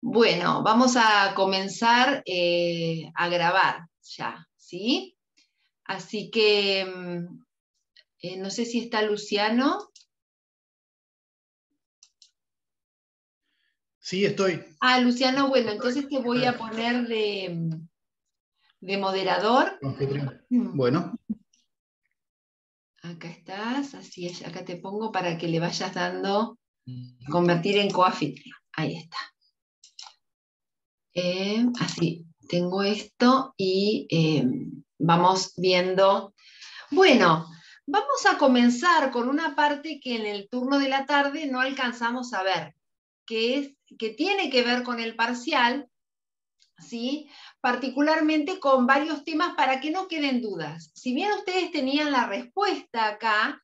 Bueno, vamos a comenzar a grabar ya, ¿sí? Así que no sé si está Luciano. Sí, estoy. Ah, Luciano, bueno, entonces te voy a poner de moderador. Bueno. Acá estás, así es, acá te pongo para que le vayas dando, convertir en coanfitrión. Ahí está. Así, tengo esto y vamos viendo. Bueno, vamos a comenzar con una parte que en el turno de la tarde no alcanzamos a ver, que tiene que ver con el parcial, ¿sí? Particularmente con varios temas para que no queden dudas. Si bien ustedes tenían la respuesta acá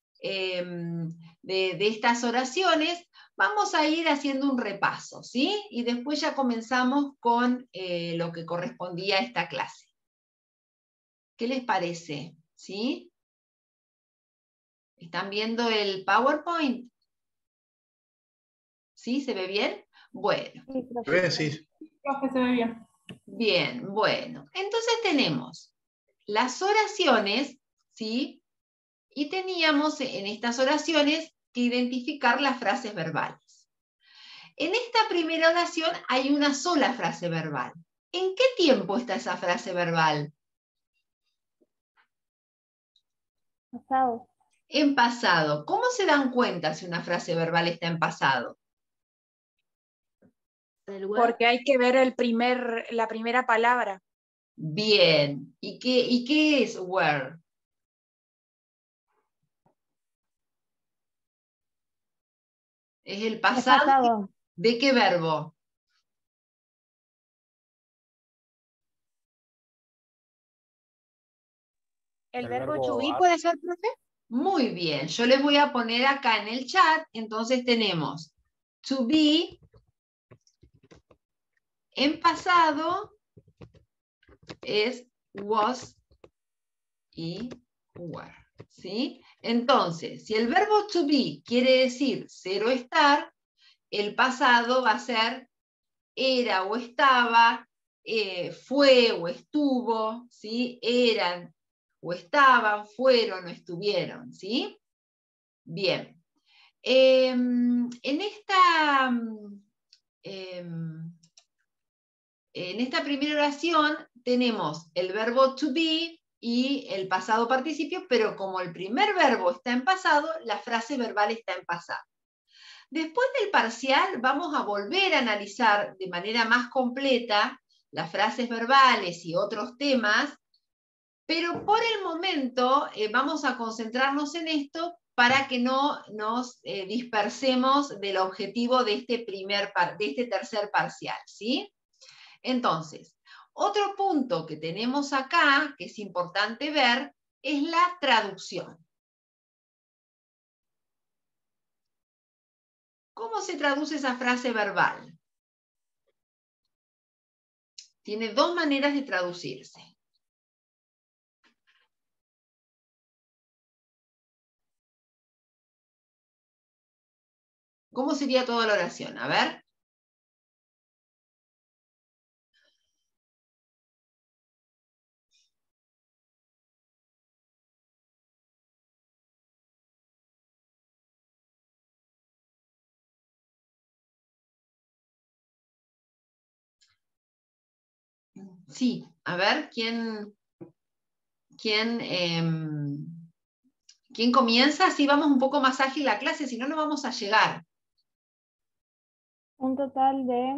de estas oraciones, vamos a ir haciendo un repaso, ¿sí? Y después ya comenzamos con lo que correspondía a esta clase. ¿Qué les parece? ¿Sí? ¿Están viendo el PowerPoint? ¿Sí? ¿Se ve bien? Bueno. Sí, profe. Sí. Profe, se ve bien. Bien, bueno. Entonces tenemos las oraciones, ¿sí? Y teníamos en estas oraciones que identificar las frases verbales. En esta primera oración hay una sola frase verbal. ¿En qué tiempo está esa frase verbal? Pasado. En pasado. ¿Cómo se dan cuenta si una frase verbal está en pasado? Porque hay que ver la primera palabra. Bien. ¿Y qué es were? Es el pasado. ¿De qué verbo? ¿El verbo to be puede ser, profe? Muy bien. Yo les voy a poner acá en el chat. Entonces tenemos to be en pasado es was y were, ¿sí? Entonces, si el verbo to be quiere decir ser o estar, el pasado va a ser era o estaba, fue o estuvo, ¿sí? Eran o estaban, fueron o estuvieron, ¿sí? Bien. En esta primera oración tenemos el verbo to be y el pasado participio, pero como el primer verbo está en pasado, la frase verbal está en pasado. Después del parcial vamos a volver a analizar de manera más completa las frases verbales y otros temas, pero por el momento vamos a concentrarnos en esto para que no nos dispersemos del objetivo de este tercer parcial, ¿sí? Entonces, otro punto que tenemos acá, que es importante ver, es la traducción. ¿Cómo se traduce esa frase verbal? Tiene dos maneras de traducirse. ¿Cómo sería toda la oración? A ver. Sí, a ver, ¿quién comienza? Así vamos un poco más ágil la clase, si no, no vamos a llegar. Un total de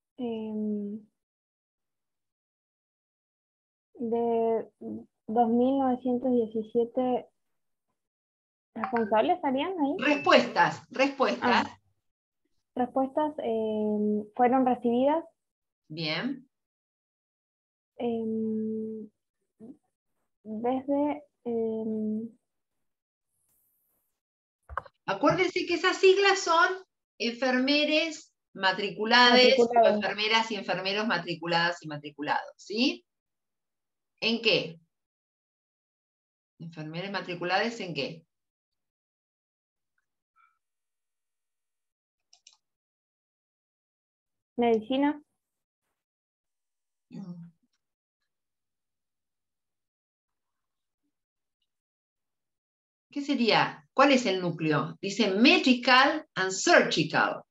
2.917 responsables estarían ahí. Respuestas. Respuestas fueron recibidas. Bien. Desde... Acuérdense que esas siglas son enfermeres matriculadas o enfermeras y enfermeros matriculadas y matriculados, ¿sí? ¿En qué? ¿Enfermeras matriculadas en qué? Medicina. ¿Qué sería? ¿Cuál es el núcleo? Dice medical and surgical.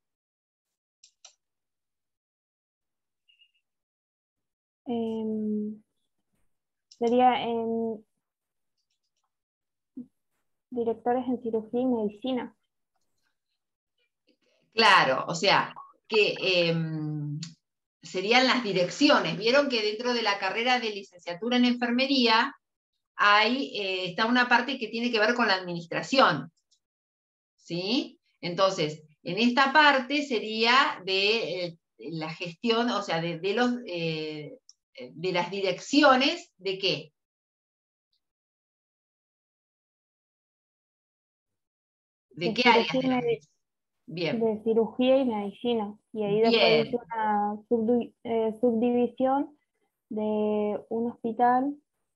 Sería en directores en cirugía y medicina. Claro, o sea, que serían las direcciones. Vieron que dentro de la carrera de licenciatura en enfermería está una parte que tiene que ver con la administración, ¿sí? Entonces, en esta parte sería de la gestión, o sea, de las direcciones, ¿de qué? ¿De qué áreas de la medicina? Bien. De cirugía y medicina. Y ahí Bien. después hice una subdivisión de un hospital.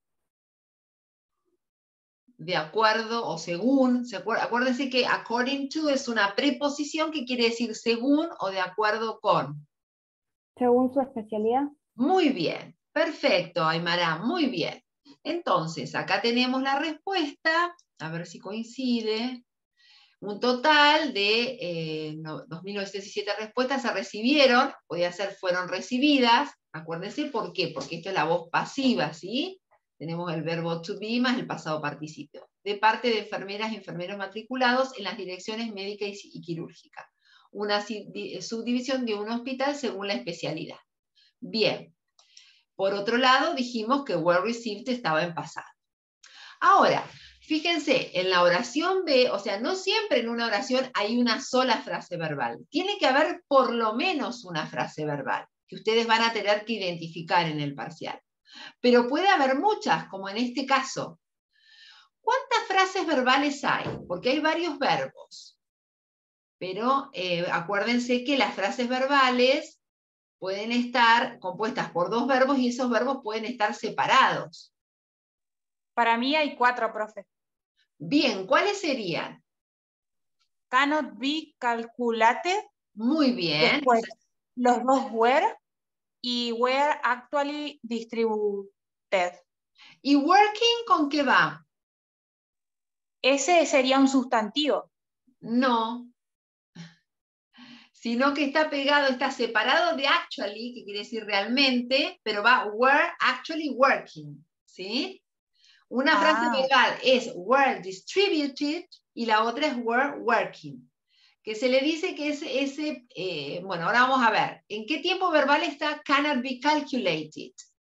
De acuerdo o según, acuérdense que according to es una preposición que quiere decir según o de acuerdo con. Según su especialidad. Muy bien, perfecto, Aymara, muy bien. Entonces, acá tenemos la respuesta, a ver si coincide. Un total de 2.917 respuestas se recibieron, podía ser fueron recibidas. Acuérdense por qué, porque esto es la voz pasiva, ¿sí? Tenemos el verbo to be más el pasado participio, de parte de enfermeras y enfermeros matriculados en las direcciones médica y quirúrgica. Una subdivisión de un hospital según la especialidad. Bien. Por otro lado, dijimos que were received estaba en pasado. Ahora, fíjense, en la oración B, o sea, no siempre en una oración hay una sola frase verbal. Tiene que haber por lo menos una frase verbal, que ustedes van a tener que identificar en el parcial. Pero puede haber muchas, como en este caso. ¿Cuántas frases verbales hay? Porque hay varios verbos. Pero acuérdense que las frases verbales pueden estar compuestas por dos verbos y esos verbos pueden estar separados. Para mí hay 4, profe. Bien, ¿cuáles serían? Cannot be calculated. Muy bien. Después, los dos were y were actually distributed. ¿Y working con qué va? Ese sería un sustantivo. No. Sino que está pegado, está separado de actually, que quiere decir realmente, pero va were actually working, ¿sí? Una frase verbal es were distributed y la otra es were working. Que se le dice que bueno, ahora vamos a ver, ¿en qué tiempo verbal está cannot be calculated?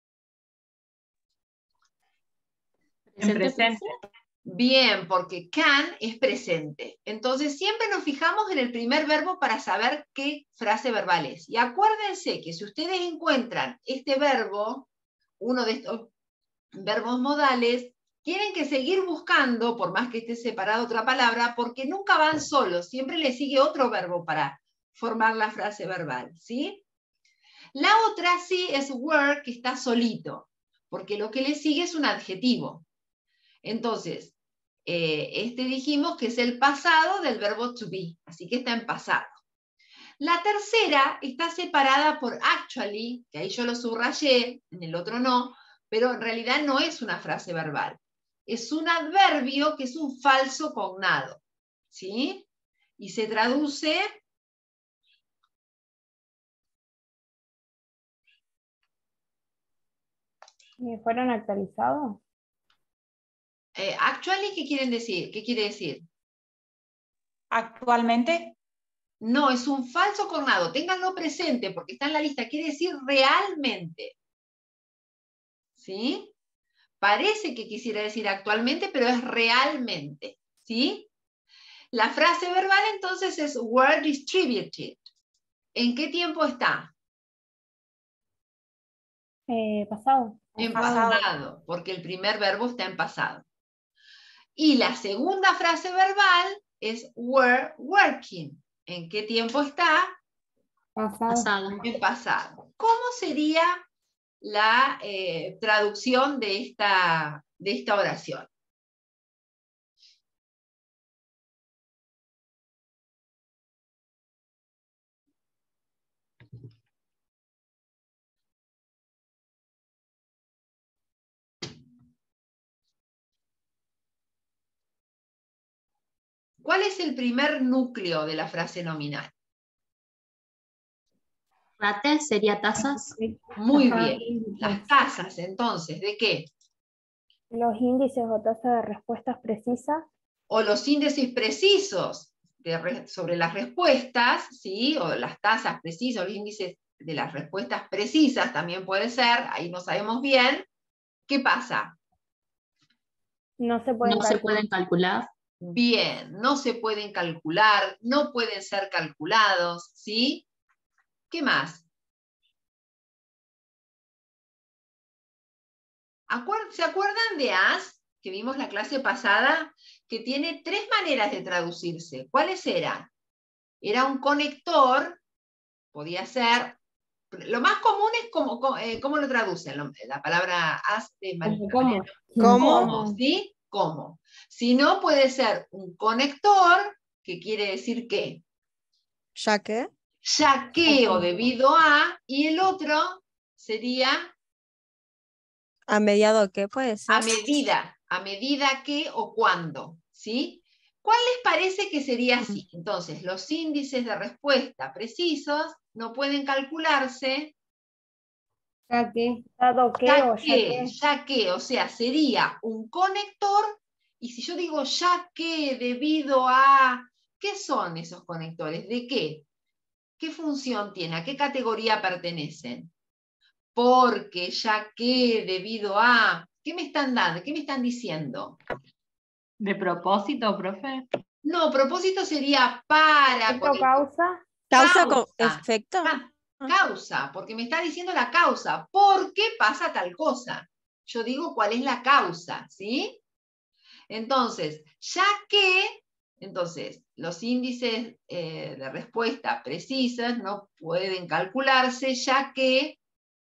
En presente. Bien, porque can es presente. Entonces siempre nos fijamos en el primer verbo para saber qué frase verbal es. Y acuérdense que si ustedes encuentran este verbo, uno de estos verbos modales, tienen que seguir buscando, por más que esté separada otra palabra, porque nunca van solos, siempre le sigue otro verbo para formar la frase verbal, ¿sí? La otra sí es were, que está solito, porque lo que le sigue es un adjetivo. Entonces, dijimos que es el pasado del verbo to be, así que está en pasado. La tercera está separada por actually, que ahí yo lo subrayé, en el otro no, pero en realidad no es una frase verbal. Es un adverbio que es un falso cognado, ¿sí? Y se traduce... ¿Fueron actualizados? Actually, ¿qué quieren decir? ¿Qué quiere decir? Actualmente. No, es un falso cognado. Ténganlo presente porque está en la lista. Quiere decir realmente. ¿Sí? Parece que quisiera decir actualmente, pero es realmente. ¿Sí? La frase verbal entonces es were distributed. ¿En qué tiempo está? Pasado. En pasado, porque el primer verbo está en pasado. Y la segunda frase verbal es were working. ¿En qué tiempo está? Pasado. En pasado. ¿Cómo sería la traducción de esta oración? ¿Cuál es el primer núcleo de la frase nominal? Rate sería tazas. Muy Ajá, bien. índices. Las tasas, entonces, ¿de qué? Los índices o tasas de respuestas precisas. O los índices precisos sobre las respuestas, ¿sí? O las tasas precisas, los índices de las respuestas precisas también puede ser, ahí no sabemos bien. ¿Qué pasa? No se pueden No se calcular. pueden calcular. Bien, no se pueden calcular, no pueden ser calculados, ¿sí? ¿Qué más? ¿Se acuerdan de as, que vimos la clase pasada, que tiene 3 maneras de traducirse? ¿Cuáles eran? Era un conector, podía ser, lo más común es cómo lo traducen, la palabra as de ¿Cómo? ¿Cómo? ¿Sí? ¿Cómo? Si no, puede ser un conector, que quiere decir ¿qué? ¿Ya qué? Ya que o debido a, y el otro sería ¿A mediado qué puede ser? a medida que o cuando, ¿sí? ¿Cuál les parece que sería así? Entonces, los índices de respuesta precisos no pueden calcularse. Ya que, dado que o Ya que, o sea, sería un conector, y si yo digo ya que, debido a, ¿qué son esos conectores? ¿De qué? ¿Qué función tiene? ¿A qué categoría pertenecen? Porque, ya que, debido a, ¿qué me están dando? ¿Qué me están diciendo? ¿De propósito, profe? No, propósito sería para. ¿Efecto causa? ¿Causa con efecto? Causa, porque me está diciendo la causa. ¿Por qué pasa tal cosa? Yo digo cuál es la causa, ¿sí? Entonces, ya que, entonces, los índices de respuesta precisas no pueden calcularse, ya que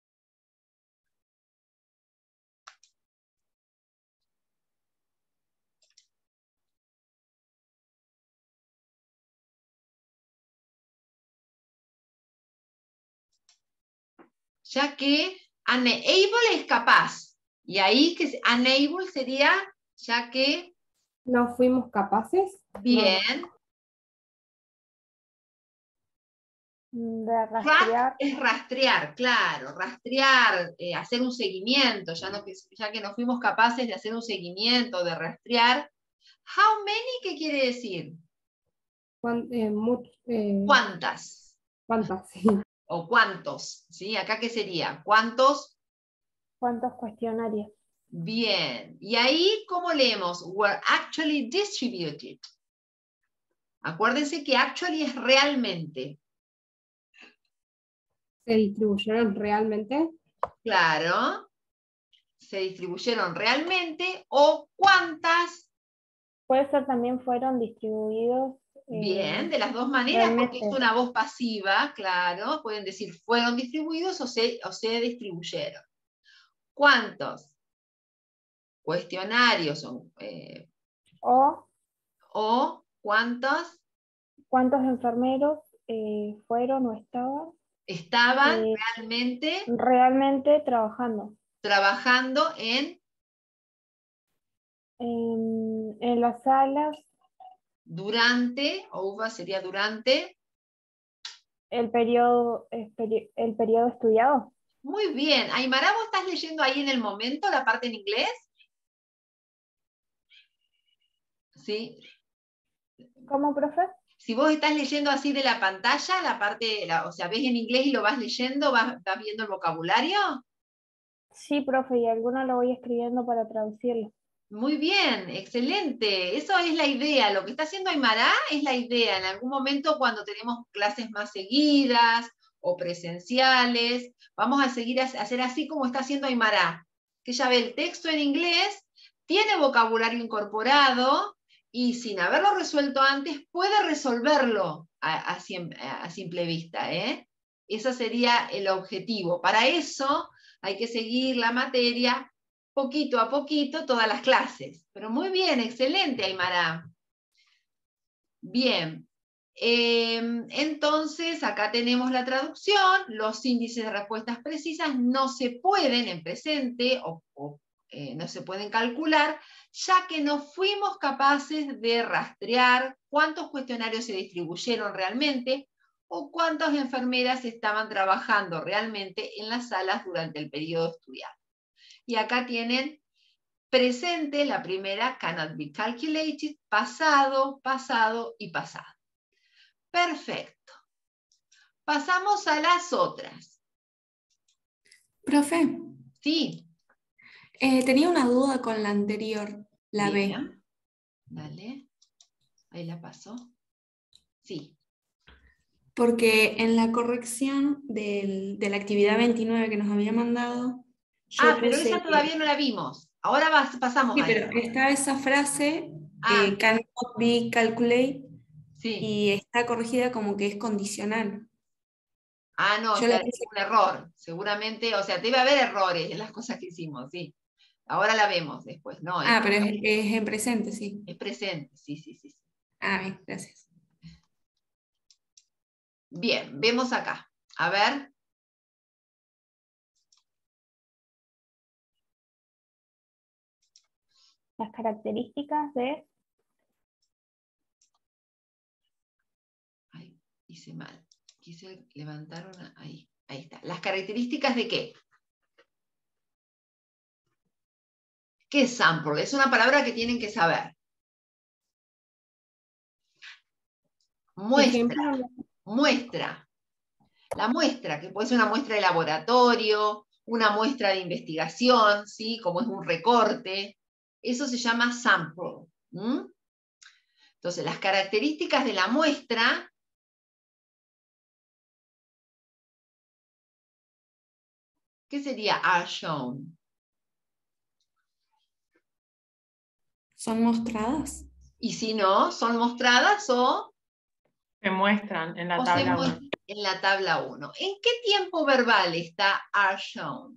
unable es capaz. Y ahí que unable sería ya que. ¿No fuimos capaces? Bien. De rastrear. Es rastrear, claro, rastrear, hacer un seguimiento, ya que no fuimos capaces de hacer un seguimiento, de rastrear. How many, ¿qué quiere decir? ¿Cuántas? ¿Cuántas? Sí. O cuántos, ¿sí? Acá, ¿qué sería? ¿Cuántos? ¿Cuántos cuestionarios? Bien. Y ahí, ¿cómo leemos? Were actually distributed. Acuérdense que actually es realmente. ¿Se distribuyeron realmente? Claro. Se distribuyeron realmente, o cuántas. Puede ser también fueron distribuidos. Bien, de las dos maneras, porque es una voz pasiva, claro. Pueden decir fueron distribuidos o se distribuyeron. ¿Cuántos cuestionarios son? O cuántos ¿Cuántos enfermeros fueron o estaban realmente trabajando en las salas durante, over sería durante, el periodo estudiado? Muy bien. Aymara, ¿vos estás leyendo ahí en el momento la parte en inglés? ¿Sí? ¿Cómo, profe? Si vos estás leyendo así de la pantalla, o sea, ves en inglés y lo vas leyendo, vas viendo el vocabulario. Sí, profe, y alguno lo voy escribiendo para traducirlo. Muy bien, excelente. Eso es la idea. Lo que está haciendo Aymara es la idea. En algún momento, cuando tenemos clases más seguidas o presenciales, vamos a seguir a hacer así como está haciendo Aymara, que ella ve el texto en inglés, tiene vocabulario incorporado y sin haberlo resuelto antes, puede resolverlo a simple vista. Ese sería el objetivo. Para eso hay que seguir la materia poquito a poquito todas las clases. Pero muy bien, excelente, Aymara. Bien. Entonces, acá tenemos la traducción. Los índices de respuestas precisas no se pueden en presente o no se pueden calcular, ya que no fuimos capaces de rastrear cuántos cuestionarios se distribuyeron realmente o cuántas enfermeras estaban trabajando realmente en las salas durante el periodo estudiado. Y acá tienen presente, la primera, cannot be calculated, pasado, pasado y pasado. Perfecto. Pasamos a las otras. Profe, Sí. tenía una duda con la anterior, la B. Bien. Dale. Ahí la paso. Sí. Porque en la corrección de la actividad 29 que nos había mandado, yo Pero puse... esa todavía no la vimos. Ahora pasamos Sí, a pero esa. está esa frase, Ah. cannot be calculated, Sí. y está corregida como que es condicional. No, Yo está la puse... un error. Seguramente, o sea, debe haber errores en las cosas que hicimos, sí. Ahora la vemos después, ¿no? pero es en presente, sí. Es presente, sí, sí, sí. Bien, gracias. Bien, vemos acá. A ver. Las características de... Ay, hice mal. Quise levantar una... Ahí está. ¿Las características de qué? ¿Qué es sample? Es una palabra que tienen que saber. Muestra. Ejemplo. Muestra. La muestra, que puede ser una muestra de laboratorio, una muestra de investigación, ¿sí? Como es un recorte. Eso se llama sample. Entonces, las características de la muestra... ¿Qué sería are shown? ¿Son mostradas? Y si no, son mostradas o Se muestran en la se tabla 1. muestran en la tabla 1. ¿En qué tiempo verbal está are shown?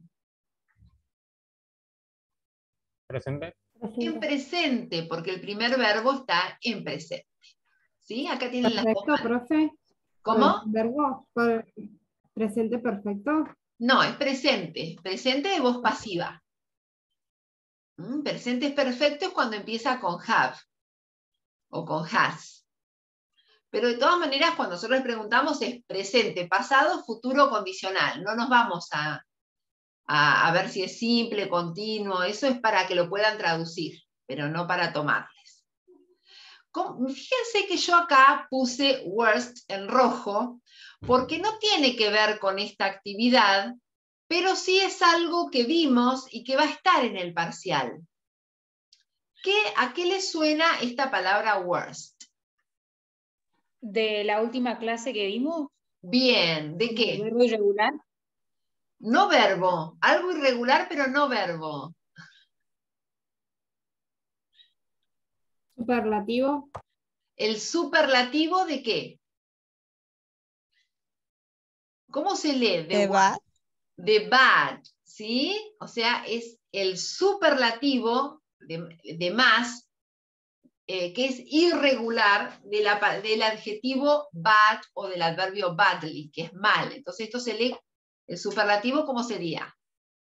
Presente. En presente, porque el primer verbo está en presente. ¿Sí? Acá tienen las dos Perfecto, maneras. profe. ¿Cómo? Verbo presente perfecto. No, es presente. Presente de voz pasiva. Presente es perfecto es cuando empieza con have o con has. Pero de todas maneras, cuando nosotros les preguntamos es presente, pasado, futuro, condicional. No nos vamos a ver si es simple, continuo. Eso es para que lo puedan traducir, pero no para tomarles. Fíjense que yo acá puse worst en rojo, porque no tiene que ver con esta actividad, pero sí es algo que vimos y que va a estar en el parcial. ¿A qué le suena esta palabra worst? De la última clase que vimos. Bien, ¿de qué? Verbo irregular. No verbo, algo irregular, pero no verbo. Superlativo. ¿El superlativo de qué? ¿Cómo se lee? De bad. De bad, ¿sí? O sea, es el superlativo de más, que es irregular del adjetivo bad o del adverbio badly, que es mal. Entonces esto se lee, el superlativo, ¿cómo sería?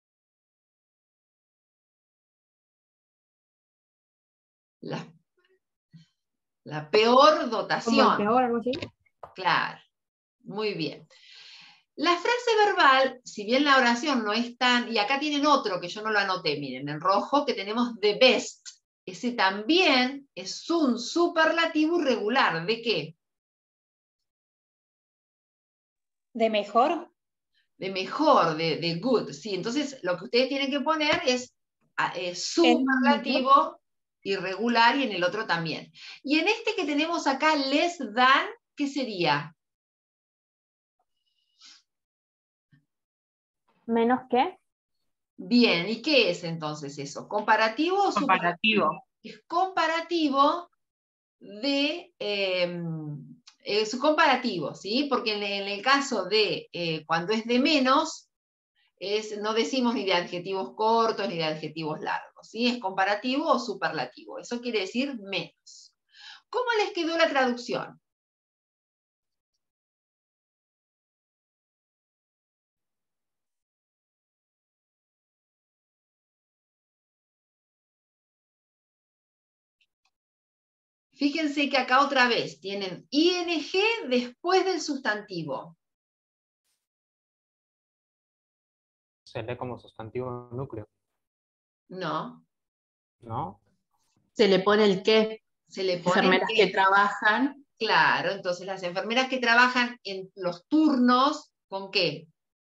La peor dotación. Como el peor, algo así. Claro, muy bien. La frase verbal, si bien la oración no es tan... Y acá tienen otro que yo no lo anoté, miren, en rojo, que tenemos the best. Ese también es un superlativo irregular. ¿De qué? De mejor. De mejor, de good. Sí, entonces lo que ustedes tienen que poner es superlativo irregular y en el otro también. Y en este que tenemos acá, less than, ¿qué sería? ¿Menos qué? Bien, ¿y qué es entonces eso? ¿Comparativo o superlativo? Comparativo. Es comparativo de... es comparativo, ¿sí? Porque en el caso de cuando es de menos, no decimos ni de adjetivos cortos ni de adjetivos largos, ¿sí? Es comparativo o superlativo. Eso quiere decir menos. ¿Cómo les quedó la traducción? Fíjense que acá otra vez tienen ing después del sustantivo. Se lee como sustantivo núcleo, No, ¿no? Se le pone el qué. se le pone Enfermeras que. que trabajan Claro, entonces las enfermeras que trabajan en los turnos, ¿con qué?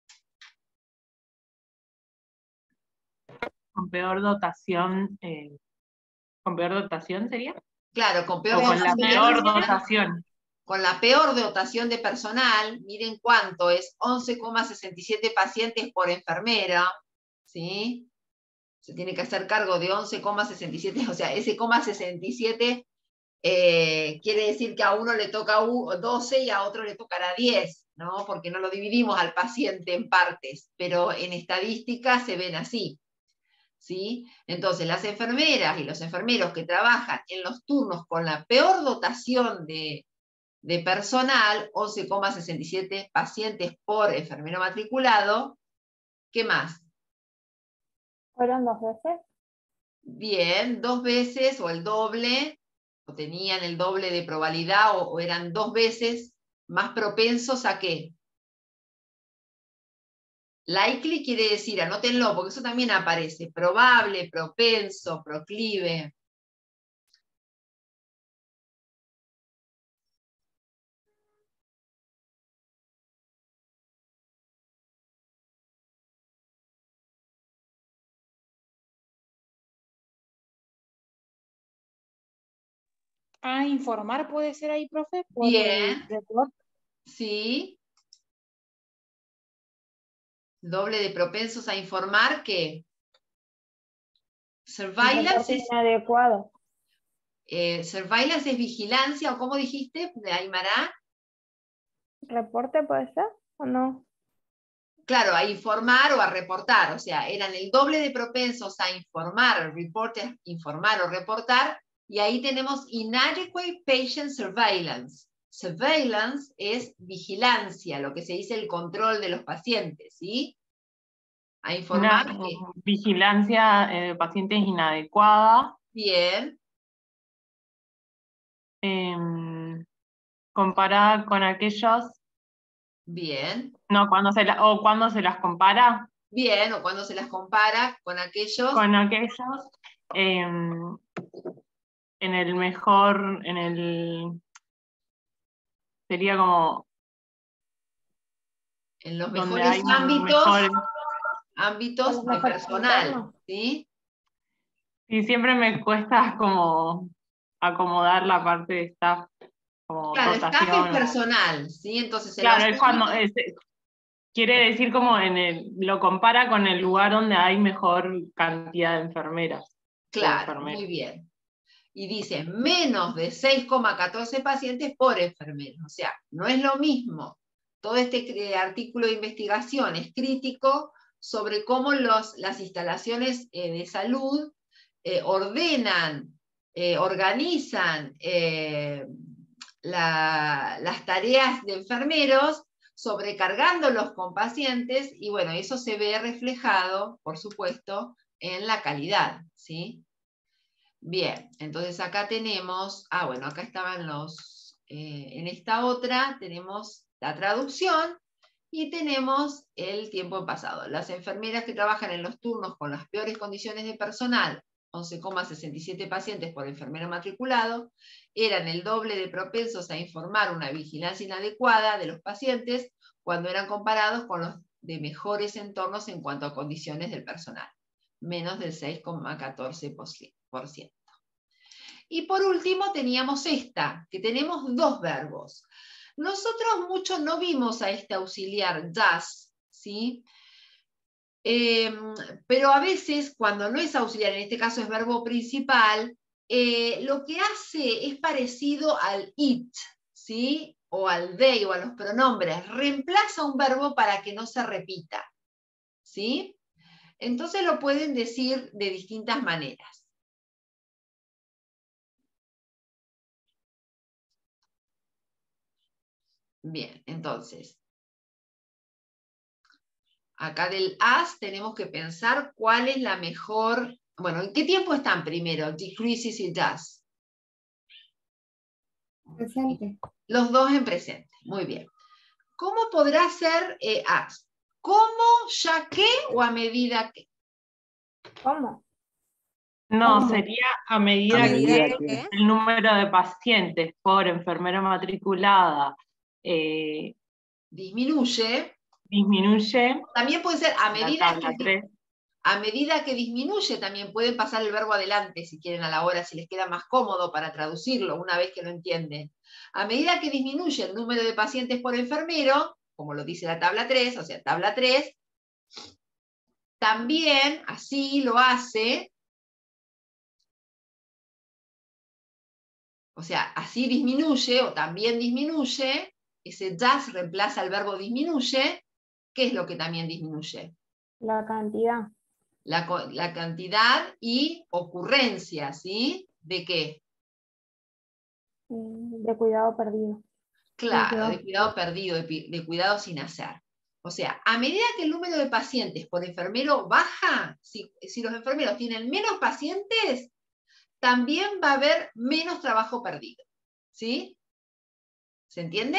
con peor dotación. ¿Con peor dotación sería? Claro, con peor O con la dotación de peor personal. dotación. Con la peor dotación de personal, miren cuánto es, 11,67 pacientes por enfermera, ¿sí? Se tiene que hacer cargo de 11,67, o sea, ese 0,67 quiere decir que a uno le toca 12 y a otro le tocará 10, ¿no? Porque no lo dividimos al paciente en partes, pero en estadística se ven así, ¿sí? Entonces, las enfermeras y los enfermeros que trabajan en los turnos con la peor dotación de personal, 11,67 pacientes por enfermero matriculado. ¿Qué más? ¿Fueron 2 veces? Bien, 2 veces o el doble, o tenían el doble de probabilidad, o eran 2 veces más propensos a qué. Likely quiere decir, anótenlo, porque eso también aparece, probable, propenso, proclive. Ah, informar puede ser ahí, profe, por Bien. el report. Sí. Doble de propensos a informar que surveillance es, Inadecuado. surveillance es vigilancia, o ¿cómo dijiste, de Aymara? ¿Reporte puede ser o no? Claro, a informar o a reportar, o sea, eran el doble de propensos a informar, informar o reportar, y ahí tenemos inadequate patient surveillance. Surveillance es vigilancia, lo que se dice el control de los pacientes, ¿sí? A informar Una que, vigilancia de pacientes inadecuada. bien, Comparada con aquellos. bien, No, cuando se las compara bien, o cuando se las compara con aquellos, con aquellos en el mejor, sería como en los donde mejores hay ámbitos, mejores. ámbitos Con los de mejores personal, entornos. ¿sí? Y siempre me cuesta como acomodar la parte de staff, como Claro, staff es dotación. personal, ¿sí? Entonces en Claro, los es cuando ámbitos, quiere decir como lo compara con el lugar donde hay mejor cantidad de enfermeras. claro, muy bien. Y dice menos de 6,14 pacientes por enfermero. O sea, no es lo mismo. Todo este artículo de investigación es crítico sobre cómo las instalaciones de salud ordenan, organizan las tareas de enfermeros, sobrecargándolos con pacientes, y bueno, eso se ve reflejado, por supuesto, en la calidad, ¿sí? Bien, entonces acá tenemos, bueno, acá estaban en esta otra tenemos la traducción y tenemos el tiempo en pasado. Las enfermeras que trabajan en los turnos con las peores condiciones de personal, 11,67 pacientes por enfermero matriculado, eran el doble de propensos a informar una vigilancia inadecuada de los pacientes cuando eran comparados con los de mejores entornos en cuanto a condiciones del personal, menos del 6,14%. Y por último teníamos esta, que tenemos 2 verbos. Nosotros mucho no vimos a este auxiliar does, ¿sí? Pero a veces cuando no es auxiliar, en este caso es verbo principal, lo que hace es parecido al it, ¿sí? O al they o a los pronombres, reemplaza un verbo para que no se repita, ¿sí? Entonces lo pueden decir de distintas maneras. Bien, entonces, acá del as tenemos que pensar cuál es la mejor, bueno, ¿en qué tiempo están primero? Decreases y does. Presente. Los dos en presente. Muy bien. ¿Cómo podrá ser as? ¿Cómo, ya que o a medida que? ¿Cómo? No, ¿Cómo? sería a ¿A medida medida que que qué? el número de pacientes por enfermera matriculada Disminuye. disminuye, También puede ser a la medida tabla que, 3. a medida que disminuye, también pueden pasar el verbo adelante si quieren a la hora, si les queda más cómodo para traducirlo una vez que lo entienden. A medida que disminuye el número de pacientes por enfermero, como lo dice la tabla 3, o sea, tabla 3, también así lo hace, o sea, así disminuye o también disminuye, ese just reemplaza el verbo disminuye. ¿Qué es lo que también disminuye? La cantidad. La cantidad y ocurrencia, ¿sí? ¿De qué? De cuidado perdido. Claro, de cuidado perdido, de cuidado sin hacer. O sea, a medida que el número de pacientes por enfermero baja, si los enfermeros tienen menos pacientes, también va a haber menos trabajo perdido. ¿Sí? ¿Se entiende?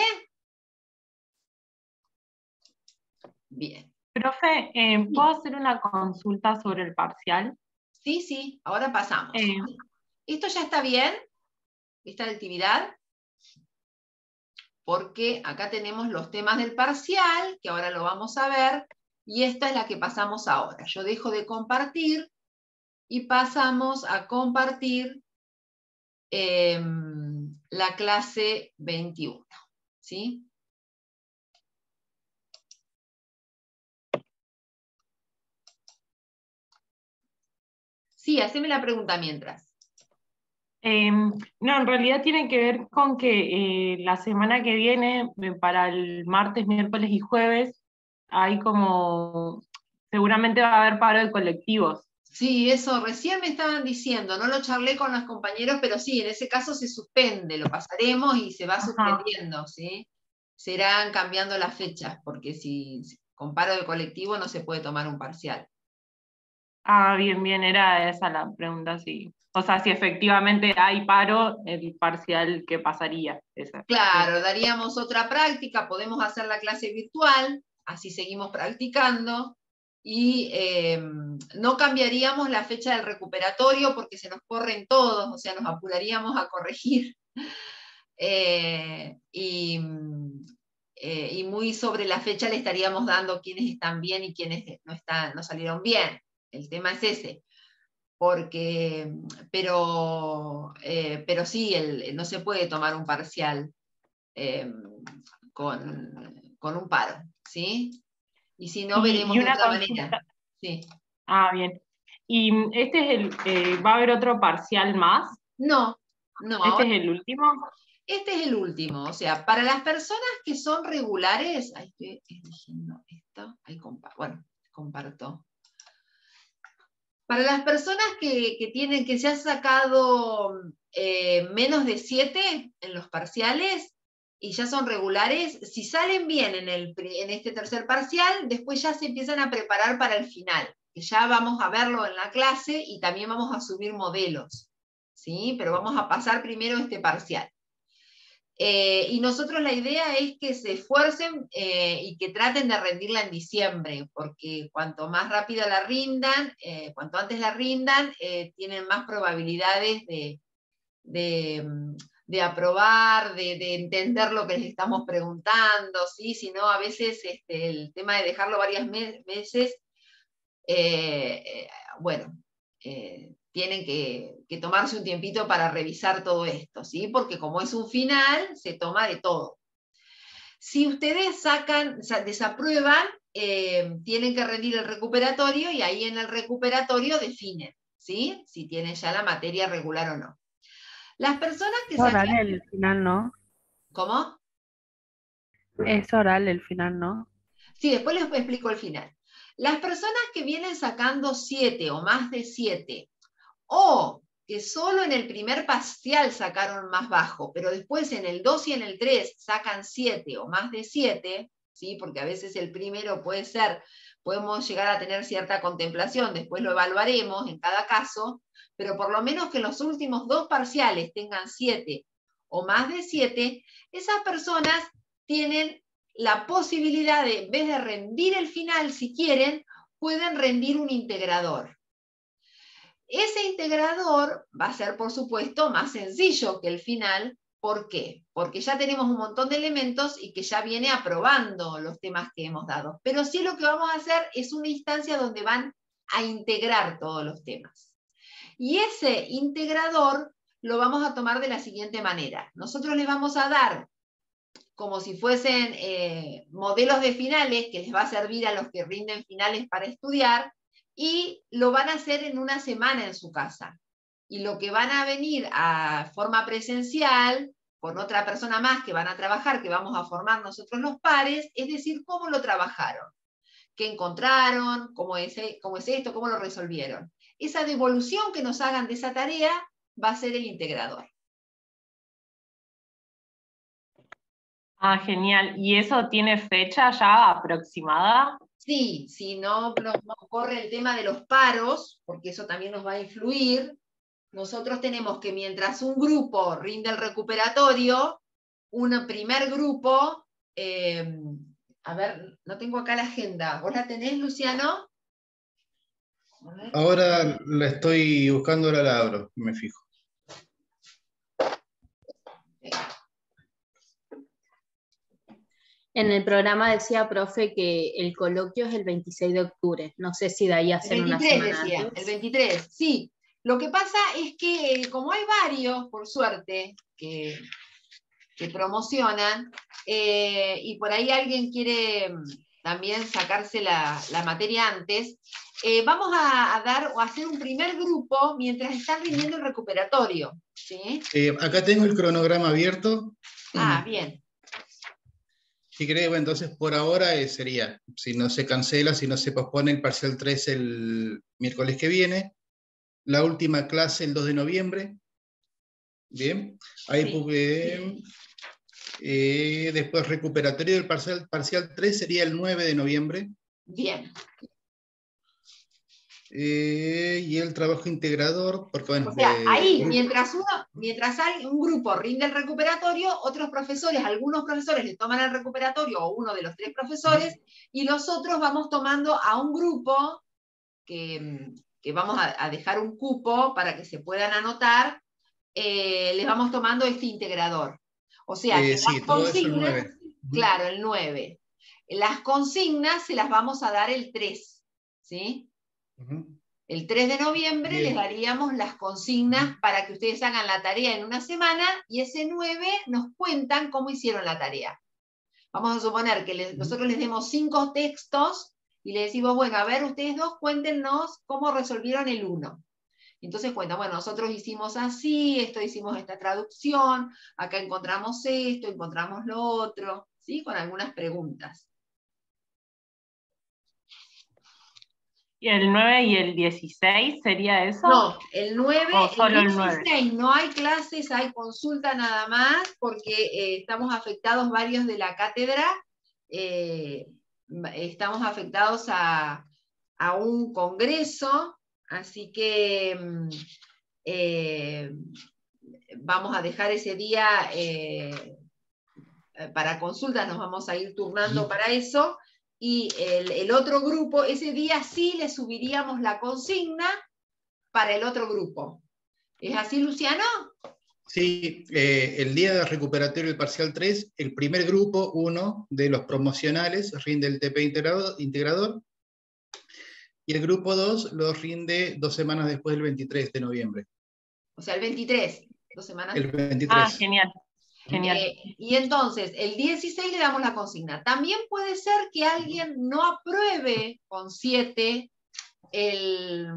Bien. Profe, ¿puedo hacer una consulta sobre el parcial? Sí, ahora pasamos. ¿Esto ya está bien? ¿Esta actividad? Porque acá tenemos los temas del parcial, que ahora lo vamos a ver, y esta es la que pasamos ahora. Yo dejo de compartir y pasamos a compartir la clase 21. ¿Sí? Sí, haceme la pregunta mientras. No, en realidad tiene que ver con que la semana que viene, para el martes, miércoles y jueves, hay como, seguramente va a haber paro de colectivos. Sí, eso recién me estaban diciendo, no lo charlé con los compañeros, pero sí, en ese caso se suspende, lo pasaremos y se va suspendiendo, ¿sí? Serán cambiando las fechas, porque si con paro de colectivo no se puede tomar un parcial. Ah, bien, era esa la pregunta, sí. O sea, si efectivamente hay paro, el parcial, ¿qué pasaría? Esa. Claro, daríamos otra práctica, podemos hacer la clase virtual, así seguimos practicando, y no cambiaríamos la fecha del recuperatorio porque se nos corren todos, o sea, nos apuraríamos a corregir. Y muy sobre la fecha le estaríamos dando quiénes están bien y quiénes no salieron bien. El tema es ese. Pero sí, no se puede tomar un parcial con un paro, ¿sí? Y si no, veremos Y de una otra consulta. manera. Sí. Ah, bien. ¿Y este es ¿va a haber otro parcial más? No, ¿Este es el último? este es el último. O sea, para las personas que son regulares, ahí estoy eligiendo esto, ahí comparto. Para las personas que se han sacado menos de 7 en los parciales y ya son regulares, si salen bien en este tercer parcial, después ya se empiezan a preparar para el final, que ya vamos a verlo en la clase y también vamos a subir modelos, ¿sí? Pero vamos a pasar primero este parcial. Y nosotros la idea es que se esfuercen y que traten de rendirla en diciembre, porque cuanto más rápido la rindan, cuanto antes la rindan, tienen más probabilidades de aprobar, de entender lo que les estamos preguntando, ¿sí? Si no, a veces el tema de dejarlo varias veces, tienen que tomarse un tiempito para revisar todo esto, ¿sí? Porque como es un final, se toma de todo. Si ustedes desaprueban, tienen que rendir el recuperatorio y ahí en el recuperatorio definen, ¿sí? Si tienen ya la materia regular o no. Las personas que Es oral el final, ¿no? ¿Cómo? Es oral el final, ¿no? Sí, después les explico el final. Las personas que vienen sacando 7 o más de 7, o que solo en el primer parcial sacaron más bajo, pero después en el 2 y en el 3 sacan 7 o más de 7, ¿sí? Porque a veces el primero podemos llegar a tener cierta contemplación, después lo evaluaremos en cada caso, pero por lo menos que en los últimos 2 parciales tengan 7 o más de 7, esas personas tienen la posibilidad de, en vez de rendir el final, si quieren, pueden rendir un integrador. Ese integrador va a ser, por supuesto, más sencillo que el final. ¿Por qué? Porque ya tenemos un montón de elementos y que ya viene aprobando los temas que hemos dado. Pero sí lo que vamos a hacer es una instancia donde van a integrar todos los temas. Y ese integrador lo vamos a tomar de la siguiente manera. Nosotros les vamos a dar, como si fuesen modelos de finales, que les va a servir a los que rinden finales para estudiar, y lo van a hacer en una semana en su casa. Y lo que van a venir a forma presencial, con otra persona más que van a trabajar, que vamos a formar nosotros los pares, es decir, cómo lo trabajaron, qué encontraron, cómo es esto, cómo lo resolvieron. Esa devolución que nos hagan de esa tarea va a ser el integrador. Ah, genial. ¿Y eso tiene fecha ya aproximada? Sí, si no corre el tema de los paros, porque eso también nos va a influir, nosotros tenemos que mientras un grupo rinde el recuperatorio, un primer grupo, a ver, no tengo acá la agenda, ¿vos la tenés, Luciano? Ahora la estoy buscando, ahora la abro, me fijo. En el programa decía, profe, que el coloquio es el 26 de octubre. No sé si de ahí hacen una semana decía, antes. el 23, sí. Lo que pasa es que como hay varios, por suerte, que promocionan, y por ahí alguien quiere también sacarse la materia antes, vamos a dar o hacer un primer grupo mientras están rindiendo el recuperatorio. ¿Sí? Acá tengo el cronograma abierto. Ah, bien. Si querés, bueno, entonces por ahora sería, si no se cancela, si no se pospone el parcial 3 el miércoles que viene, la última clase el 2 de noviembre, bien, ahí después recuperatorio del parcial 3 sería el 9 de noviembre. Bien. Y el trabajo integrador, porque bueno, o sea, ahí, mientras un grupo rinde el recuperatorio, otros profesores, algunos profesores le toman el recuperatorio, o uno de los 3 profesores, y los otros vamos tomando a un grupo que vamos a dejar un cupo para que se puedan anotar, les vamos tomando este integrador. O sea, que sí, las todo eso el consignas, 9. Claro, el 9. Las consignas se las vamos a dar el 3, ¿sí? El 3 de noviembre les daríamos las consignas para que ustedes hagan la tarea en una semana, y ese 9 nos cuentan cómo hicieron la tarea. Vamos a suponer que nosotros les demos 5 textos y les decimos, bueno, a ver, ustedes dos cuéntenos cómo resolvieron el 1. Entonces cuentan, bueno, nosotros hicimos así, hicimos esta traducción, acá encontramos esto, encontramos lo otro, ¿sí? Con algunas preguntas. ¿Y el 9 y el 16 sería eso? No, el 9, ¿O solo el el 9? 16 no hay clases, hay consulta nada más, porque estamos afectados varios de la cátedra, estamos afectados a un congreso, así que vamos a dejar ese día para consultas, nos vamos a ir turnando para eso. Y el otro grupo, ese día sí le subiríamos la consigna para el otro grupo. ¿Es así, Luciano? Sí, el día de recuperatorio del parcial 3, el primer grupo, uno de los promocionales, rinde el TP integrador, y el grupo 2 lo rinde 2 semanas después del 23 de noviembre. O sea, el 23, 2 semanas. El 23. Ah, genial. Genial. Y entonces, el 16 le damos la consigna. También puede ser que alguien no apruebe con 7 el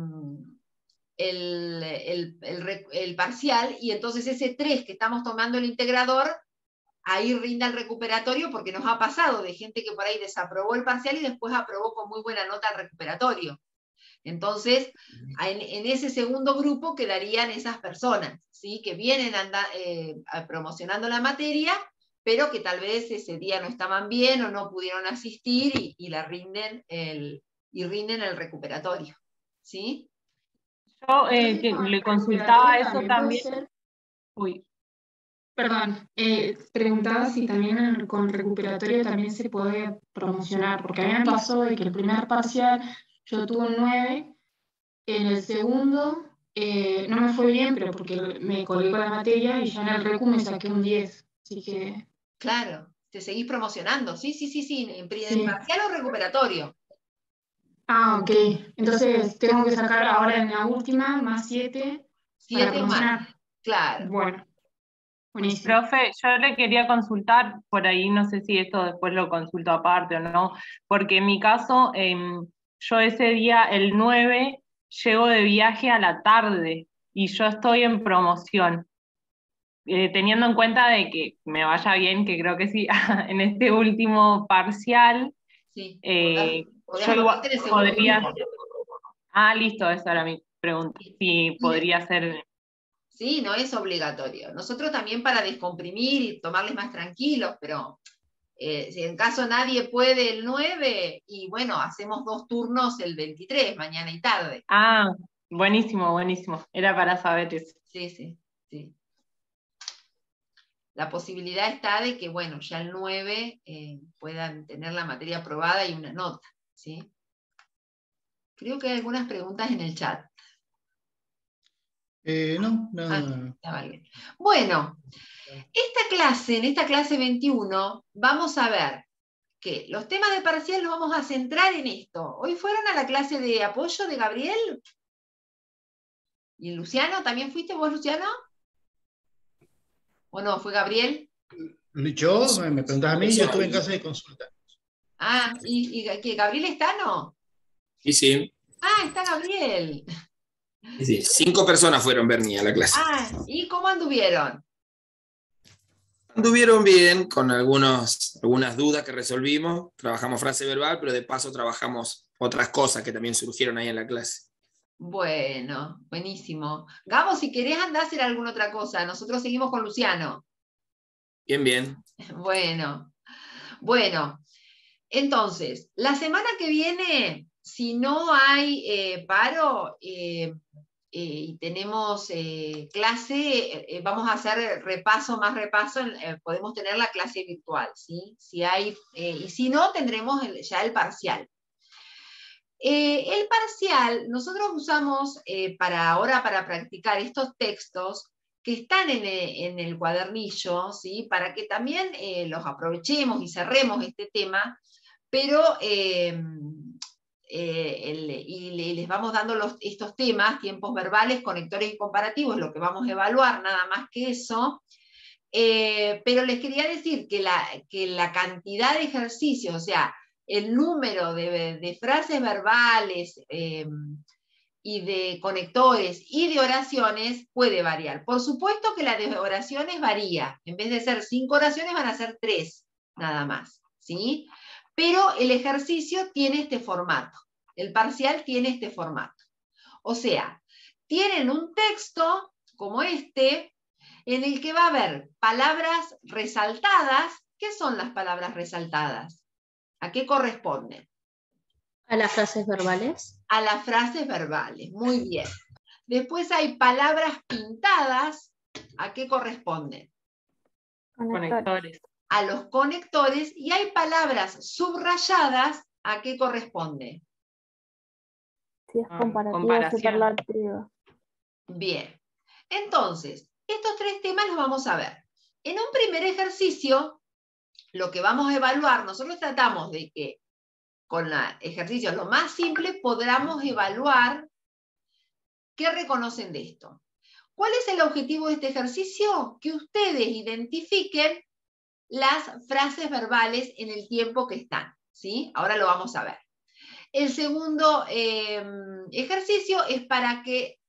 parcial, y entonces ese 3 que estamos tomando el integrador, ahí rinda el recuperatorio, porque nos ha pasado de gente que por ahí desaprobó el parcial y después aprobó con muy buena nota el recuperatorio. Entonces, en ese segundo grupo quedarían esas personas, ¿sí? Que vienen promocionando la materia, pero que tal vez ese día no estaban bien o no pudieron asistir y rinden el recuperatorio. ¿Sí? Yo que le consultaba eso también. Uy. Perdón, preguntaba si también con recuperatorio también se puede promocionar, porque a mí me pasó de que el primer parcial yo tuve un 9, en el segundo no me fue bien, pero porque me colgué con la materia y ya en el recu me saqué un 10, así que... Claro, te seguís promocionando, sí, en Sí. parcial o recuperatorio. Ah, ok. Entonces tengo que sacar ahora en la última más 7 para 7 más, promocionar. claro. Bueno, buenísimo. Profe, yo le quería consultar, por ahí no sé si esto después lo consulto aparte o no, porque en mi caso, yo ese día, el 9, llego de viaje a la tarde y yo estoy en promoción. Teniendo en cuenta de que me vaya bien, que creo que sí, en este último parcial, Sí, yo igual anotarte en el segundo podría... grupo. Ah, listo, esa era mi pregunta. Si podría ser... Sí, no es obligatorio. Nosotros también para descomprimir y tomarles más tranquilos, pero si en caso nadie puede el 9, y bueno, hacemos 2 turnos el 23, mañana y tarde. Ah, buenísimo, buenísimo. Era para saber eso. Sí. La posibilidad está de que, bueno, ya el 9 puedan tener la materia aprobada y una nota, ¿sí? Creo que hay algunas preguntas en el chat. No, nada. Está bien. Bueno, en esta clase 21, vamos a ver que los temas de parcial los vamos a centrar en esto. ¿Hoy fueron a la clase de apoyo de Gabriel? ¿Y Luciano? ¿También fuiste vos, Luciano? ¿O no? ¿Fue Gabriel? Yo, me preguntas a mí, yo estuve en casa de consulta. Ah, ¿y que Gabriel está, no? Sí. Ah, está Gabriel. Sí. 5 personas fueron, Bernie, a la clase. Ah, ¿y cómo anduvieron? Anduvieron bien, con algunas dudas que resolvimos. Trabajamos frase verbal, pero de paso trabajamos otras cosas que también surgieron ahí en la clase. Bueno, buenísimo. Gabo, si querés andar a hacer alguna otra cosa, nosotros seguimos con Luciano. Bien. Bueno, entonces, la semana que viene, si no hay paro y tenemos clase, vamos a hacer más repaso, podemos tener la clase virtual, ¿sí? Si hay, y si no, tendremos ya el parcial. El parcial, nosotros usamos ahora para practicar estos textos que están en el cuadernillo, ¿sí? Para que también los aprovechemos y cerremos este tema, pero y les vamos dando estos temas, tiempos verbales, conectores y comparativos, lo que vamos a evaluar, nada más que eso. Pero les quería decir que la cantidad de ejercicios, o sea, el número de frases verbales y de conectores y de oraciones puede variar. Por supuesto que la de oraciones varía. En vez de ser 5 oraciones van a ser 3 nada más, ¿sí? Pero el ejercicio tiene este formato. El parcial tiene este formato. O sea, tienen un texto como este en el que va a haber palabras resaltadas. ¿Qué son las palabras resaltadas? ¿A qué corresponden? ¿A las frases verbales? A las frases verbales, muy bien. Después hay palabras pintadas, ¿a qué corresponden? Conectores. A los conectores. Y hay palabras subrayadas, ¿a qué corresponde? Si es comparativa, superlativa. Bien. Entonces, estos 3 temas los vamos a ver. En un primer ejercicio, lo que vamos a evaluar, nosotros tratamos de que con ejercicios lo más simple podamos evaluar qué reconocen de esto. ¿Cuál es el objetivo de este ejercicio? Que ustedes identifiquen las frases verbales en el tiempo que están, ¿sí? Ahora lo vamos a ver. El segundo ejercicio es para que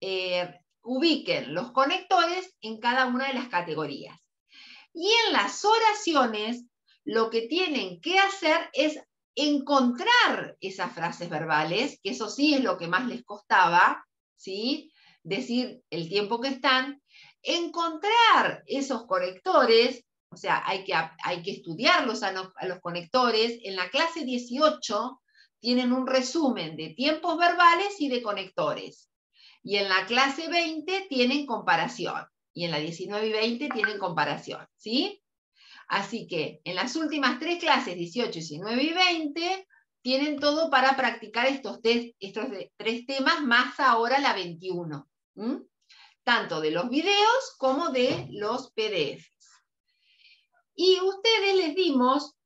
ubiquen los conectores en cada una de las categorías. Y en las oraciones, lo que tienen que hacer es encontrar esas frases verbales, que eso sí es lo que más les costaba, ¿sí? Decir el tiempo que están, encontrar esos conectores, o sea, hay que estudiarlos a los conectores. En la clase 18 tienen un resumen de tiempos verbales y de conectores. Y en la clase 20 tienen comparación. y en la 19 y 20 tienen comparación, ¿sí? Así que en las últimas 3 clases, 18, 19 y 20, tienen todo para practicar estos 3 temas, más ahora la 21. Tanto de los videos como de los PDFs. Y ustedes les dimos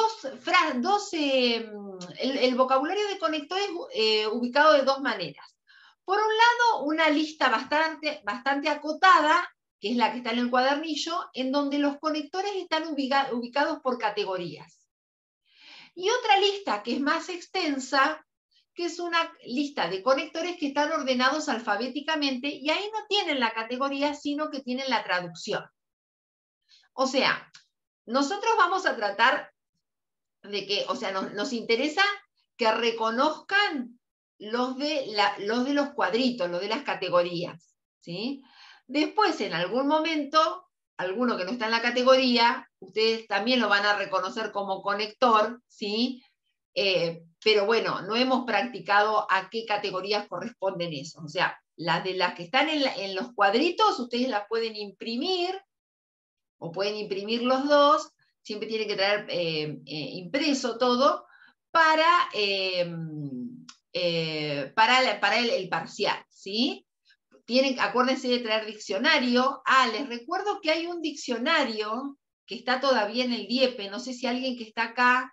el vocabulario de conectores ubicado de 2 maneras. Por un lado, una lista bastante acotada, que es la que está en el cuadernillo, en donde los conectores están ubicados por categorías. Y otra lista que es más extensa, que es una lista de conectores que están ordenados alfabéticamente, y ahí no tienen la categoría, sino que tienen la traducción. O sea, nosotros vamos a tratar de que, o sea, nos interesa que reconozcan los de los cuadritos, los de las categorías, ¿sí? Después, en algún momento, alguno que no está en la categoría, ustedes también lo van a reconocer como conector, ¿sí? Pero bueno, no hemos practicado a qué categorías corresponden esos. O sea, las que están en los cuadritos, ustedes las pueden imprimir, o pueden imprimir los dos, siempre tienen que traer impreso todo, para el parcial, ¿sí? Acuérdense de traer diccionario. Les recuerdo que hay un diccionario que está todavía en el DIEPE, no sé si alguien que está acá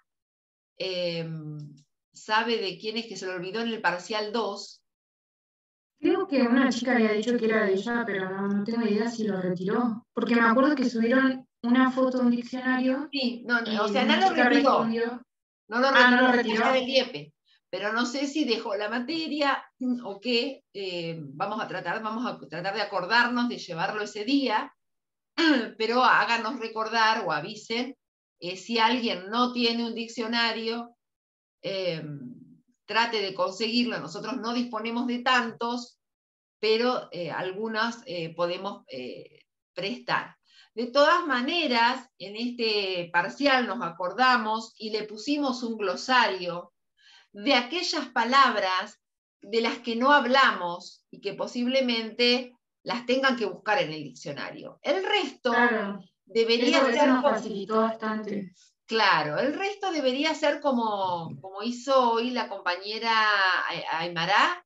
sabe de quién es, que se lo olvidó en el parcial 2. Creo que una chica había dicho que era de ella, pero no tengo idea si lo retiró. Porque me acuerdo que subieron una foto de un diccionario. Sí, no, y o sea, una no lo chica retiró. respondió. No lo retiró, está del DIEPE. Pero no sé si dejó la materia o qué. Vamos a tratar de acordarnos de llevarlo ese día, pero háganos recordar o avisen si alguien no tiene un diccionario, trate de conseguirlo. Nosotros no disponemos de tantos, pero algunas podemos prestar. De todas maneras, en este parcial nos acordamos y le pusimos un glosario de aquellas palabras de las que no hablamos y que posiblemente las tengan que buscar en el diccionario. El resto debería ser... nos facilitó bastante. Claro, el resto debería ser como hizo hoy la compañera Aymara,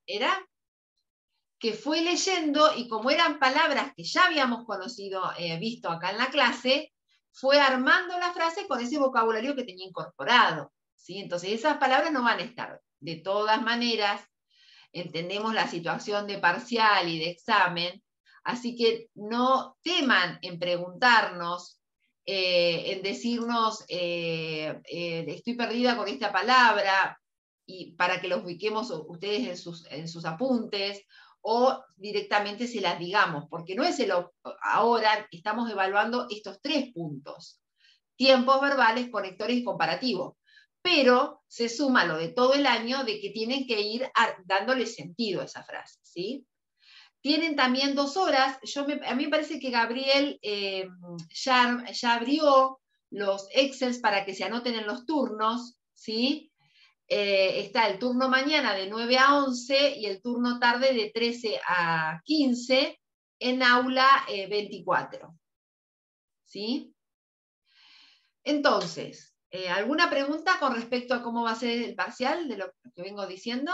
que fue leyendo, y como eran palabras que ya habíamos visto acá en la clase, fue armando la frase con ese vocabulario que tenía incorporado, ¿sí? Entonces esas palabras no van a estar. De todas maneras, entendemos la situación de parcial y de examen, así que no teman en preguntarnos, en decirnos, estoy perdida con esta palabra, y para que los ubiquemos ustedes en sus apuntes, o directamente se las digamos, porque no es ahora estamos evaluando estos 3 puntos: tiempos verbales, conectores y comparativos, pero se suma lo de todo el año de que tienen que ir dándole sentido a esa frase, ¿sí? Tienen también 2 horas. A mí me parece que Gabriel ya abrió los Excels para que se anoten en los turnos, ¿sí? Está el turno mañana de 9 a 11 y el turno tarde de 13 a 15 en aula 24. ¿Sí? Entonces, ¿alguna pregunta con respecto a cómo va a ser el parcial de lo que vengo diciendo?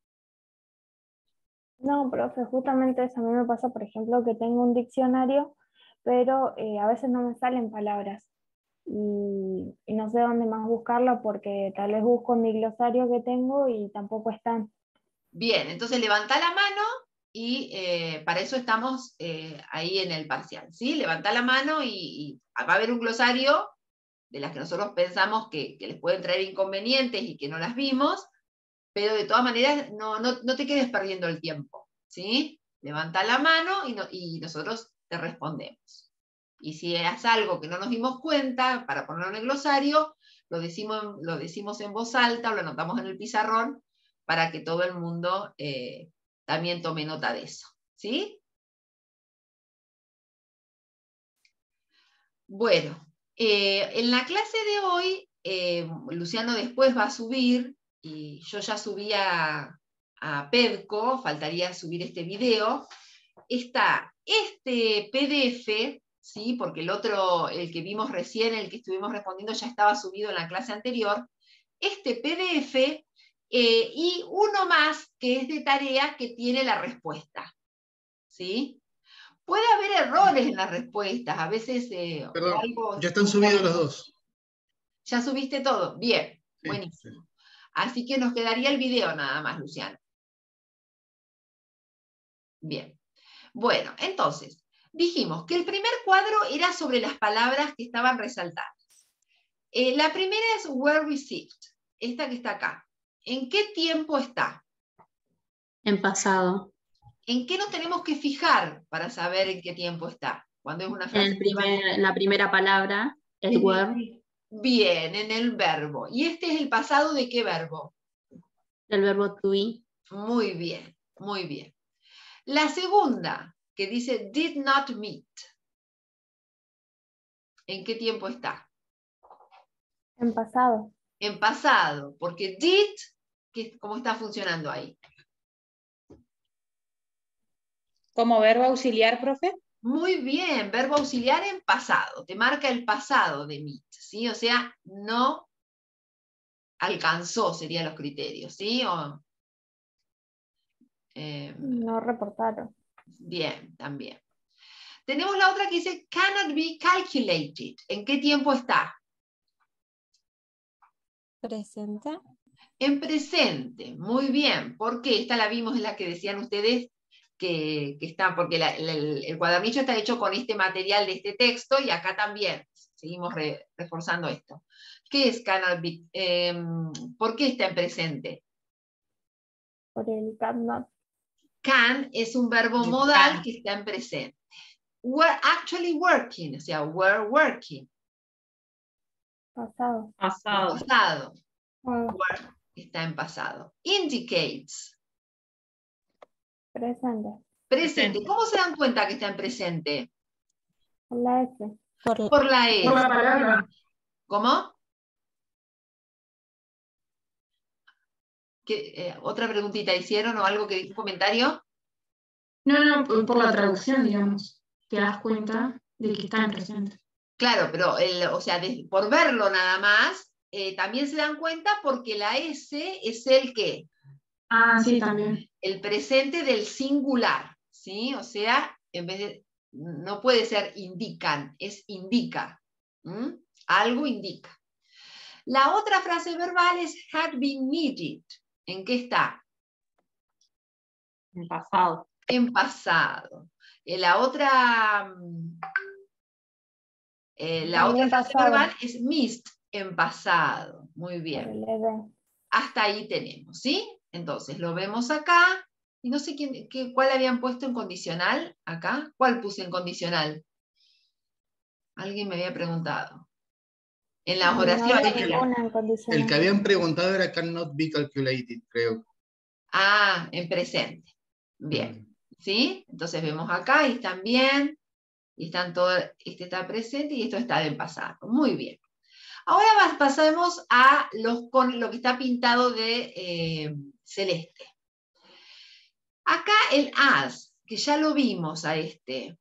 No, profe, justamente eso a mí me pasa, por ejemplo, que tengo un diccionario, pero a veces no me salen palabras. Y no sé dónde más buscarlo porque tal vez busco en mi glosario que tengo y tampoco están. Bien, entonces levanta la mano y para eso estamos ahí en el parcial, ¿sí? Levanta la mano y va a haber un glosario de las que nosotros pensamos que les pueden traer inconvenientes y que no las vimos, pero de todas maneras no te quedes perdiendo el tiempo, ¿sí? Levanta la mano y nosotros te respondemos. Y si es algo que no nos dimos cuenta, para ponerlo en el glosario, lo decimos en voz alta o lo anotamos en el pizarrón para que todo el mundo también tome nota de eso. ¿Sí? Bueno, en la clase de hoy, Luciano después va a subir, y yo ya subí a Pedco, faltaría subir este video. Está este PDF, ¿sí? Porque el otro, el que vimos recién, el que estuvimos respondiendo, ya estaba subido en la clase anterior. Este PDF y uno más que es de tarea que tiene la respuesta, ¿sí? Puede haber errores en las respuestas, a veces Perdón, algo... ya están subidos los dos. ¿Ya subiste todo? Bien, Sí, buenísimo. Así que nos quedaría el video nada más, Luciano. Bien. Bueno, entonces, dijimos que el primer cuadro era sobre las palabras que estaban resaltadas. La primera es were received, esta que está acá. ¿En qué tiempo está? En pasado. ¿En qué nos tenemos que fijar para saber en qué tiempo está? Cuando es una frase. La primera palabra, el were. Bien, en el verbo. ¿Y este es el pasado de qué verbo? El verbo to be. Muy bien, muy bien. La segunda, que dice did not meet. ¿En qué tiempo está? En pasado. En pasado, porque did, ¿cómo está funcionando ahí? ¿Como verbo auxiliar, profe? Muy bien, verbo auxiliar en pasado, te marca el pasado de meet, ¿sí? O sea, no alcanzó, serían los criterios, ¿sí? No reportaron. Bien, también. Tenemos la otra que dice cannot be calculated. ¿En qué tiempo está? Presente. En presente, muy bien. ¿Por qué? Esta la vimos, en la que decían ustedes que está, porque el cuadernillo está hecho con este material de este texto y acá también. Seguimos reforzando esto. ¿Qué es cannot be? ¿Por qué está en presente? Por el cannot. Can es un verbo modal que está en presente. We're actually working, o sea, we're working. Pasado. Pasado. Pasado. Were está en pasado. Indicates. Presente. Presente. ¿Cómo se dan cuenta que está en presente? Por la S. Por la S. Por la palabra. ¿Cómo? ¿Otra preguntita hicieron o algo un comentario? No, por la traducción, digamos. Te das cuenta de que está en presente. Claro, pero o sea, por verlo nada más, también se dan cuenta porque la S es el ¿qué? Ah, sí, también. El presente del singular, ¿sí? O sea, en vez de, no puede ser indican, es indica. Algo indica. La otra frase verbal es had been needed. ¿En qué está? En pasado. En pasado. La otra frase verbal es missed, en pasado. Muy bien. Hasta ahí tenemos, ¿sí? Entonces lo vemos acá. Y no sé cuál habían puesto en condicional acá. ¿Cuál puse en condicional? Alguien me había preguntado. En las oraciones. El que habían preguntado era cannot be calculated, creo. Ah, en presente. Bien. ¿Sí? Entonces vemos acá y están bien. Y están todo, este está presente y esto está en pasado. Muy bien. Ahora pasemos a con lo que está pintado de celeste. Acá el as, que ya lo vimos a este.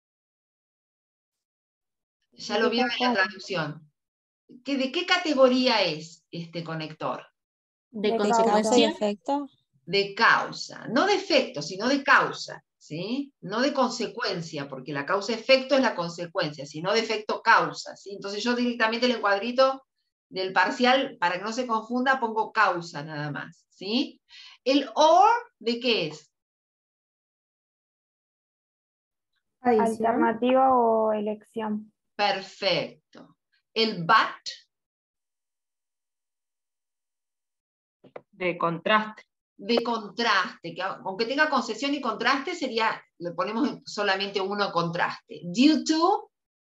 Ya lo vieron en la traducción. ¿De qué categoría es este conector? ¿De consecuencia? ¿De efecto? De causa. No de efecto, sino de causa. ¿Sí? No de consecuencia, porque la causa-efecto es la consecuencia, sino de efecto-causa. ¿Sí? Entonces yo directamente en el cuadrito del parcial, para que no se confunda, pongo causa nada más. ¿Sí? El or, ¿de qué es? Alternativa o elección. Perfecto. El but. De contraste. De contraste, que aunque tenga concesión y contraste, le ponemos solamente uno contraste. Due to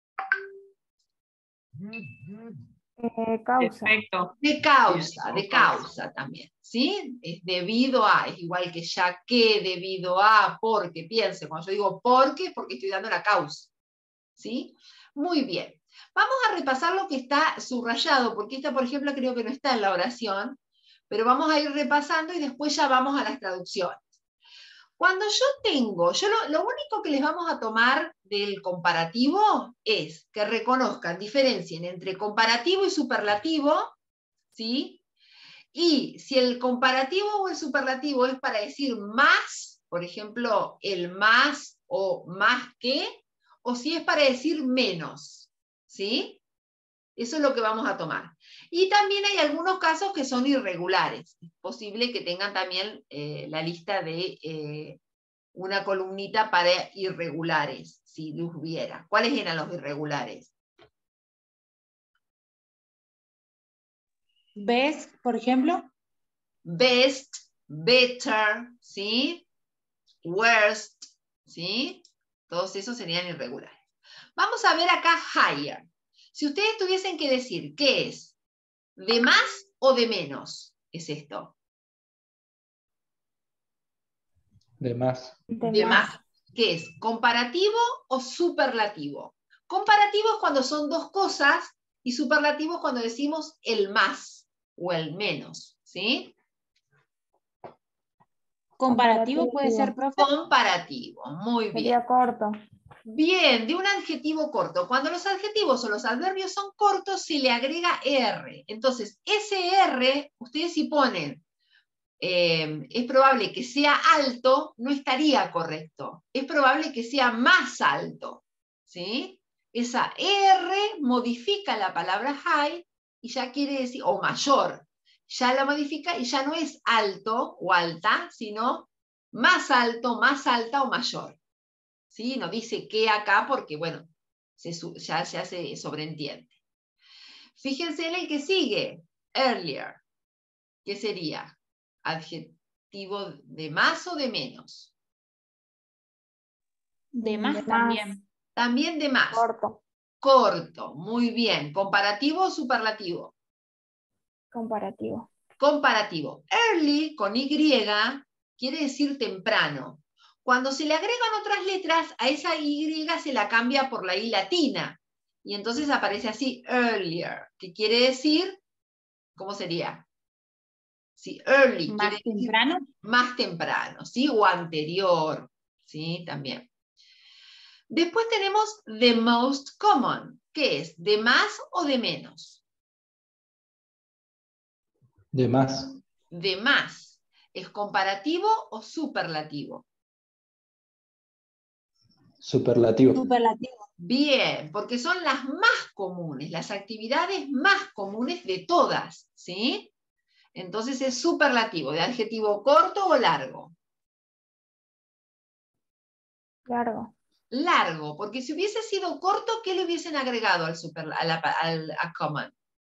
causa. Perfecto. De causa también, ¿sí? Es debido a, es igual que ya que, debido a, porque, piense, cuando yo digo porque estoy dando la causa, ¿sí? Muy bien. Vamos a repasar lo que está subrayado, porque esta, por ejemplo, creo que no está en la oración, pero vamos a ir repasando y después ya vamos a las traducciones. Cuando yo tengo, lo único que les vamos a tomar del comparativo es que reconozcan, diferencien entre comparativo y superlativo, ¿sí? Y si el comparativo o el superlativo es para decir más, por ejemplo, el más o más que, o si es para decir menos, ¿sí? Eso es lo que vamos a tomar. Y también hay algunos casos que son irregulares. Es posible que tengan también la lista de una columnita para irregulares, si los hubiera. ¿Cuáles eran los irregulares? Best, por ejemplo. Best, better, ¿sí? Worst, ¿sí? Todos esos serían irregulares. Vamos a ver acá higher. Si ustedes tuviesen que decir qué es, ¿de más o de menos? Es esto. De más. De más. ¿Qué es? ¿Comparativo o superlativo? Comparativo es cuando son dos cosas y superlativo es cuando decimos el más o el menos, ¿sí? Comparativo puede ser, profe. Comparativo, muy bien. Sería corto. Bien, de un adjetivo corto. Cuando los adjetivos o los adverbios son cortos, se le agrega R. Entonces, ese R, ustedes si ponen, es probable que sea alto, no estaría correcto. Es probable que sea más alto, ¿sí? Esa R modifica la palabra high y ya quiere decir, o mayor, ya la modifica y ya no es alto o alta, sino más alto, más alta o mayor. ¿Sí? No dice qué acá porque, bueno, ya se sobreentiende. Fíjense en el que sigue, earlier. ¿Qué sería? ¿Adjetivo de más o de menos? De más también. También de más. Corto. Corto, muy bien. ¿Comparativo o superlativo? Comparativo. Comparativo. Early, con Y, quiere decir temprano. Cuando se le agregan otras letras, a esa Y se la cambia por la I latina. Y entonces aparece así, earlier, que quiere decir, ¿cómo sería? Sí, early. ¿Más temprano? Más temprano, ¿sí? O anterior, ¿sí? También. Después tenemos the most common. ¿Qué es? ¿De más o de menos? De más. De más. ¿Es comparativo o superlativo? Superlativo. Superlativo. Bien, porque son las más comunes, las actividades más comunes de todas, ¿sí? Entonces es superlativo, de adjetivo corto o largo. Largo. Largo, porque si hubiese sido corto, ¿qué le hubiesen agregado a common?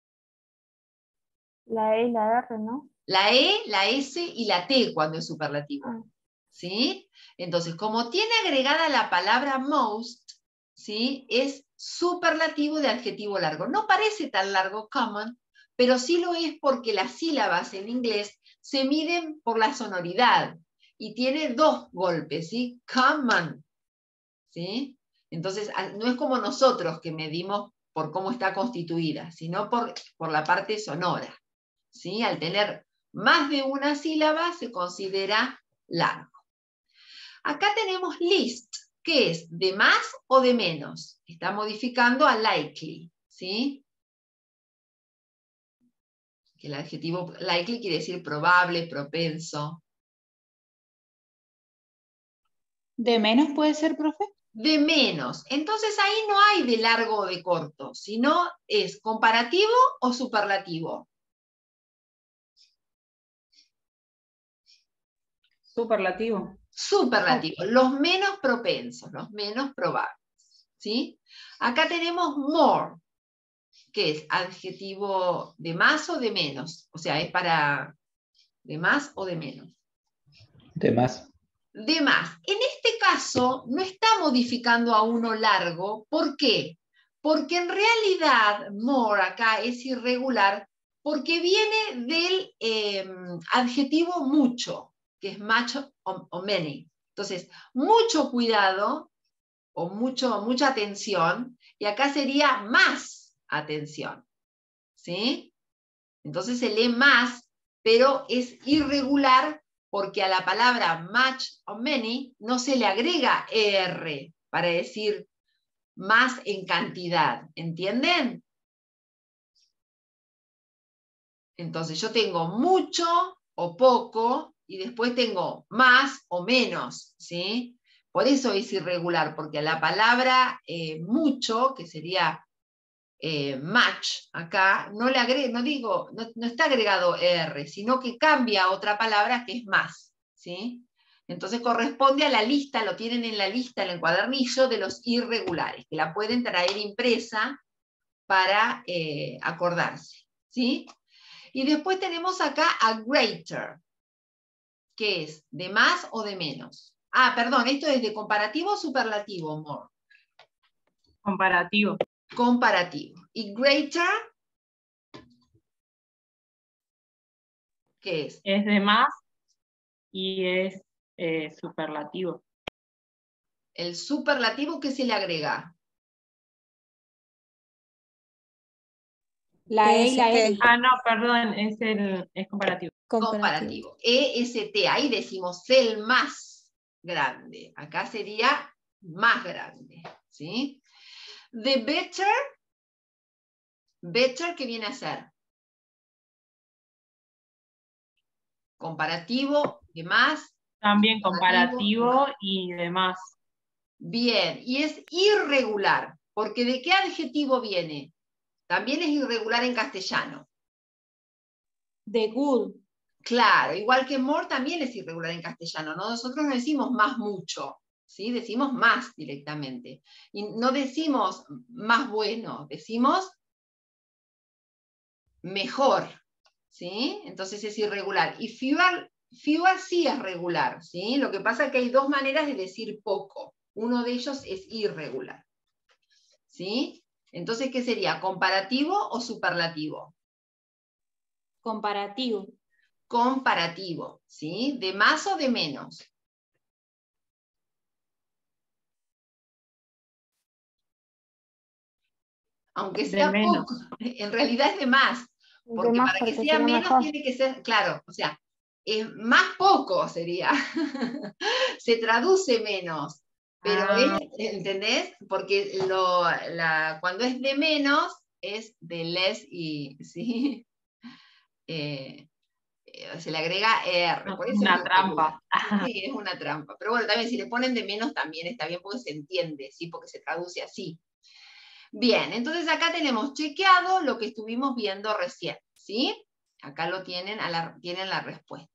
La E y la R, ¿no? La E, la S y la T cuando es superlativo. ¿Sí? Entonces, como tiene agregada la palabra most, ¿sí? Es superlativo de adjetivo largo. No parece tan largo common, pero sí lo es porque las sílabas en inglés se miden por la sonoridad y tiene dos golpes, ¿sí? Common, ¿sí? Entonces, no es como nosotros que medimos por cómo está constituida, sino por la parte sonora, ¿sí? Al tener más de una sílaba se considera largo. Acá tenemos list, que es de más o de menos. Está modificando a likely, ¿sí? Que el adjetivo likely quiere decir probable, propenso. ¿De menos puede ser, profe? De menos. Entonces ahí no hay de largo o de corto, sino es comparativo o superlativo. Superlativo. Superlativo, los menos propensos, los menos probables, ¿sí? Acá tenemos more, que es adjetivo de más o de menos, o sea, es para de más o de menos. De más. De más. En este caso no está modificando a uno largo, ¿por qué? Porque en realidad more acá es irregular porque viene del adjetivo mucho, que es much o many. Entonces, mucho cuidado o mucha atención, y acá sería más atención, ¿sí? Entonces se lee más, pero es irregular porque a la palabra much o many no se le agrega ER para decir más en cantidad, ¿entienden? Entonces yo tengo mucho o poco, y después tengo más o menos, ¿sí? Por eso es irregular, porque a la palabra mucho, que sería much, acá, no le agrego, no está agregado ER, sino que cambia a otra palabra que es más, ¿sí? Entonces corresponde a la lista, lo tienen en la lista, en el cuadernillo de los irregulares, que la pueden traer impresa para acordarse, ¿sí? Y después tenemos acá a greater, que es de más o de menos. Ah, perdón, esto es de comparativo o superlativo, more. Comparativo. Comparativo. Y greater, ¿qué es? Es de más y es superlativo. El superlativo, ¿qué se le agrega? La E y la L. Ah, no, perdón, es comparativo. Comparativo. EST, ahí decimos el más grande. Acá sería más grande, ¿sí? The better, better, ¿qué viene a ser? Comparativo, de más. También comparativo y demás. Bien, y es irregular, porque ¿de qué adjetivo viene? También es irregular en castellano. De good. Claro, igual que more también es irregular en castellano, ¿no? Nosotros no decimos más mucho, ¿sí? Decimos más directamente. Y no decimos más bueno, decimos mejor, ¿sí? Entonces es irregular. Y fewer sí es regular, ¿sí? Lo que pasa es que hay dos maneras de decir poco. Uno de ellos es irregular, ¿sí? Entonces, ¿qué sería? ¿Comparativo o superlativo? Comparativo. Comparativo, ¿sí? ¿De más o de menos? Aunque sea poco, en realidad es de más. Porque para que sea menos tiene que ser, claro, o sea, más poco sería. Se traduce menos. Pero ¿entendés? Porque cuando es de menos, es de less y, ¿sí? Se le agrega R. Por eso una es trampa. Sí, es una trampa. Pero bueno, también si le ponen de menos también está bien porque se entiende, ¿sí? Porque se traduce así. Bien, entonces acá tenemos chequeado lo que estuvimos viendo recién, ¿sí? Acá lo tienen, tienen la respuesta.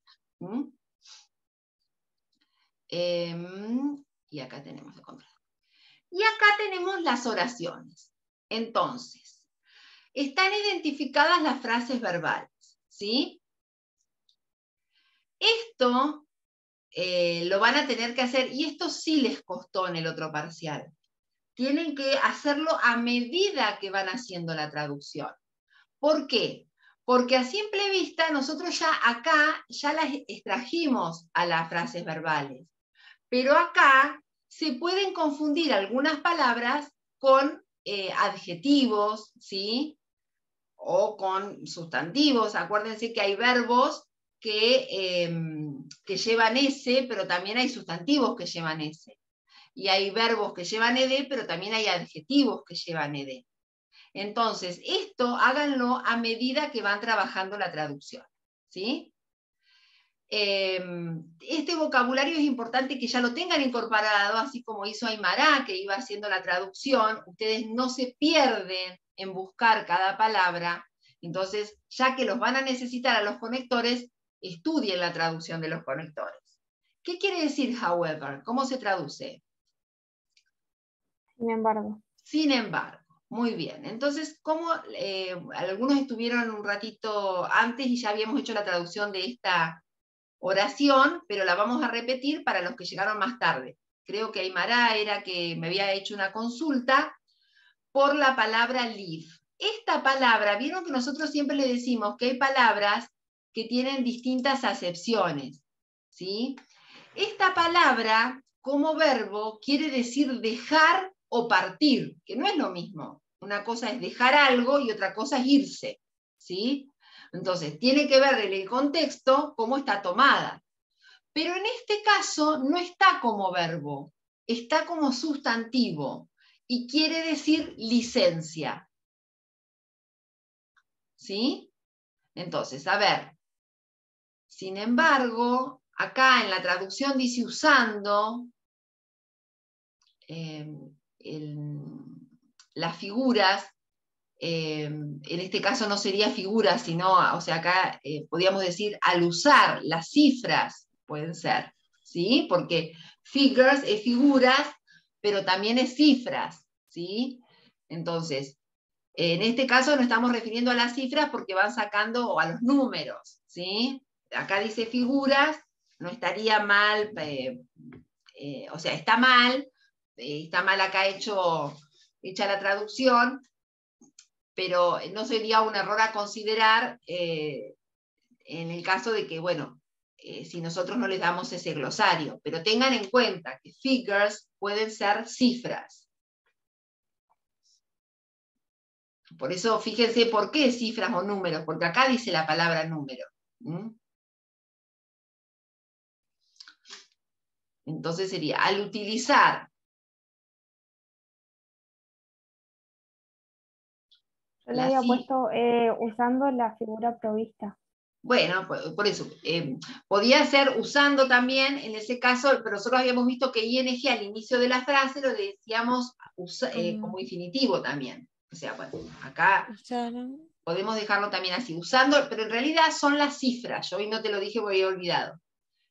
Y acá tenemos el control. Y acá tenemos las oraciones. Entonces, están identificadas las frases verbales, ¿sí? Esto lo van a tener que hacer, y esto sí les costó en el otro parcial. Tienen que hacerlo a medida que van haciendo la traducción. ¿Por qué? Porque a simple vista nosotros ya acá ya las extrajimos a las frases verbales. Pero acá se pueden confundir algunas palabras con adjetivos, ¿sí? O con sustantivos. Acuérdense que hay verbos que llevan S, pero también hay sustantivos que llevan S. Y hay verbos que llevan ED, pero también hay adjetivos que llevan ED. Entonces, esto háganlo a medida que van trabajando la traducción, ¿sí? Este vocabulario es importante que ya lo tengan incorporado, así como hizo Aymara, que iba haciendo la traducción. Ustedes no se pierden en buscar cada palabra. Entonces, ya que los van a necesitar a los conectores, estudien la traducción de los conectores. ¿Qué quiere decir however? ¿Cómo se traduce? Sin embargo. Sin embargo. Muy bien. Entonces, como algunos estuvieron un ratito antes y ya habíamos hecho la traducción de esta oración, pero la vamos a repetir para los que llegaron más tarde. Creo que Aymara era que me había hecho una consulta por la palabra live. Esta palabra, vieron que nosotros siempre le decimos que hay palabras que tienen distintas acepciones, ¿sí? Esta palabra, como verbo, quiere decir dejar o partir, que no es lo mismo. Una cosa es dejar algo y otra cosa es irse, ¿sí? Entonces, tiene que ver en el contexto cómo está tomada. Pero en este caso no está como verbo, está como sustantivo y quiere decir licencia. ¿Sí? Entonces, a ver, sin embargo, acá en la traducción dice usando las figuras, en este caso no sería figuras, sino, o sea, acá podríamos decir al usar las cifras, pueden ser, ¿sí? Porque figures es figuras, pero también es cifras, ¿sí? Entonces, en este caso nos estamos refiriendo a las cifras porque van sacando, o a los números, ¿sí? Acá dice figuras, no estaría mal, o sea, está mal acá hecha la traducción, pero no sería un error a considerar en el caso de que, bueno, si nosotros no les damos ese glosario. Pero tengan en cuenta que figures pueden ser cifras. Por eso, fíjense por qué cifras o números, porque acá dice la palabra número. Entonces sería, al utilizar Yo le había puesto usando la figura provista. Bueno, por eso, podía ser usando también, en ese caso, pero nosotros habíamos visto que ing al inicio de la frase lo decíamos como infinitivo también. O sea, bueno, acá podemos dejarlo también así, usando, pero en realidad son las cifras. Yo hoy no te lo dije porque había olvidado.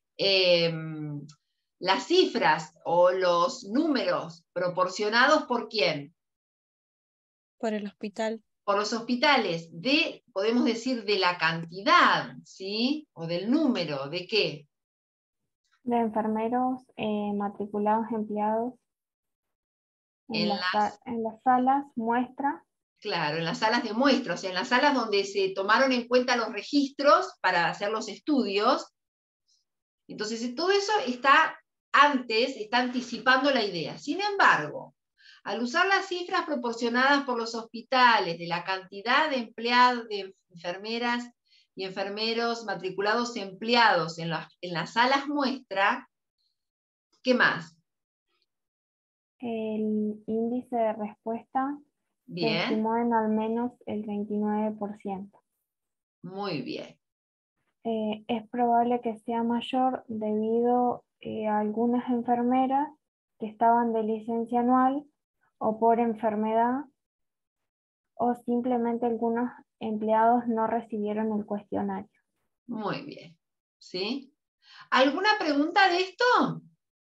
Las cifras o los números proporcionados ¿por quién? Por el hospital. Por los hospitales, podemos decir de la cantidad, ¿sí? O del número, ¿de qué? De enfermeros matriculados empleados en las salas muestra. Claro, en las salas de muestra, o sea, en las salas donde se tomaron en cuenta los registros para hacer los estudios. Entonces, todo eso está anticipando la idea. Sin embargo, al usar las cifras proporcionadas por los hospitales de la cantidad de empleados, de enfermeras y enfermeros matriculados empleados en las salas muestra, ¿qué más? El índice de respuesta se estimó en al menos el 29%. Muy bien. Es probable que sea mayor debido a algunas enfermeras que estaban de licencia anual o por enfermedad, o simplemente algunos empleados no recibieron el cuestionario. Muy bien. ¿Sí? ¿Alguna pregunta de esto?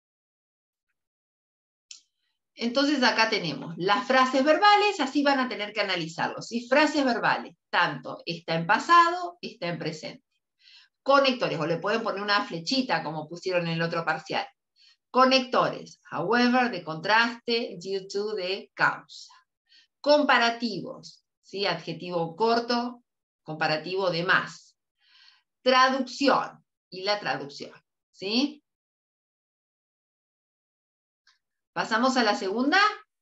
Entonces acá tenemos las frases verbales, así van a tener que analizarlos. ¿Sí? Frases verbales, tanto está en pasado, está en presente. Conectores, o le pueden poner una flechita como pusieron en el otro parcial. Conectores, however, de contraste, due to, de causa. Comparativos, ¿sí? Adjetivo corto, comparativo de más. Traducción, y la traducción, ¿sí? ¿Pasamos a la segunda?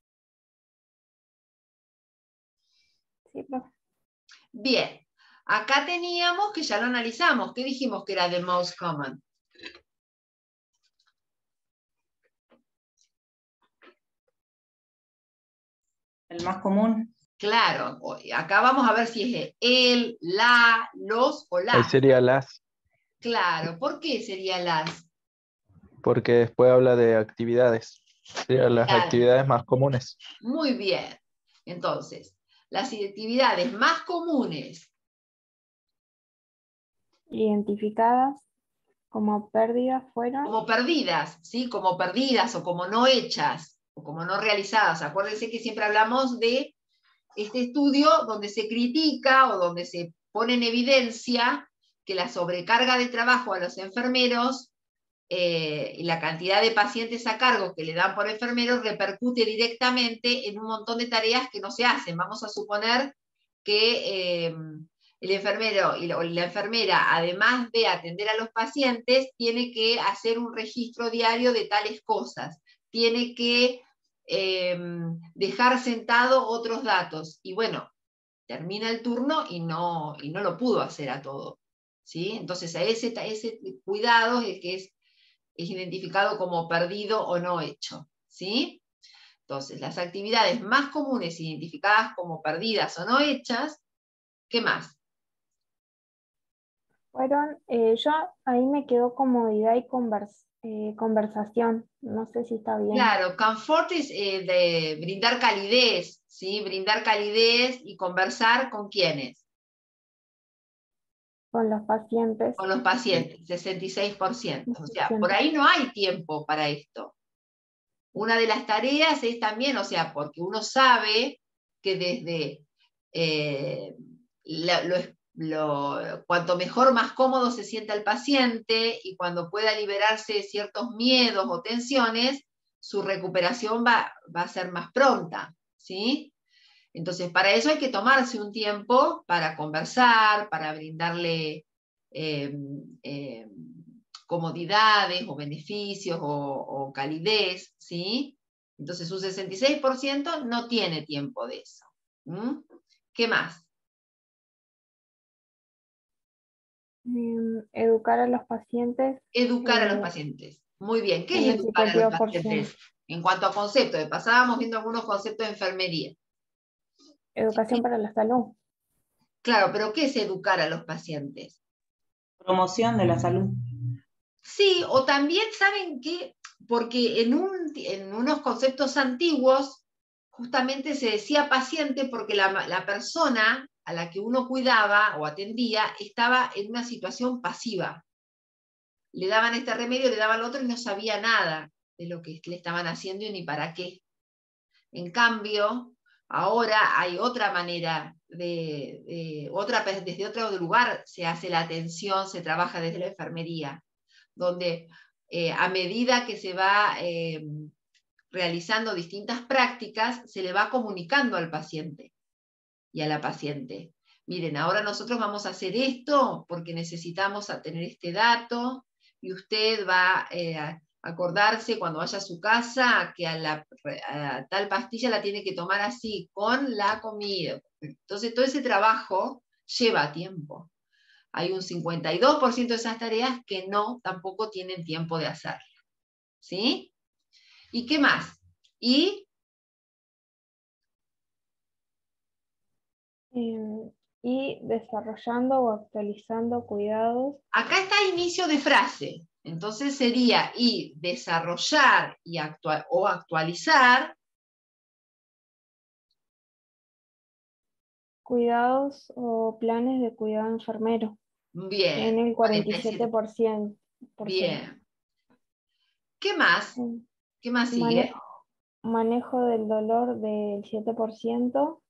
Sí, profe. Bien, acá teníamos que ya lo analizamos. ¿Qué dijimos que era the most common? El más común. Claro, acá vamos a ver si es el, la, los o Ahí las. sería las, Claro, ¿por qué sería las? porque después habla de actividades. Serían las Claro. actividades más comunes. Muy bien. Entonces, las actividades más comunes. Identificadas como pérdidas fueron. Como perdidas, ¿sí? Como perdidas o como no hechas o como no realizadas. Acuérdense que siempre hablamos de este estudio donde se critica o donde se pone en evidencia que la sobrecarga de trabajo a los enfermeros y la cantidad de pacientes a cargo que le dan por enfermeros repercute directamente en un montón de tareas que no se hacen. Vamos a suponer que el enfermero y la enfermera, además de atender a los pacientes, tiene que hacer un registro diario de tales cosas, tiene que dejar sentado otros datos, y bueno, termina el turno y no lo pudo hacer a todo, ¿sí? Entonces a ese cuidado es el que es es identificado como perdido o no hecho, ¿sí? Entonces, las actividades más comunes identificadas como perdidas o no hechas, ¿qué más? Fueron, yo ahí me quedó comodidad y conversación. No sé si está bien. Claro, comfort es de brindar calidez, ¿sí? Brindar calidez y conversar ¿con quiénes? Con los pacientes. Con los pacientes, 66%. O sea, por ahí no hay tiempo para esto. Una de las tareas es también, o sea, porque uno sabe que desde cuanto mejor, más cómodo se sienta el paciente y cuando pueda liberarse de ciertos miedos o tensiones, su recuperación va a ser más pronta, ¿sí? Entonces, para eso hay que tomarse un tiempo para conversar, para brindarle comodidades o beneficios o calidez, ¿sí? Entonces, un 66% no tiene tiempo de eso. ¿Qué más? Educar a los pacientes. Educar a los pacientes. Muy bien. ¿Qué es el educar a los 52%. pacientes? En cuanto a conceptos, pasábamos viendo algunos conceptos de enfermería. Educación para la salud. Claro, pero ¿qué es educar a los pacientes? Promoción de la salud. Sí, o también, ¿saben qué? Porque en unos conceptos antiguos, justamente se decía paciente porque la persona a la que uno cuidaba o atendía estaba en una situación pasiva. Le daban este remedio, le daban lo otro y no sabía nada de lo que le estaban haciendo y ni para qué. En cambio, ahora hay otra manera, desde otro lugar se hace la atención, se trabaja desde la enfermería, donde a medida que se va realizando distintas prácticas, se le va comunicando al paciente y a la paciente. Miren, ahora nosotros vamos a hacer esto porque necesitamos tener este dato y usted va a acordarse cuando vaya a su casa que a tal pastilla la tiene que tomar así, con la comida. Entonces todo ese trabajo lleva tiempo. Hay un 52% de esas tareas que tampoco tienen tiempo de hacerlas. ¿Sí? ¿Y qué más? Y desarrollando o actualizando cuidados. Acá está inicio de frase. Entonces sería y desarrollar o actualizar cuidados o planes de cuidado enfermero. Bien. En el 47%. Bien. ¿Qué más? ¿Qué más sigue? Manejo del dolor del 7%.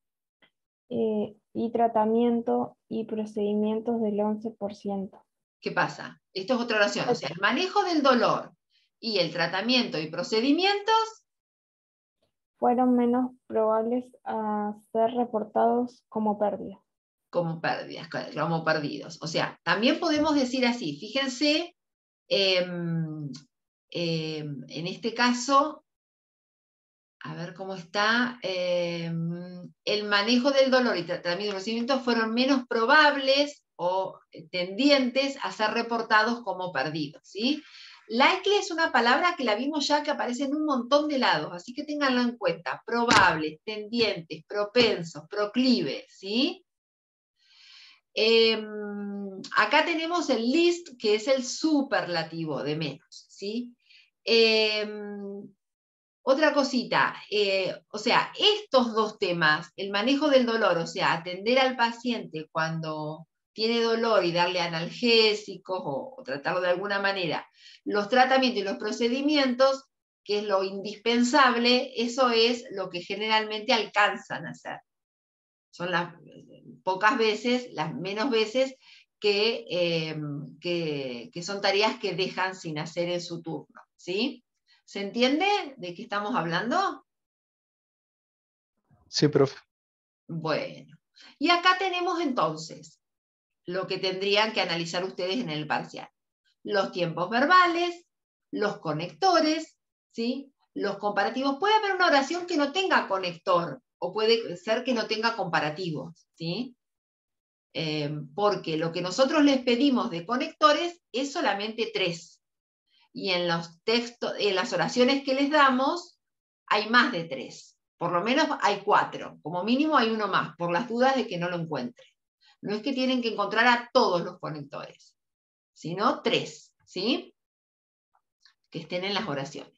Y tratamiento y procedimientos del 11%. ¿Qué pasa? Esto es otra oración. O sea, el manejo del dolor y el tratamiento y procedimientos fueron menos probables a ser reportados como pérdidas. Como pérdidas, como perdidos. O sea, también podemos decir así, fíjense, en este caso, a ver cómo está, el manejo del dolor y tratamiento de procedimientos fueron menos probables o tendientes a ser reportados como perdidos, ¿sí? Likely es una palabra que la vimos ya que aparece en un montón de lados, así que ténganlo en cuenta, probables, tendientes, propensos, proclives, ¿sí? Acá tenemos el list, que es el superlativo de menos, ¿sí? Otra cosita, o sea, estos dos temas, el manejo del dolor, o sea, atender al paciente cuando tiene dolor y darle analgésicos o tratarlo de alguna manera, los tratamientos y los procedimientos, que es lo indispensable, eso es lo que generalmente alcanzan a hacer. Son las pocas veces, las menos veces que son tareas que dejan sin hacer en su turno, ¿sí? ¿Se entiende de qué estamos hablando? Sí, profe. Bueno, y acá tenemos entonces lo que tendrían que analizar ustedes en el parcial. Los tiempos verbales, los conectores, ¿sí? Los comparativos. Puede haber una oración que no tenga conector, o puede ser que no tenga comparativos, ¿sí? Porque lo que nosotros les pedimos de conectores es solamente 3. y en los textos, en las oraciones que les damos, hay más de 3. Por lo menos hay 4. Como mínimo hay uno más, por las dudas de que no lo encuentren. No es que tienen que encontrar a todos los conectores, sino 3, ¿sí? Que estén en las oraciones.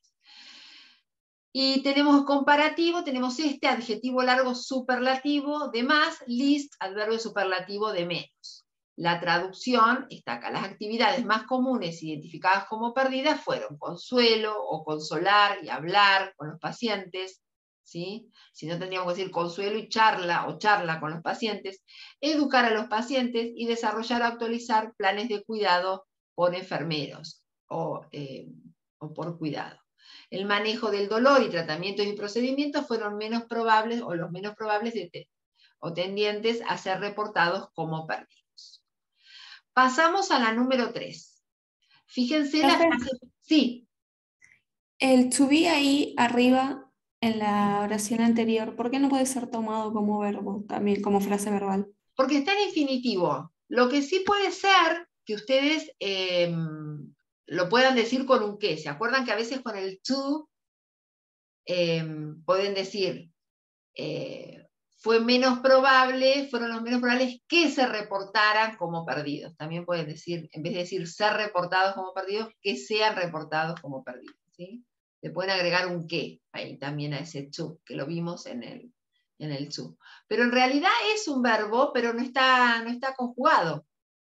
Y tenemos comparativo, tenemos este adjetivo largo superlativo de más, list, adverbio superlativo de menos. La traducción está acá. Las actividades más comunes identificadas como perdidas fueron consuelo o consolar y hablar con los pacientes, ¿sí? Si no, tendríamos que decir consuelo y charla o charla con los pacientes, educar a los pacientes y desarrollar o actualizar planes de cuidado por enfermeros o por cuidado. El manejo del dolor y tratamientos y procedimientos fueron menos probables o los menos probables o tendientes a ser reportados como perdidos. Pasamos a la número 3. Fíjense la frase. Sí. El to be ahí arriba en la oración anterior, ¿por qué no puede ser tomado como verbo también, como frase verbal? Porque está en infinitivo. Lo que sí puede ser que ustedes lo puedan decir con un qué. ¿Se acuerdan que a veces con el to pueden decir fueron los menos probables que se reportaran como perdidos? También pueden decir, en vez de decir ser reportados como perdidos, que sean reportados como perdidos, ¿sí? Le pueden agregar un qué ahí también a ese to, que lo vimos en el to. Pero en realidad es un verbo, pero no está conjugado.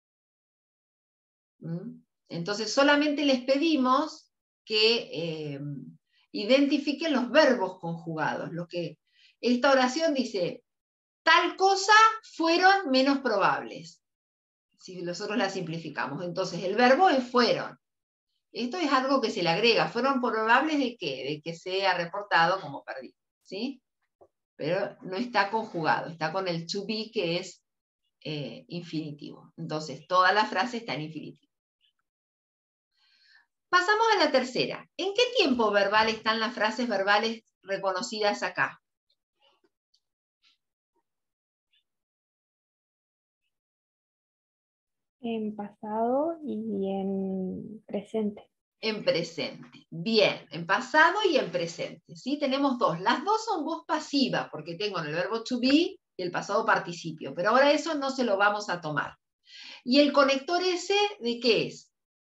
Entonces solamente les pedimos que identifiquen los verbos conjugados. Esta oración dice, tal cosa fueron menos probables. Si nosotros la simplificamos. Entonces el verbo es fueron. Esto es algo que se le agrega. ¿Fueron probables de qué? De que sea reportado como perdido, ¿sí? Pero no está conjugado. Está con el to be, que es infinitivo. Entonces toda la frase está en infinitivo. Pasamos a la tercera. ¿En qué tiempo verbal están las frases verbales reconocidas acá? En pasado y en presente. En presente. Bien, en pasado y en presente. ¿Sí? Tenemos dos. Las dos son voz pasiva, porque tengo en el verbo to be y el pasado participio. Pero ahora eso no se lo vamos a tomar. ¿Y el conector ese de qué es?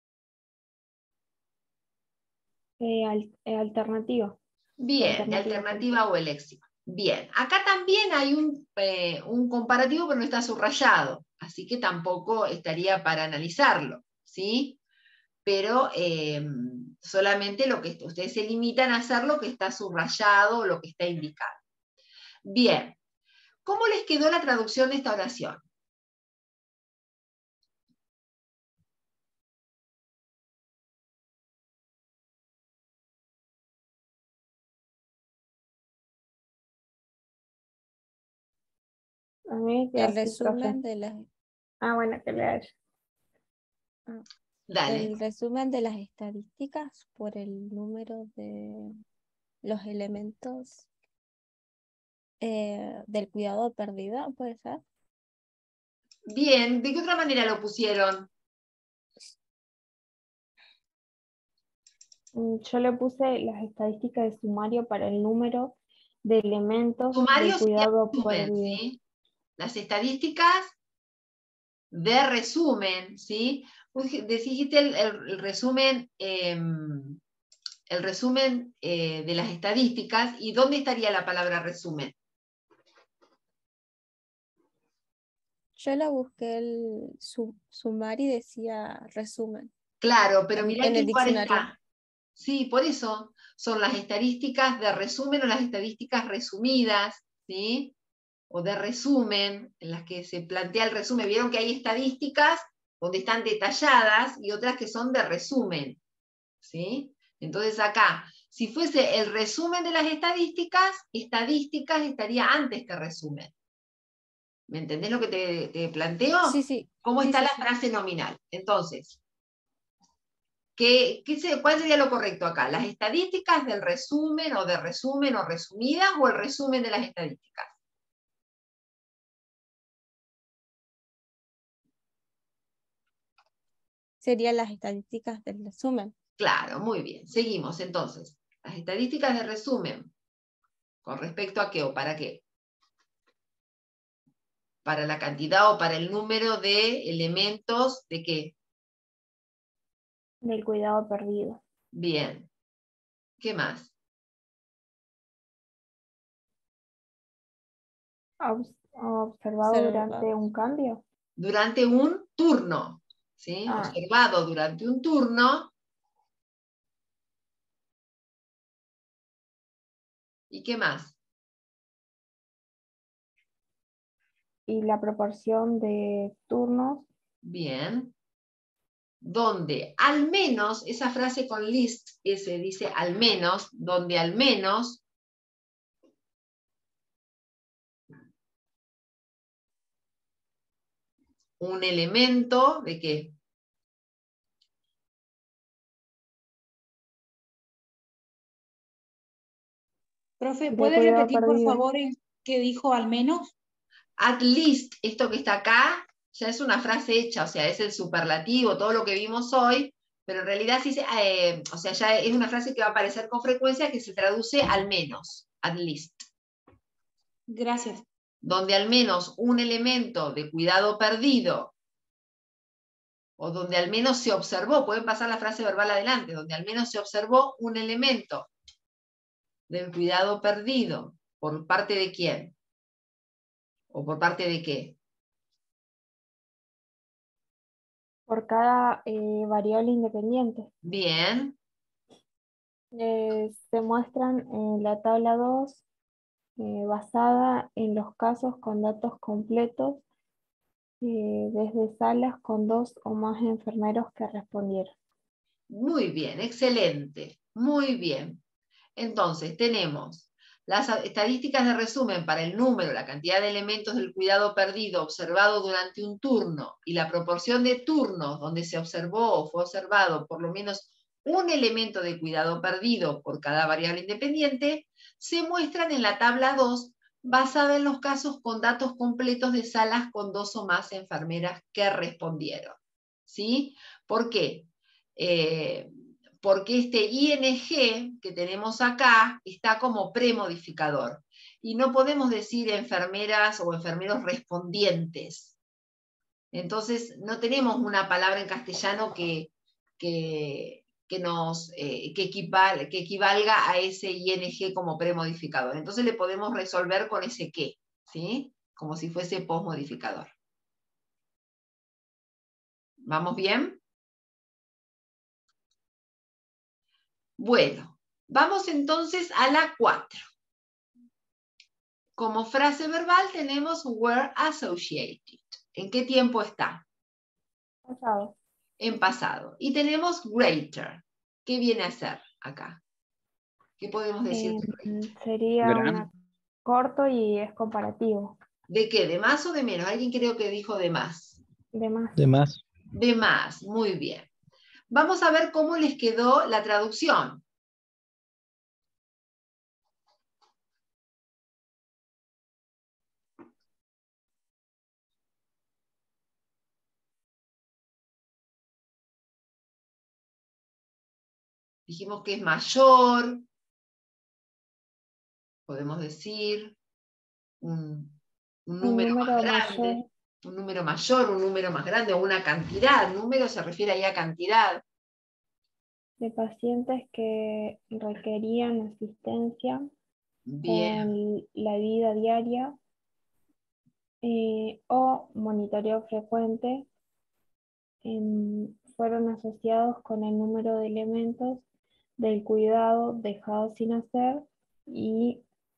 Alternativa. Bien, de alternativa o elección. Bien, acá también hay un comparativo, pero no está subrayado, así que tampoco estaría para analizarlo, ¿sí? Pero solamente lo que ustedes se limitan a hacer lo que está subrayado o lo que está indicado. Bien, ¿cómo les quedó la traducción de esta oración? A mí El resumen de las... bueno, que leas. Dale. El resumen de las estadísticas por el número de los elementos del cuidado perdida, ¿puede ser? Bien, ¿de qué otra manera lo pusieron? Yo le puse las estadísticas de sumario para el número de elementos Sumario del cuidado resumen, perdido. ¿sí? Las estadísticas de resumen, ¿sí? Dijiste el resumen, de las estadísticas, ¿y dónde estaría la palabra resumen? Yo la busqué el sumario y decía resumen. Claro, pero mirá en qué el lugar diccionario. está. Sí, por eso son las estadísticas de resumen o las estadísticas resumidas, ¿sí? O de resumen, en las que se plantea el resumen. Vieron que hay estadísticas donde están detalladas y otras que son de resumen, ¿sí? Entonces acá, si fuese el resumen de las estadísticas estaría antes que resumen. ¿Me entendés lo que te planteo? Sí, sí. ¿Cómo Sí, está sí, la sí. frase nominal? Entonces, ¿cuál sería lo correcto acá? ¿Las estadísticas del resumen o resumidas o el resumen de las estadísticas? Serían las estadísticas del resumen. Claro, muy bien. Seguimos entonces. Las estadísticas de resumen. ¿Con respecto a qué o para qué? Para la cantidad o para el número de elementos de qué. Del cuidado perdido. Bien. ¿Qué más? Observado durante un cambio. Durante un turno. ¿Sí? Observado durante un turno. ¿Y qué más? Y la proporción de turnos. Bien. Donde al menos, esa frase con list, ese dice al menos, donde al menos un elemento de qué. Profe, ¿puede repetir por favor el que dijo al menos? At least, esto que está acá, ya es una frase hecha, o sea, es el superlativo, todo lo que vimos hoy, pero en realidad sí, o sea, ya es una frase que va a aparecer con frecuencia que se traduce al menos, at least. Gracias. Donde al menos un elemento de cuidado perdido, o donde al menos se observó, pueden pasar la frase verbal adelante, donde al menos se observó un elemento del cuidado perdido, ¿por parte de quién? ¿O por parte de qué? Por cada variable independiente. Bien. Se muestran en la tabla 2, basada en los casos con datos completos, desde salas con 2 o más enfermeros que respondieron. Muy bien, excelente, muy bien. Entonces, tenemos las estadísticas de resumen para el número, la cantidad de elementos del cuidado perdido observado durante un turno y la proporción de turnos donde se observó o fue observado por lo menos un elemento de cuidado perdido por cada variable independiente, se muestran en la tabla 2, basada en los casos con datos completos de salas con 2 o más enfermeras que respondieron. ¿Sí? ¿Por qué? Porque este ING que tenemos acá está como premodificador. Y no podemos decir enfermeras o enfermeros respondientes. Entonces, no tenemos una palabra en castellano que equivalga a ese ING como premodificador. Entonces le podemos resolver con ese que, ¿sí? Como si fuese postmodificador. ¿Vamos bien? Bueno, vamos entonces a la 4. Como frase verbal tenemos were associated. ¿En qué tiempo está? Pasado. En pasado. Y tenemos greater. ¿Qué viene a ser acá? ¿Qué podemos decir? Sería corto y es comparativo. ¿De qué? ¿De más o de menos? Alguien creo que dijo de más. De más. De más. De más, muy bien. Vamos a ver cómo les quedó la traducción. Dijimos que es mayor, podemos decir, un número más grande, un número mayor, un número más grande, o una cantidad. Número se refiere ahí a cantidad. De pacientes que requerían asistencia con la vida diaria o monitoreo frecuente, fueron asociados con el número de elementos del cuidado dejado sin hacer y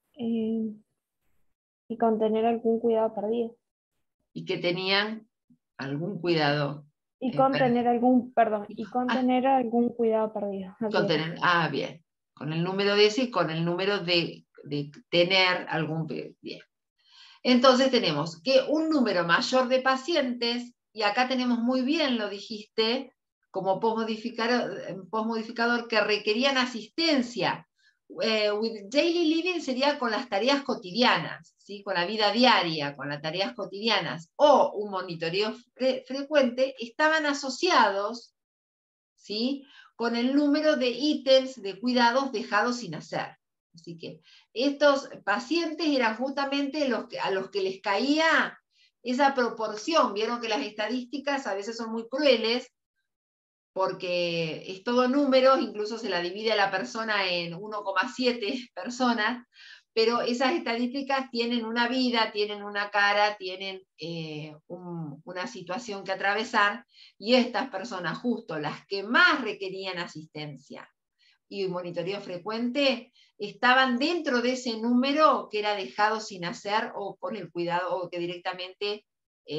con tener algún cuidado perdido. Y que tenían algún cuidado. Y con tener algún, tener algún cuidado perdido. Bien. Con el número de ese y con el número de tener algún bien. Entonces tenemos que un número mayor de pacientes, y acá tenemos muy bien, lo dijiste, como postmodificador que requerían asistencia. With daily living sería con las tareas cotidianas, ¿sí? Con la vida diaria, con las tareas cotidianas, o un monitoreo frecuente, estaban asociados, ¿sí? Con el número de ítems de cuidados dejados sin hacer. Así que estos pacientes eran justamente a los que les caía esa proporción. Vieron que las estadísticas a veces son muy crueles, porque es todo números, incluso se la divide a la persona en 1,7 personas, pero esas estadísticas tienen una vida, tienen una cara, tienen una situación que atravesar, y estas personas, justo las que más requerían asistencia y monitoreo frecuente, estaban dentro de ese número que era dejado sin hacer o con el cuidado, o que directamente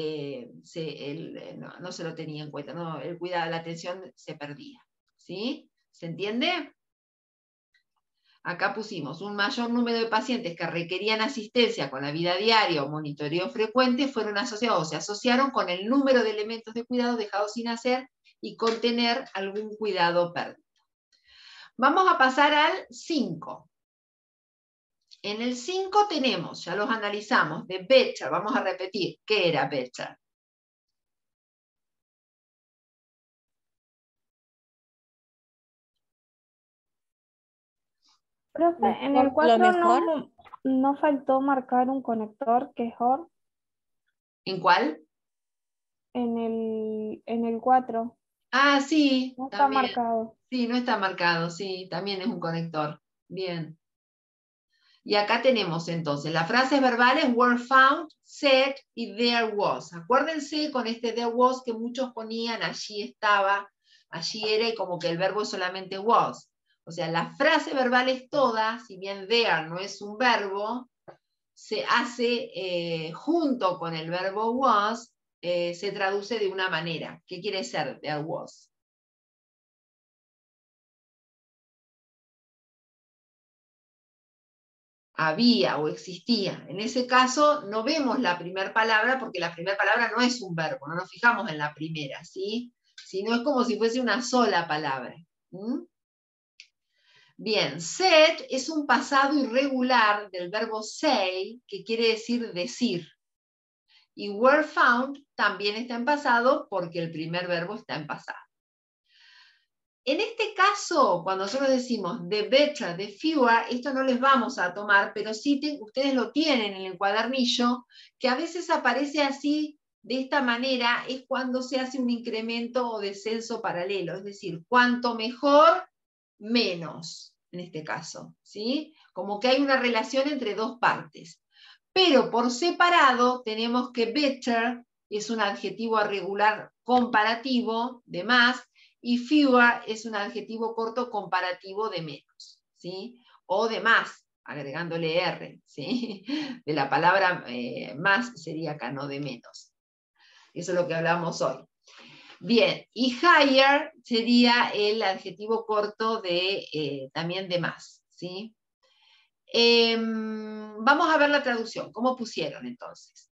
no se lo tenía en cuenta, ¿no? El cuidado, la atención se perdía. ¿Sí? ¿Se entiende? Acá pusimos un mayor número de pacientes que requerían asistencia con la vida diaria o monitoreo frecuente fueron asociados o se asociaron con el número de elementos de cuidado dejados sin hacer y con tener algún cuidado perdido. Vamos a pasar al 5. En el 5 tenemos, ya los analizamos, de Becher. Vamos a repetir, ¿qué era Becher? Profe, en el 4 no faltó marcar un conector que es OR. ¿En cuál? En el 4. Ah, sí. No está también. marcado. Sí, no está marcado, sí, también es un conector. Bien. Y acá tenemos entonces las frases verbales were found, said y there was. Acuérdense con este there was que muchos ponían allí estaba, allí era, y como que el verbo es solamente was. O sea, la frase verbal es toda, si bien there no es un verbo, se hace junto con el verbo was, se traduce de una manera. ¿Qué quiere ser there was? Había o existía. En ese caso no vemos la primera palabra porque la primera palabra no es un verbo, no nos fijamos en la primera, ¿sí? Sino es como si fuese una sola palabra. Bien, said es un pasado irregular del verbo say, que quiere decir decir. Y were found también está en pasado porque el primer verbo está en pasado. En este caso, cuando nosotros decimos the better, the fewer, esto no les vamos a tomar, pero sí ustedes lo tienen en el cuadernillo, que a veces aparece así, de esta manera, es cuando se hace un incremento o descenso paralelo, es decir, cuanto mejor, menos, en este caso, ¿sí? Como que hay una relación entre dos partes. Pero por separado tenemos que better es un adjetivo irregular comparativo de más, y fewer es un adjetivo corto comparativo de menos, ¿sí? O de más, agregándole R, ¿sí? De la palabra más sería acá, no de menos. Eso es lo que hablamos hoy. Bien, y higher sería el adjetivo corto de también de más, ¿sí? Vamos a ver la traducción. ¿Cómo pusieron entonces?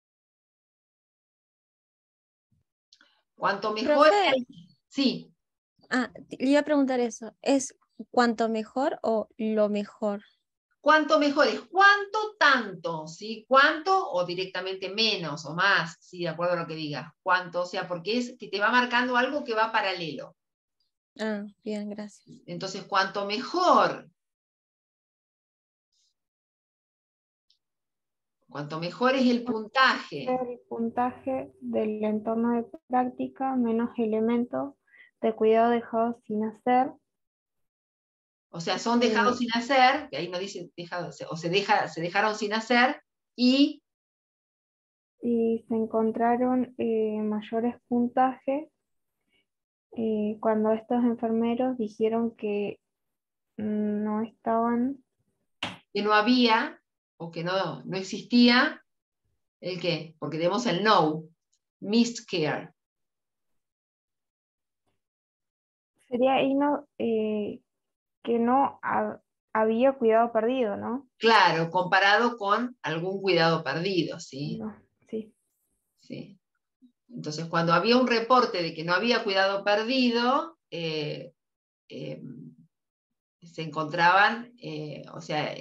Cuanto mejor... Profe, sí. Le iba a preguntar eso. ¿Es cuanto mejor o lo mejor? Cuanto mejor es cuánto, tanto, ¿sí? Cuánto o directamente menos o más, ¿sí? De acuerdo a lo que digas. Cuánto, o sea, porque es que te va marcando algo que va paralelo. Ah, bien, gracias. Entonces, cuanto mejor. Cuanto mejor es el puntaje. El puntaje del entorno de práctica menos elementos de cuidado dejados sin hacer. O sea, son dejados sin hacer, que ahí no dice dejados, o se dejaron sin hacer, y se encontraron mayores puntajes cuando estos enfermeros dijeron que no estaban... Que no había, o que no existía, ¿el qué? Porque tenemos el no, missed care. Sería ahí que no había cuidado perdido, ¿no? Claro, comparado con algún cuidado perdido, ¿sí? No, sí. Sí. Entonces, cuando había un reporte de que no había cuidado perdido, se encontraban, o sea,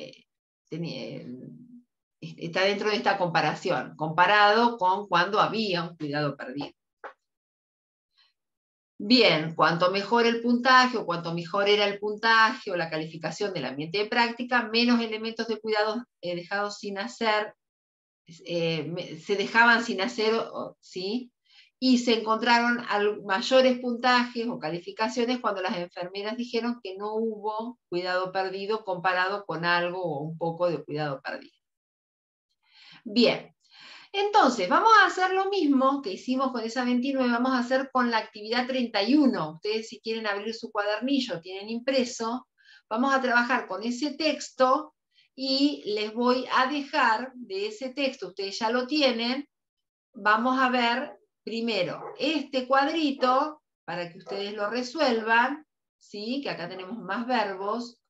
está dentro de esta comparación, comparado con cuando había un cuidado perdido. Bien, cuanto mejor el puntaje o cuanto mejor era el puntaje o la calificación del ambiente de práctica, menos elementos de cuidado dejados sin hacer, se dejaban sin hacer, ¿sí? Y se encontraron mayores puntajes o calificaciones cuando las enfermeras dijeron que no hubo cuidado perdido comparado con algo o un poco de cuidado perdido. Bien, entonces vamos a hacer lo mismo que hicimos con esa 29, vamos a hacer con la actividad 31. Ustedes si quieren abrir su cuadernillo, tienen impreso, vamos a trabajar con ese texto y les voy a dejar de ese texto, ustedes ya lo tienen, vamos a ver primero este cuadrito para que ustedes lo resuelvan, ¿sí? Que acá tenemos más verbos.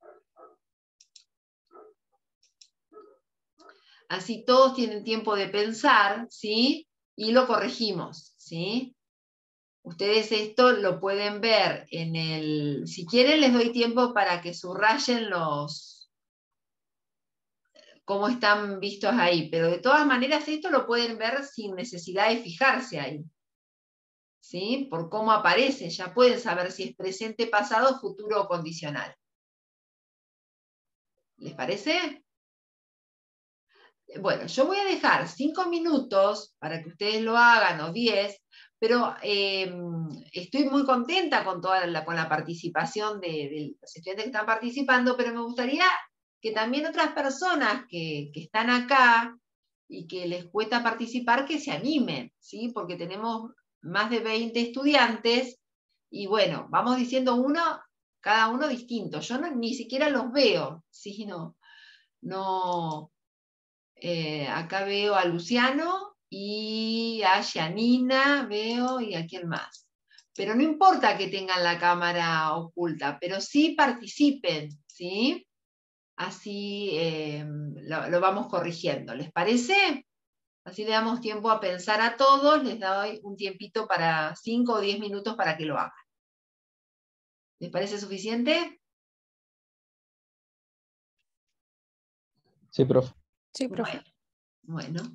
Así todos tienen tiempo de pensar, ¿sí? Y lo corregimos, ¿sí? Ustedes esto lo pueden ver en el... Si quieren les doy tiempo para que subrayen cómo están vistos ahí, pero de todas maneras esto lo pueden ver sin necesidad de fijarse ahí, ¿sí? Por cómo aparece, ya pueden saber si es presente, pasado, futuro o condicional. ¿Les parece? Bueno, yo voy a dejar 5 minutos para que ustedes lo hagan, o 10, pero estoy muy contenta con con la participación de los estudiantes que están participando, pero me gustaría que también otras personas que están acá y que les cuesta participar, que se animen, ¿sí? Porque tenemos más de 20 estudiantes, y bueno, vamos diciendo cada uno distinto. Yo ni siquiera los veo, ¿sí? No. Acá veo a Luciano y a Janina, veo, y a quién más. Pero no importa que tengan la cámara oculta, pero sí participen, ¿sí? Así lo vamos corrigiendo. ¿Les parece? Así le damos tiempo a pensar a todos, les doy un tiempito para 5 o 10 minutos para que lo hagan. ¿Les parece suficiente? Sí, profe. Sí, profe. Bueno.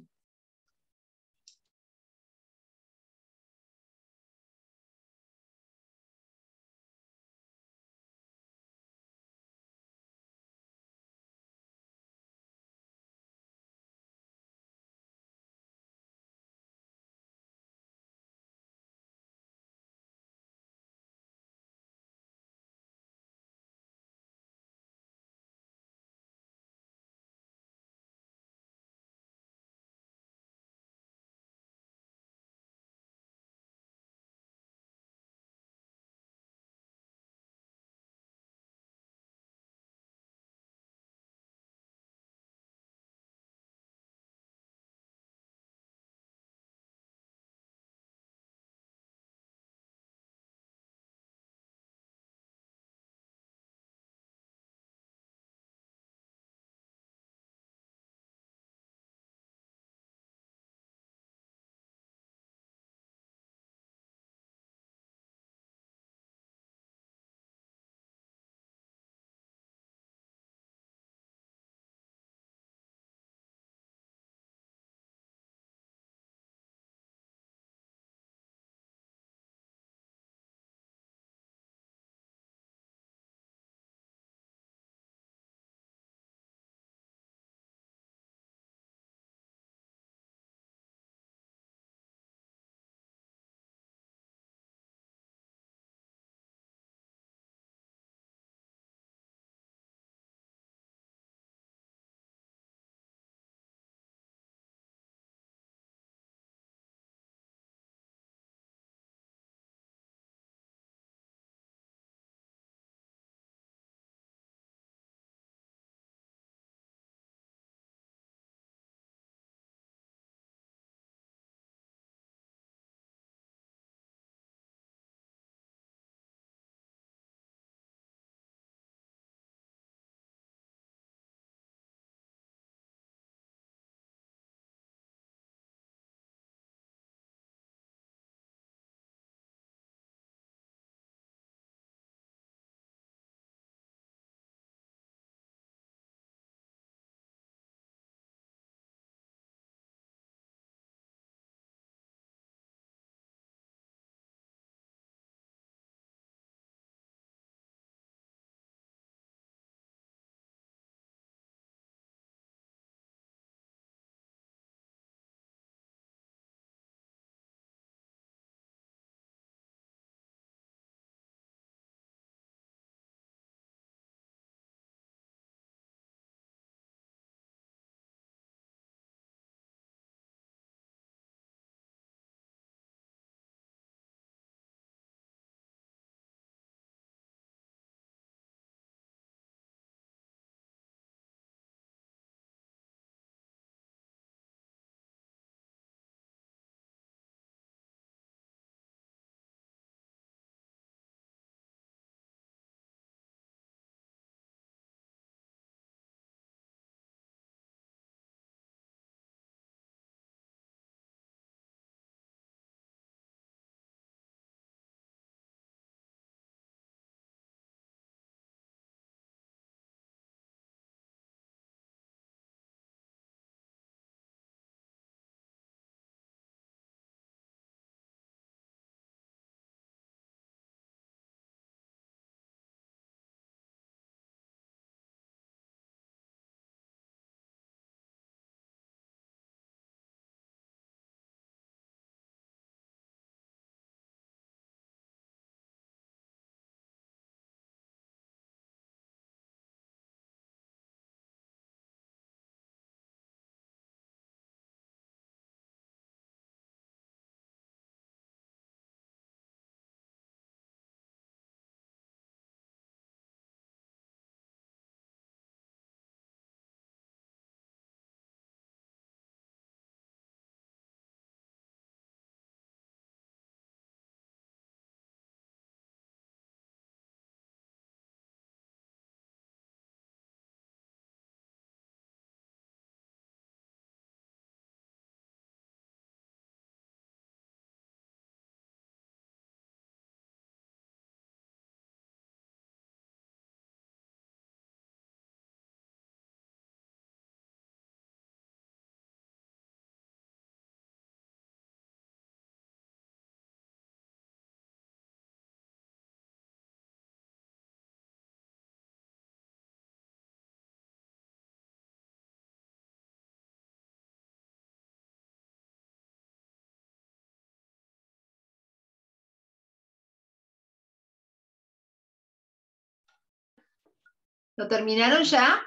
¿Lo terminaron ya?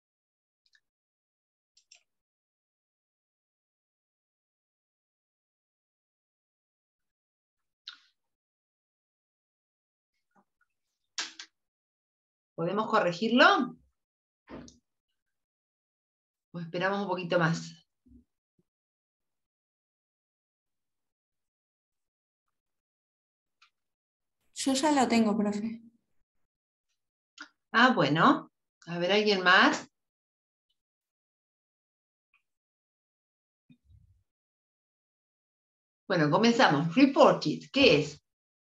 ¿Podemos corregirlo? ¿O esperamos un poquito más? Yo ya lo tengo, profe. Ah, bueno. A ver, ¿alguien más? Bueno, comenzamos. Reported, ¿qué es?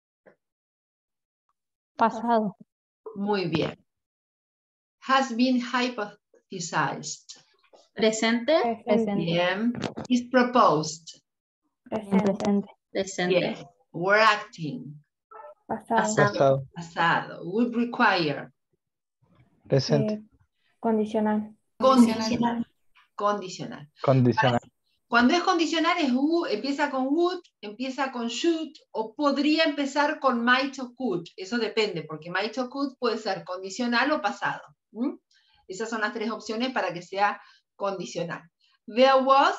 Pasado. Muy bien. Has been hypothesized. Presente. Presente. Bien. Is proposed. Presente. Presente. Bien. Were acting. Pasado. Pasado. Would require. Presente. Condicional. Condicional. Condicional. Condicional. Cuando es condicional es empieza con would, empieza con should, o podría empezar con might o could. Eso depende, porque might o could puede ser condicional o pasado. Esas son las tres opciones para que sea condicional. There was.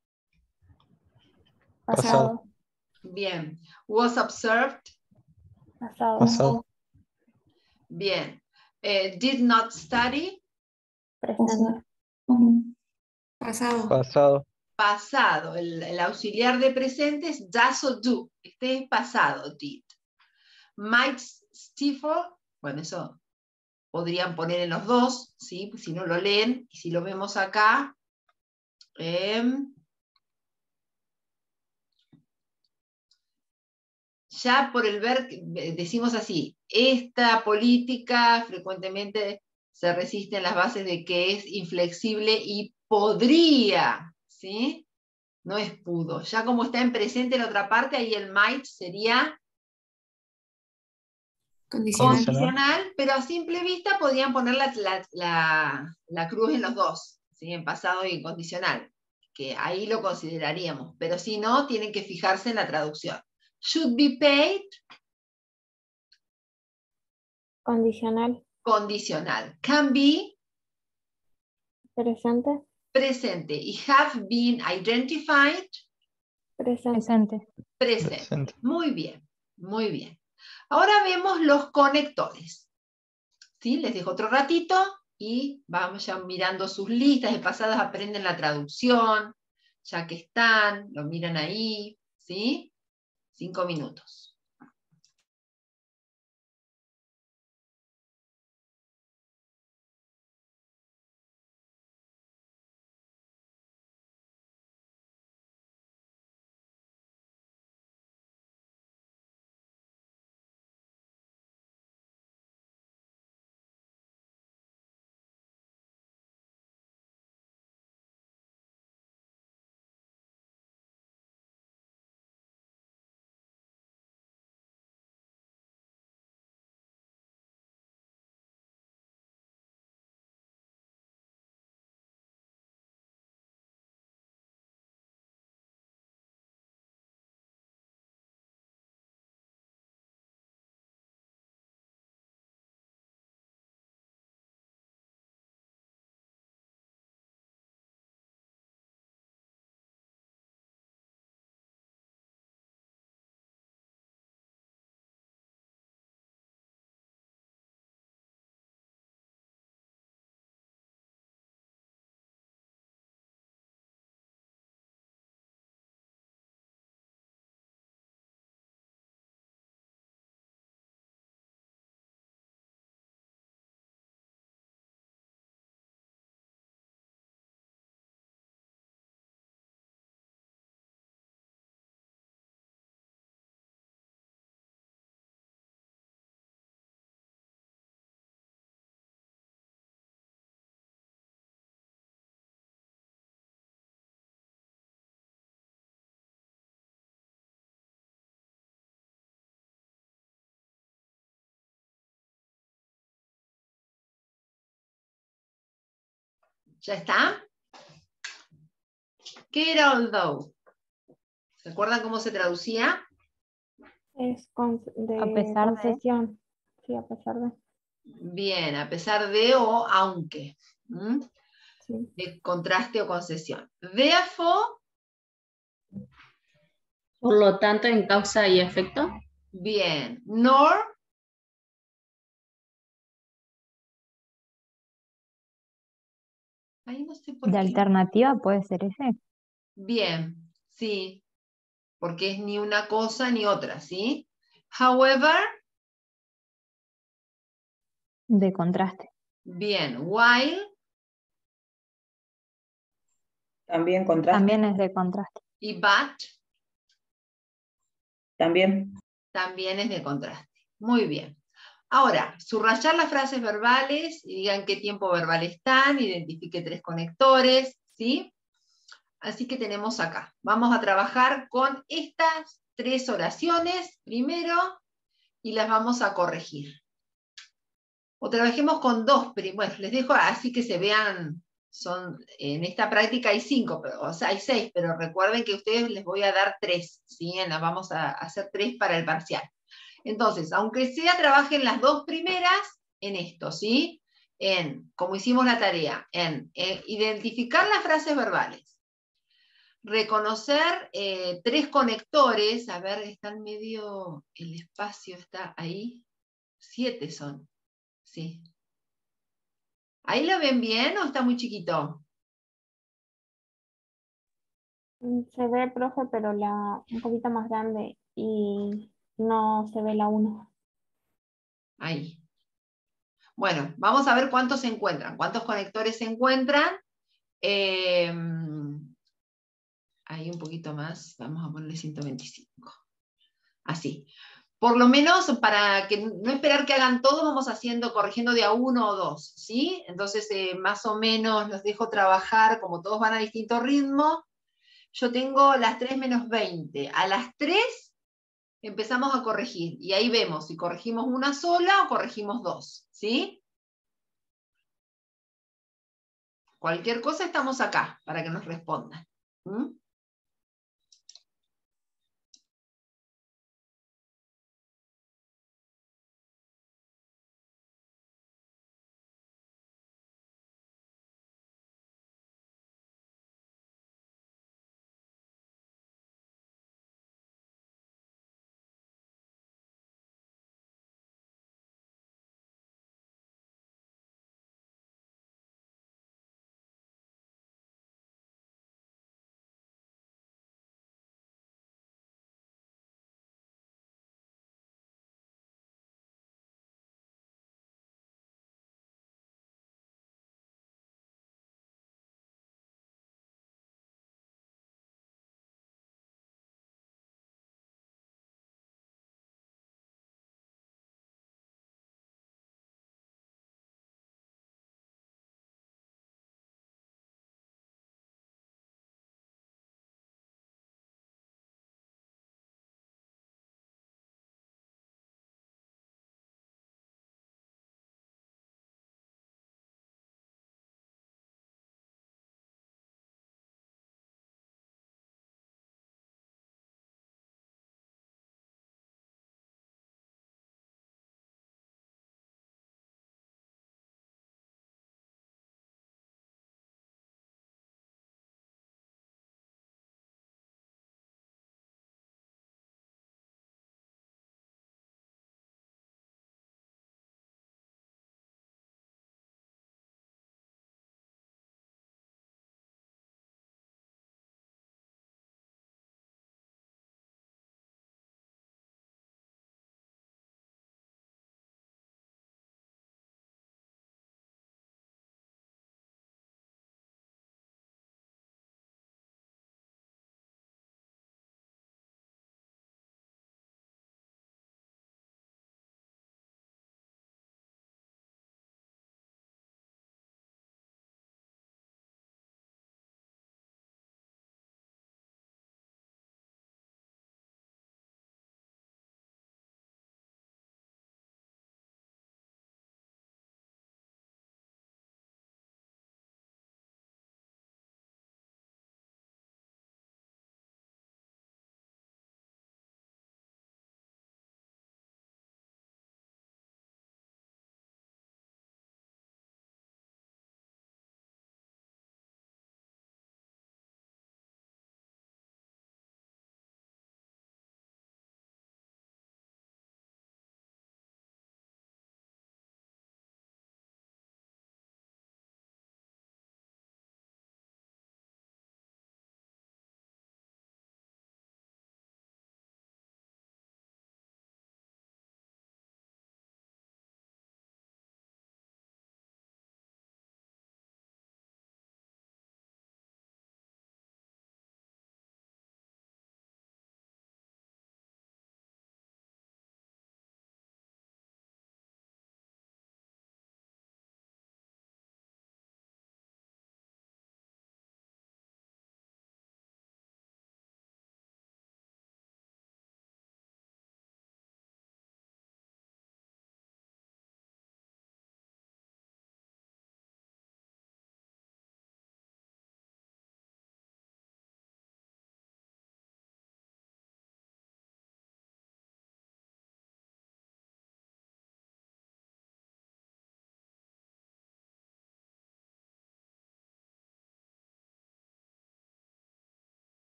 Pasado. Bien. Was observed. Pasado. Bien. Did not study. Presente. Pasado. Pasado. Pasado. El auxiliar de presente es does o do. Este es pasado, did. Might Stifford. Bueno, eso podrían poner en los dos, ¿sí? Si no lo leen, y si lo vemos acá. Ya por el ver, decimos así, esta política frecuentemente se resiste en las bases de que es inflexible y podría, ¿sí? No es pudo. Ya como está en presente en la otra parte, ahí el might sería condicional, pero a simple vista podrían poner la cruz en los dos, ¿sí? En pasado y en condicional, que ahí lo consideraríamos, pero si no, tienen que fijarse en la traducción. Should be paid. Condicional. Condicional. Can be. Presente. Presente. Y have been identified. Presente. Presente. Muy bien, muy bien. Ahora vemos los conectores. ¿Sí? Les dejo otro ratito y vamos ya mirando sus listas de pasadas, aprenden la traducción, ya que están, lo miran ahí, ¿sí? 5 minutos. ¿Ya está? ¿Qué era although? ¿Se acuerdan cómo se traducía? Es de A pesar de. concesión. Sí, a pesar de. Bien, a pesar de o aunque. Sí. De contraste o concesión. Therefore, Por lo tanto, en causa y efecto. bien. Nor, ahí no sé por De qué. alternativa puede ser ese. Bien, sí, porque es ni una cosa ni otra, ¿sí? However, De contraste. bien. While, También contraste. También es de contraste. y but, También. también es de contraste. Muy bien. Ahora, subrayar las frases verbales y digan qué tiempo verbal están, identifique 3 conectores, ¿sí? Así que tenemos acá. Vamos a trabajar con estas 3 oraciones primero y las vamos a corregir. O trabajemos con 2, bueno, les dejo así que se vean, en esta práctica hay 5, o sea, hay 6, pero recuerden que a ustedes les voy a dar 3, ¿sí? Vamos a hacer 3 para el parcial. Entonces, aunque sea, trabajen las 2 primeras en esto, ¿sí? Como hicimos la tarea, en identificar las frases verbales, reconocer 3 conectores, a ver, están medio, el espacio está ahí, 7 son, sí. ¿Ahí lo ven bien o está muy chiquito? Se ve, profe, pero un poquito más grande y no se ve la 1. Ahí. Bueno, vamos a ver cuántos se encuentran, cuántos conectores se encuentran. Ahí un poquito más, vamos a ponerle 125. Así. Por lo menos, para que no esperar que hagan todo, vamos haciendo, corrigiendo de a 1 o 2, ¿sí? Entonces, más o menos los dejo trabajar, como todos van a distinto ritmo. Yo tengo las 3 menos 20. A las 3 empezamos a corregir, y ahí vemos si corregimos una sola o corregimos 2, ¿sí? Cualquier cosa estamos acá, para que nos respondan. ¿Mm?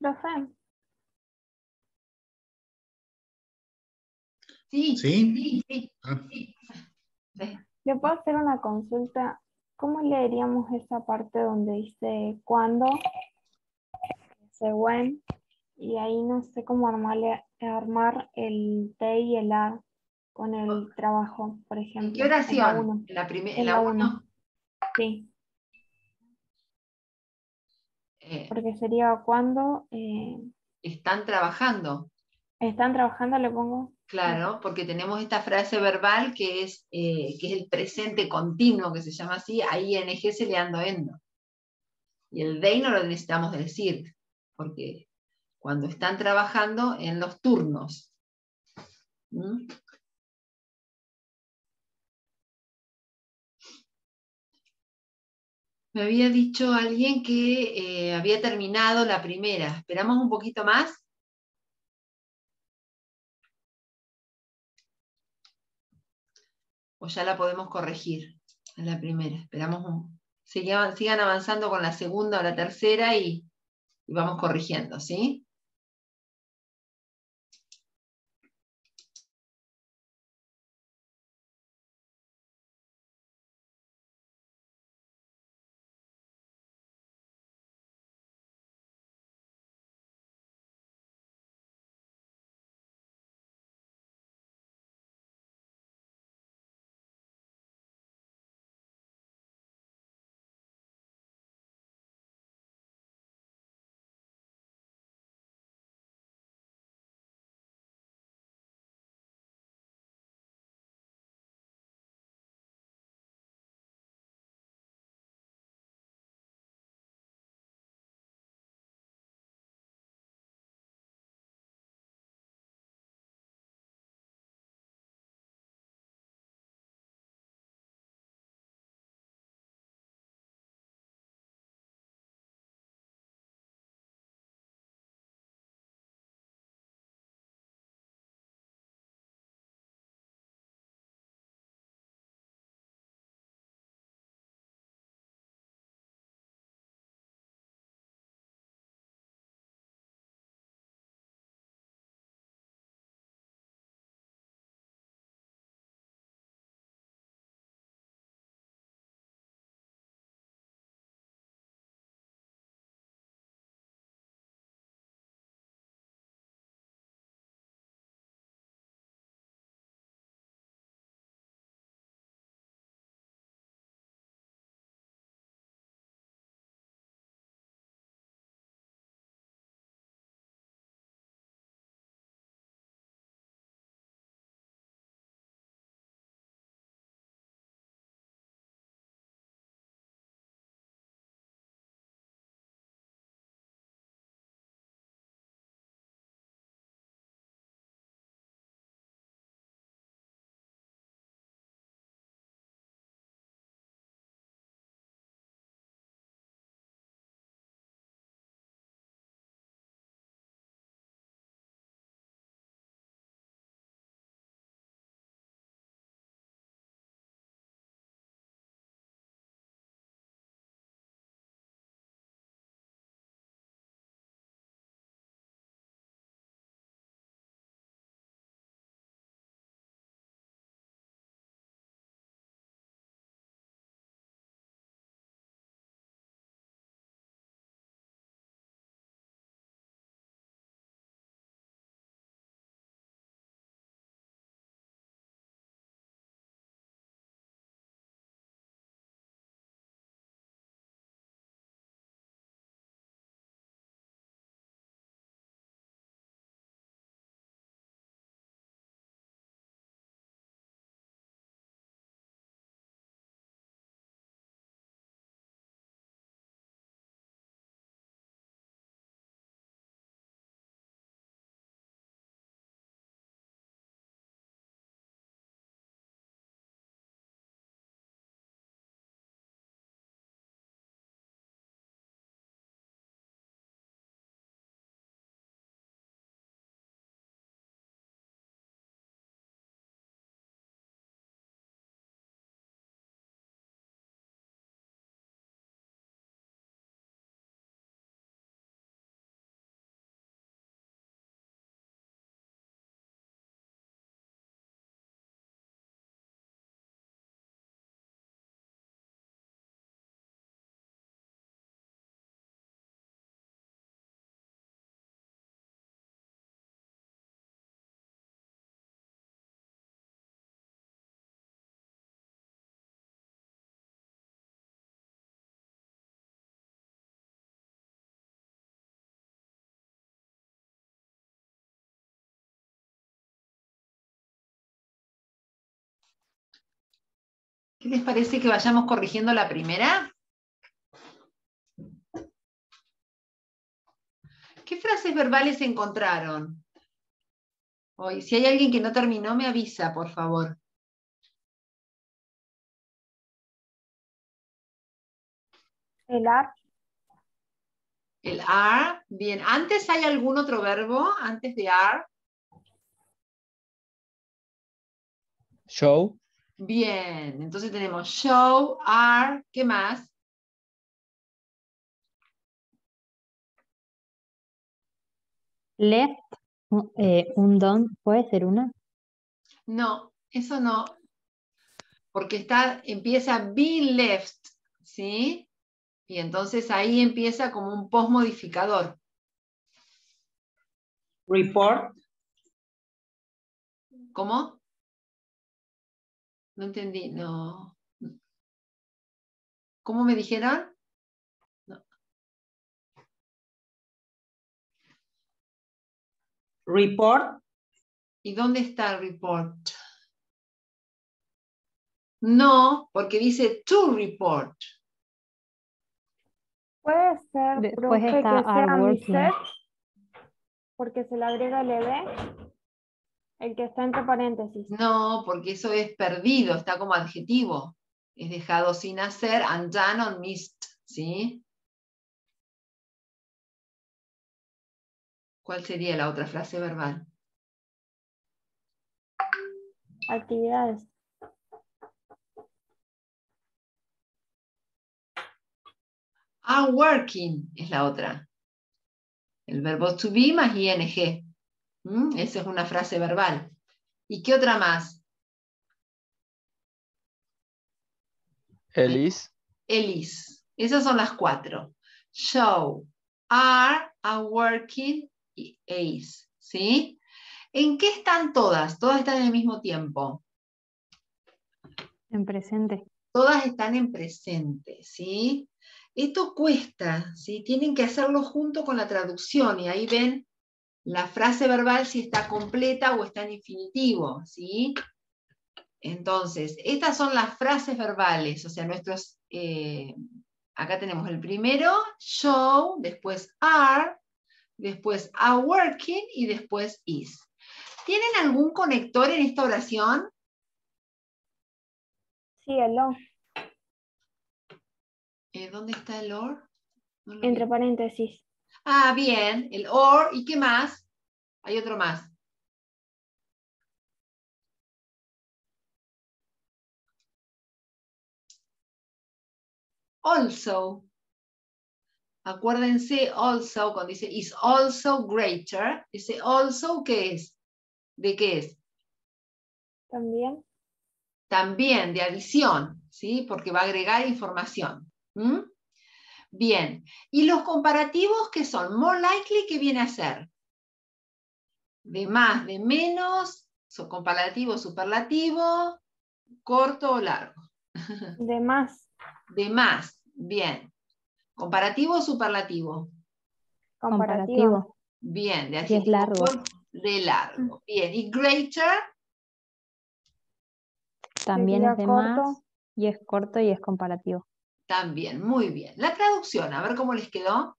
Profe, Sí, ¿Sí? sí. Ah, ¿le puedo hacer una consulta? ¿Cómo leeríamos esa parte donde dice cuándo, dice when, y ahí no sé cómo armar el T y el A con el trabajo, por ¿En ejemplo? qué En la oración? 1. ¿En la primera? ¿En En la la 1? 1, sí. Porque sería cuando Están trabajando. están trabajando, le pongo. Claro, porque tenemos esta frase verbal que es el presente continuo, que se llama así, a ing se le ando endo. Y el they no lo necesitamos decir, porque cuando están trabajando en los turnos. ¿Mm? Me había dicho alguien que había terminado la primera. ¿Esperamos un poquito más? ¿O ya la podemos corregir en la primera? Sigan avanzando con la segunda o la tercera y vamos corrigiendo, ¿sí? ¿Qué les parece que vayamos corrigiendo la primera? ¿Qué frases verbales encontraron? Hoy, si hay alguien que no terminó, me avisa, por favor. El are. El are, bien. ¿Antes hay algún otro verbo? Antes de are. Show. Bien, entonces tenemos show, are, ¿qué más? Left, un don, ¿puede ser una? No, eso no, porque empieza been left, ¿sí? Y entonces ahí empieza como un postmodificador. Report. ¿Cómo? No entendí, no. ¿Cómo me dijeron? No. Report. ¿Y dónde está el report? No, porque dice to report. Puede ser, Después profe, está que are sea working. miset, porque se le agrega el ed, el que está entre paréntesis. No, porque eso es perdido, está como adjetivo. Es dejado sin hacer, undone or missed, ¿sí? ¿Cuál sería la otra frase verbal? Actividades. Are working es la otra. El verbo to be más ing. Esa es una frase verbal. ¿Y qué otra más? El is. El is. Esas son las 4. Show, are working y is. ¿Sí? ¿En qué están todas? Todas están en el mismo tiempo. En presente. Todas están en presente, ¿sí? Esto cuesta, ¿sí? Tienen que hacerlo junto con la traducción y ahí ven la frase verbal si está completa o está en infinitivo, ¿sí? Entonces, estas son las frases verbales, o sea, nuestros... acá tenemos el primero, show, después are working y después is. ¿Tienen algún conector en esta oración? Sí, el o. ¿Dónde está el or? No lo Entre vi. paréntesis. Ah, bien, el or, ¿y qué más? Hay otro más. Also. Acuérdense also, cuando dice is also greater, ese also, ¿qué es? ¿De qué es? También. También de adición, ¿sí? Porque va a agregar información. Bien. ¿Y los comparativos qué son? More likely, ¿qué viene a ser? De más, de menos, comparativo, superlativo, corto o largo. De más. De más, bien. ¿Comparativo o superlativo? Comparativo. Bien, de Si es adjetivo largo. de largo. Bien, ¿y greater? También Sería es de corto. más y es corto y es comparativo. También, muy bien. La traducción, a ver cómo les quedó.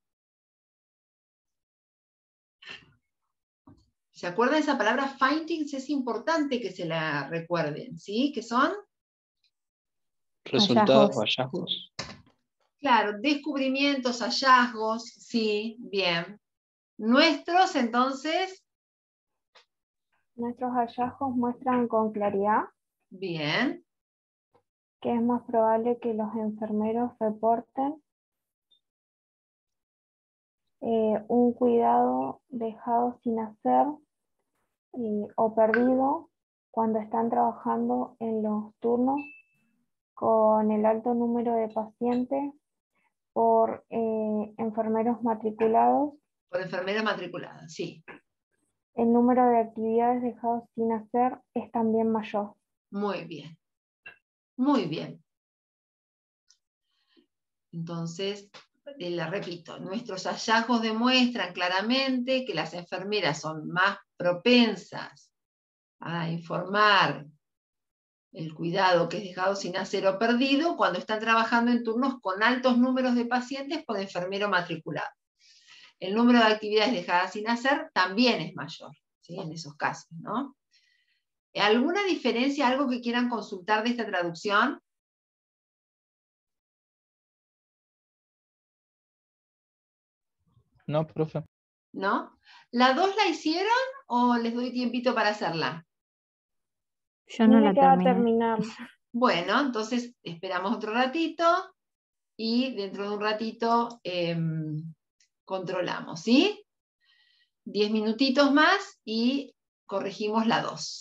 ¿Se acuerdan de esa palabra findings? Es importante que se la recuerden, ¿sí? ¿Qué son? Resultados o Hallazgos. hallazgos. Claro, descubrimientos, hallazgos, sí, bien. Nuestros, entonces, Nuestros hallazgos muestran con claridad bien. que es más probable que los enfermeros reporten un cuidado dejado sin hacer o perdido cuando están trabajando en los turnos con el alto número de pacientes por enfermeros matriculados. Por enfermera matriculada, sí. El número de actividades dejadas sin hacer es también mayor. Muy bien. Muy bien. Entonces, la repito, nuestros hallazgos demuestran claramente que las enfermeras son más propensas a informar el cuidado que es dejado sin hacer o perdido cuando están trabajando en turnos con altos números de pacientes por enfermero matriculado. El número de actividades dejadas sin hacer también es mayor, ¿sí? En esos casos, ¿no? ¿Alguna diferencia, algo que quieran consultar de esta traducción? No, profe. ¿No? ¿La 2 la hicieron o les doy tiempito para hacerla? Yo no Me la queda terminé. terminar. Bueno, entonces esperamos otro ratito y dentro de un ratito controlamos, ¿sí? 10 minutitos más y corregimos la 2.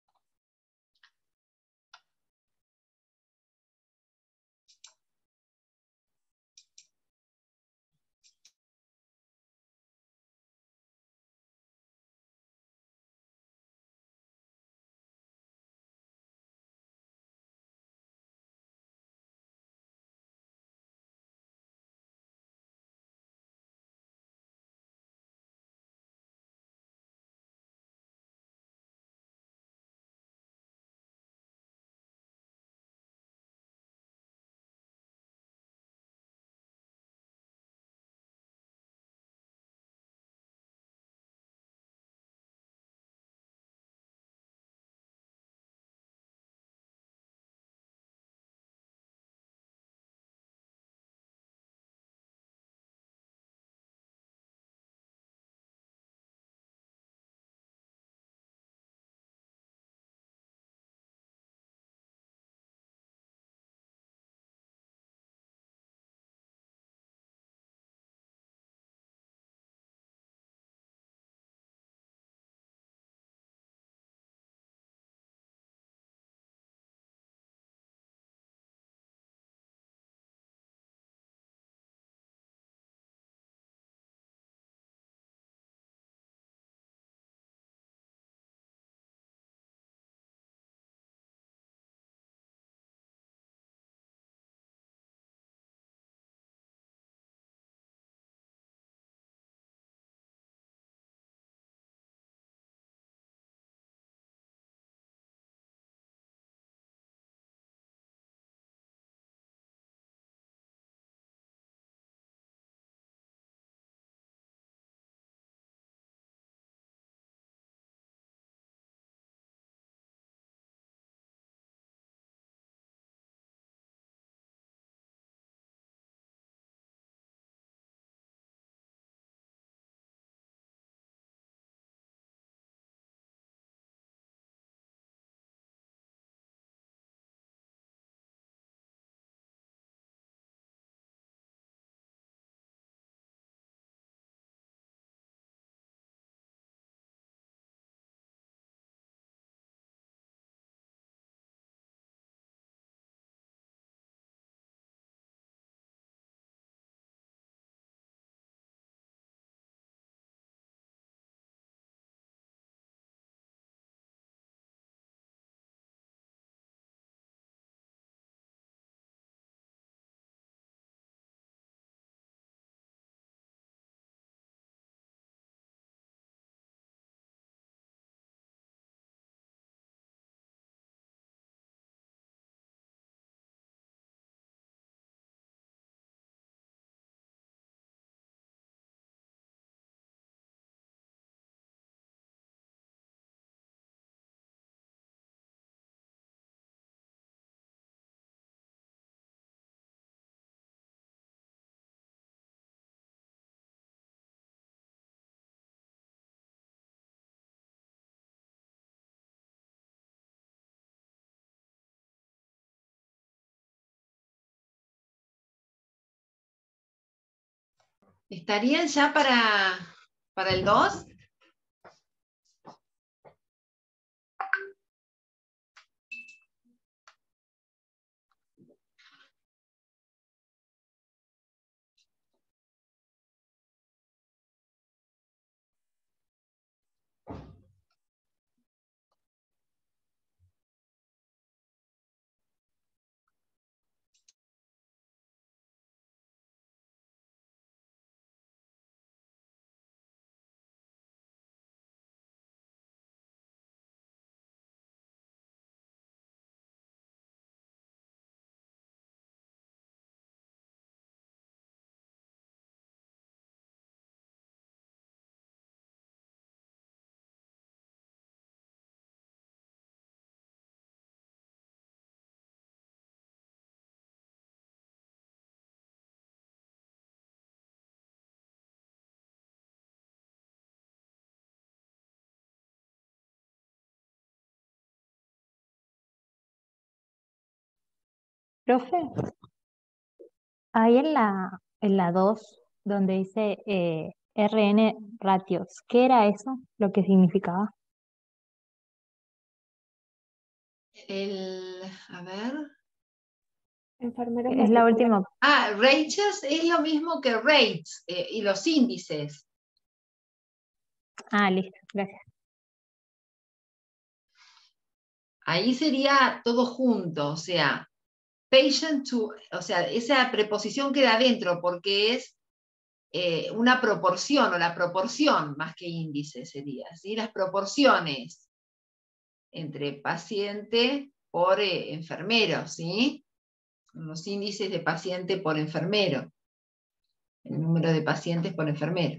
¿Estarían ya para el 2? Profe, ahí en la 2, donde dice RN ratios, ¿qué era eso? ¿Lo que significaba? A ver. Enfermeros Es la última. Ratios es lo mismo que rates y los índices. Listo, gracias. Ahí sería todo junto, o sea, patient to, o sea, esa preposición queda adentro porque es una proporción, o la proporción más que índice sería, ¿sí? Las proporciones entre paciente por enfermero, ¿sí? Los índices de paciente por enfermero, el número de pacientes por enfermero.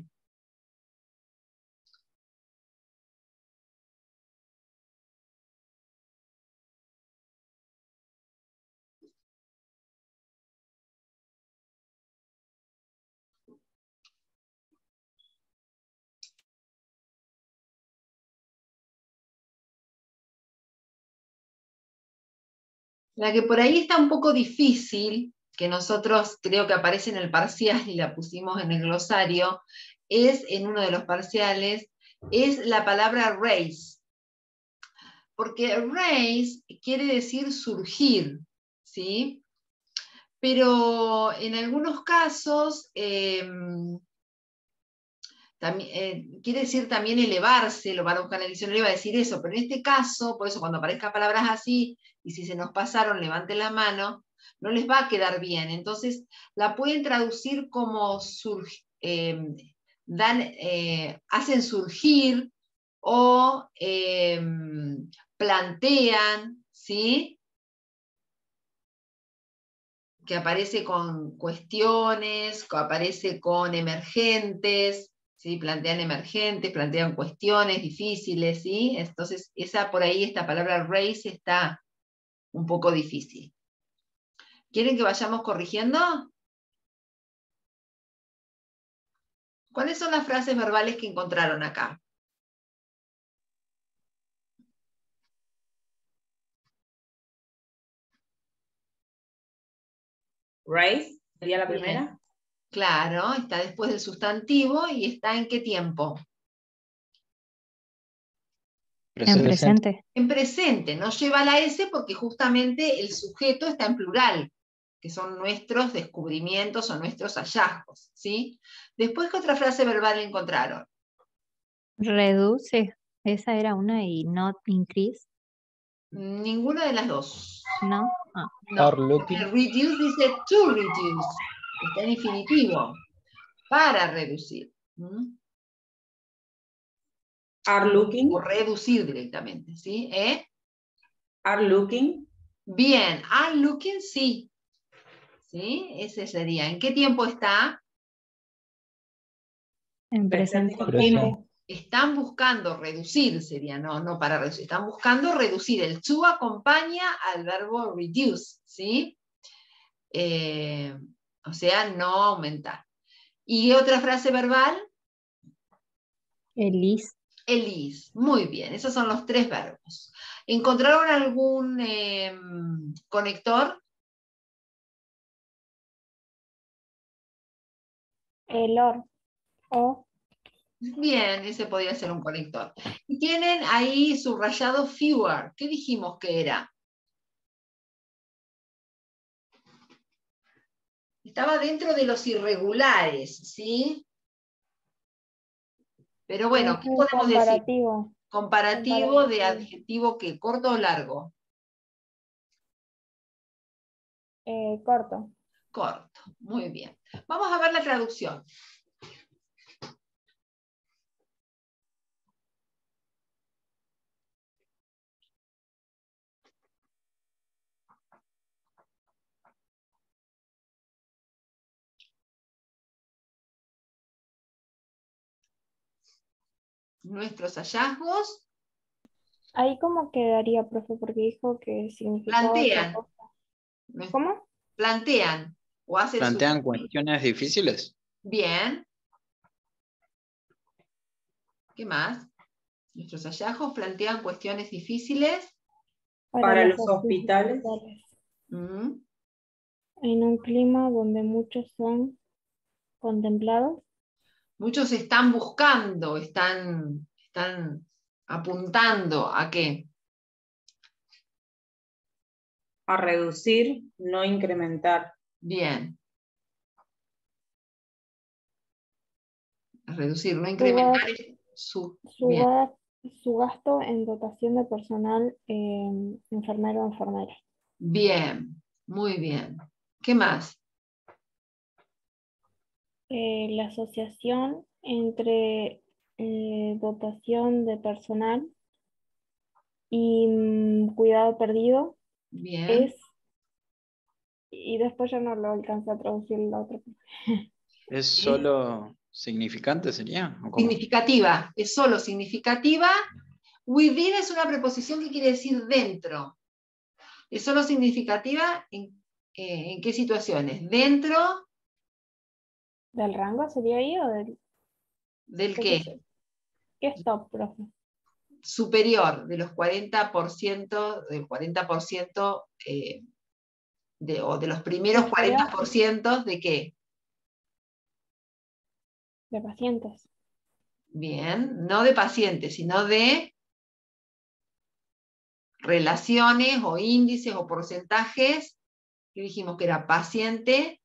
La que por ahí está un poco difícil, que nosotros creo que aparece en el parcial y la pusimos en el glosario, es en uno de los parciales, es la palabra raise. Porque raise quiere decir surgir, ¿sí? Pero en algunos casos quiere decir también elevarse, lo van a buscar en el diccionario, va a decir eso, pero en este caso, por eso cuando aparezcan palabras así, y si se nos pasaron, levanten la mano, no les va a quedar bien. Entonces, la pueden traducir como hacen surgir o plantean, ¿sí? Que aparece con cuestiones, que aparece con emergentes, ¿sí? Plantean emergentes, plantean cuestiones difíciles, ¿sí? Entonces, por ahí, esta palabra raise está un poco difícil. ¿Quieren que vayamos corrigiendo? ¿Cuáles son las frases verbales que encontraron acá? Raise sería la Bien. primera. Claro, está después del sustantivo y está ¿en qué tiempo? En presente. En presente, no lleva la S porque justamente el sujeto está en plural, que son nuestros descubrimientos o nuestros hallazgos, ¿sí? Después, ¿qué otra frase verbal encontraron? Reduce, esa era una, y not increase. Ninguna de las dos. ¿No? No, porque reduce dice to reduce, está en infinitivo, para reducir. Are looking. O reducir directamente, ¿sí? Are looking. Bien, are looking, sí. ¿Sí? Ese sería. ¿En qué tiempo está? En presente. Están buscando reducir, sería, no para reducir. Están buscando reducir. El to acompaña al verbo reduce, ¿sí? O sea, no aumentar. ¿Y otra frase verbal? Elise. Elise. Muy bien, esos son los 3 verbos. ¿Encontraron algún conector? El or. O. Bien, ese podría ser un conector. Y tienen ahí subrayado fewer. ¿Qué dijimos que era? Estaba dentro de los irregulares, ¿sí? Pero bueno, ¿qué podemos decir? Comparativo de adjetivo que corto o largo. Corto. Corto, muy bien. Vamos a ver la traducción. Nuestros hallazgos. Ahí cómo quedaría, profe, porque dijo que significaba Plantean. otra cosa. ¿Cómo? Plantean o hacen ¿Plantean cuestiones difíciles? Bien. ¿Qué más? Nuestros hallazgos plantean cuestiones difíciles para los hospitales. En un clima donde muchos son contemplados. Muchos están buscando, están apuntando a qué. A reducir, no incrementar. Bien. A reducir, no Su, incrementar gas- su. su Bien. gas- su gasto en dotación de personal enfermero o enfermera. Bien, muy bien. ¿Qué más? La asociación entre dotación de personal y cuidado perdido Bien. es, y después ya no lo alcancé a traducir la otra. ¿Es solo significante sería? ¿O cómo? Significativa, es solo significativa. Within es una preposición que quiere decir dentro. Es solo significativa en qué situaciones. Dentro ¿Del rango sería ahí o del qué qué. sé yo? ¿Qué stop, profe? Superior de los 40%, del 40% o de los primeros Sería 40% de qué. de pacientes. Bien, no de pacientes, sino de relaciones o índices o porcentajes, que dijimos que era paciente.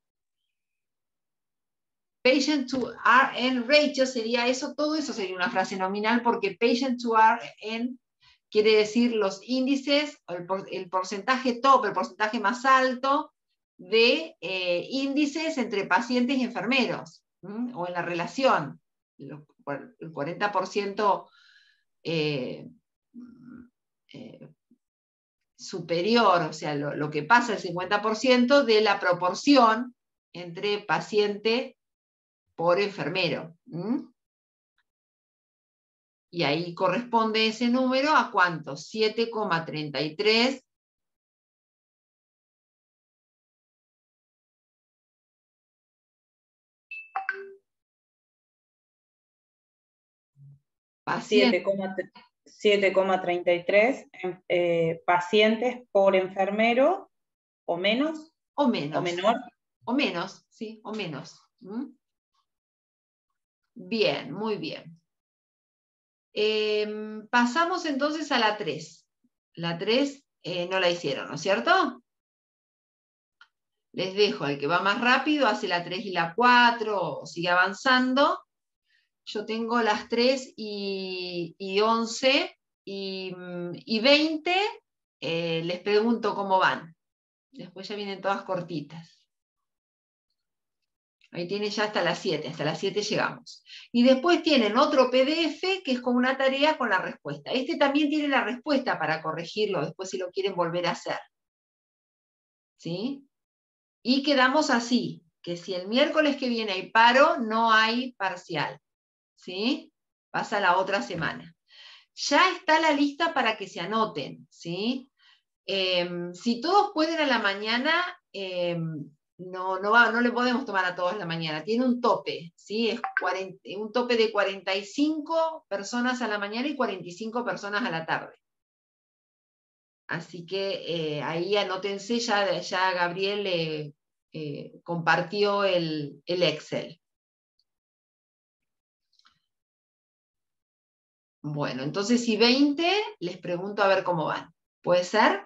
Patient to RN ratio sería eso, todo eso sería una frase nominal, porque patient to RN quiere decir los índices, el porcentaje top, el porcentaje más alto de índices entre pacientes y enfermeros, o en la relación. El 40% superior, o sea, lo que pasa el 50% de la proporción entre paciente por enfermero. Y ahí corresponde ese número a ¿cuánto? 7,33 pacientes. 7,33 pacientes por enfermero o menos. O menos. O menor. O menos, sí, o menos. Bien, muy bien. Pasamos entonces a la 3. La 3 no la hicieron, ¿no es cierto? Les dejo, el que va más rápido hace la 3 y la 4, o sigue avanzando. Yo tengo las 3 y 11 y 20, les pregunto cómo van. Después ya vienen todas cortitas. Ahí tienen ya hasta las 7 llegamos. Y después tienen otro PDF que es como una tarea con la respuesta. Este también tiene la respuesta para corregirlo después si lo quieren volver a hacer. ¿Sí? Y quedamos así, que si el miércoles que viene hay paro, no hay parcial. ¿Sí? Pasa la otra semana. Ya está la lista para que se anoten. ¿Sí? Si todos pueden a la mañana, no le podemos tomar a todos la mañana, tiene un tope, ¿sí? Es un tope de 45 personas a la mañana y 45 personas a la tarde. Así que ahí anótense, ya Gabriel compartió el Excel. Bueno, entonces si 20, les pregunto a ver cómo van. ¿Puede ser?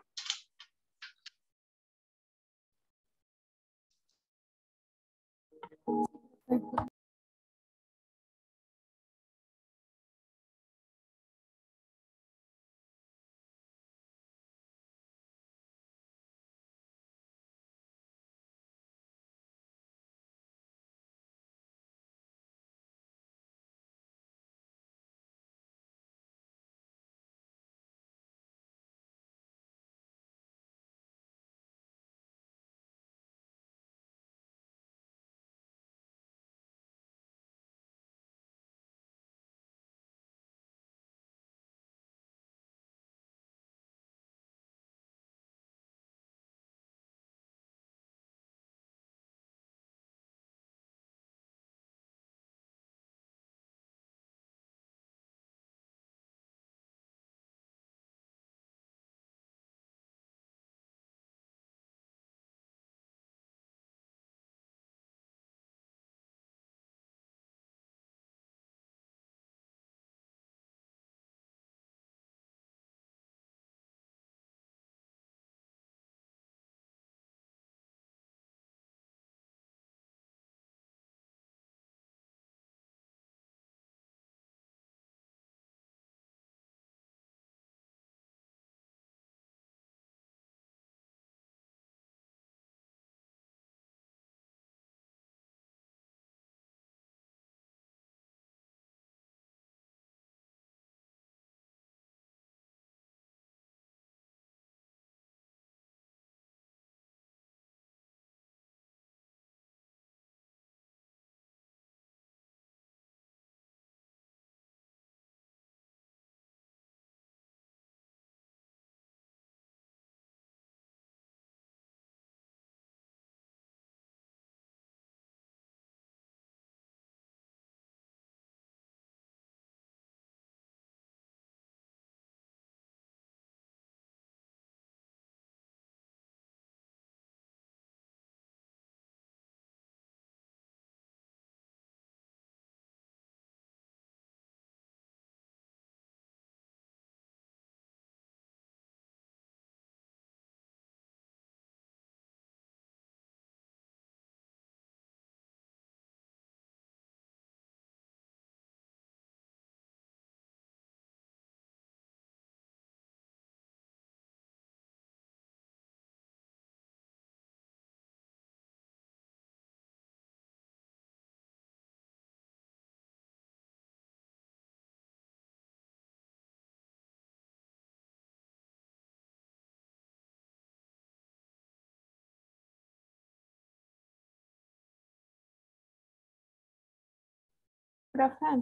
Profe,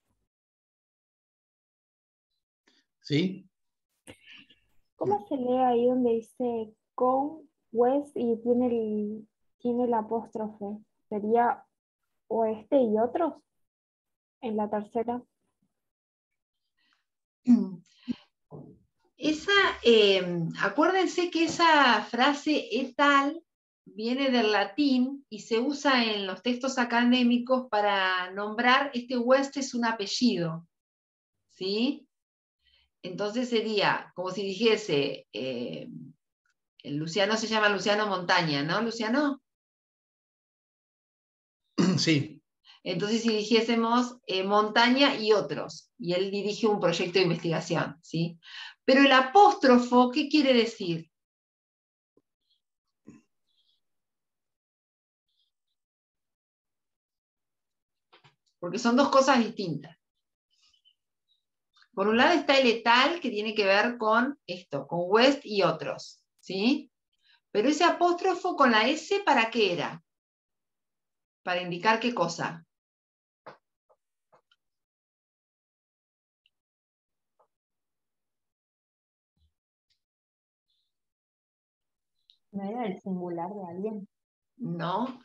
¿Sí? ¿cómo se lee ahí donde dice go, west y tiene el apóstrofe? ¿Sería oeste y otros en la tercera? Acuérdense que esa frase tal viene del latín y se usa en los textos académicos para nombrar, este West es un apellido, ¿sí? Entonces sería como si dijese, el Luciano se llama Luciano Montaña, ¿no, Luciano? Sí. Entonces si dijésemos Montaña y otros, y él dirige un proyecto de investigación, ¿sí? Pero el apóstrofo, ¿qué quiere decir? Porque son dos cosas distintas. Por un lado está el etal, que tiene que ver con esto, con West y otros, ¿sí? Pero ese apóstrofo con la S, ¿para qué era? Para indicar qué cosa. ¿No era el singular de alguien? No.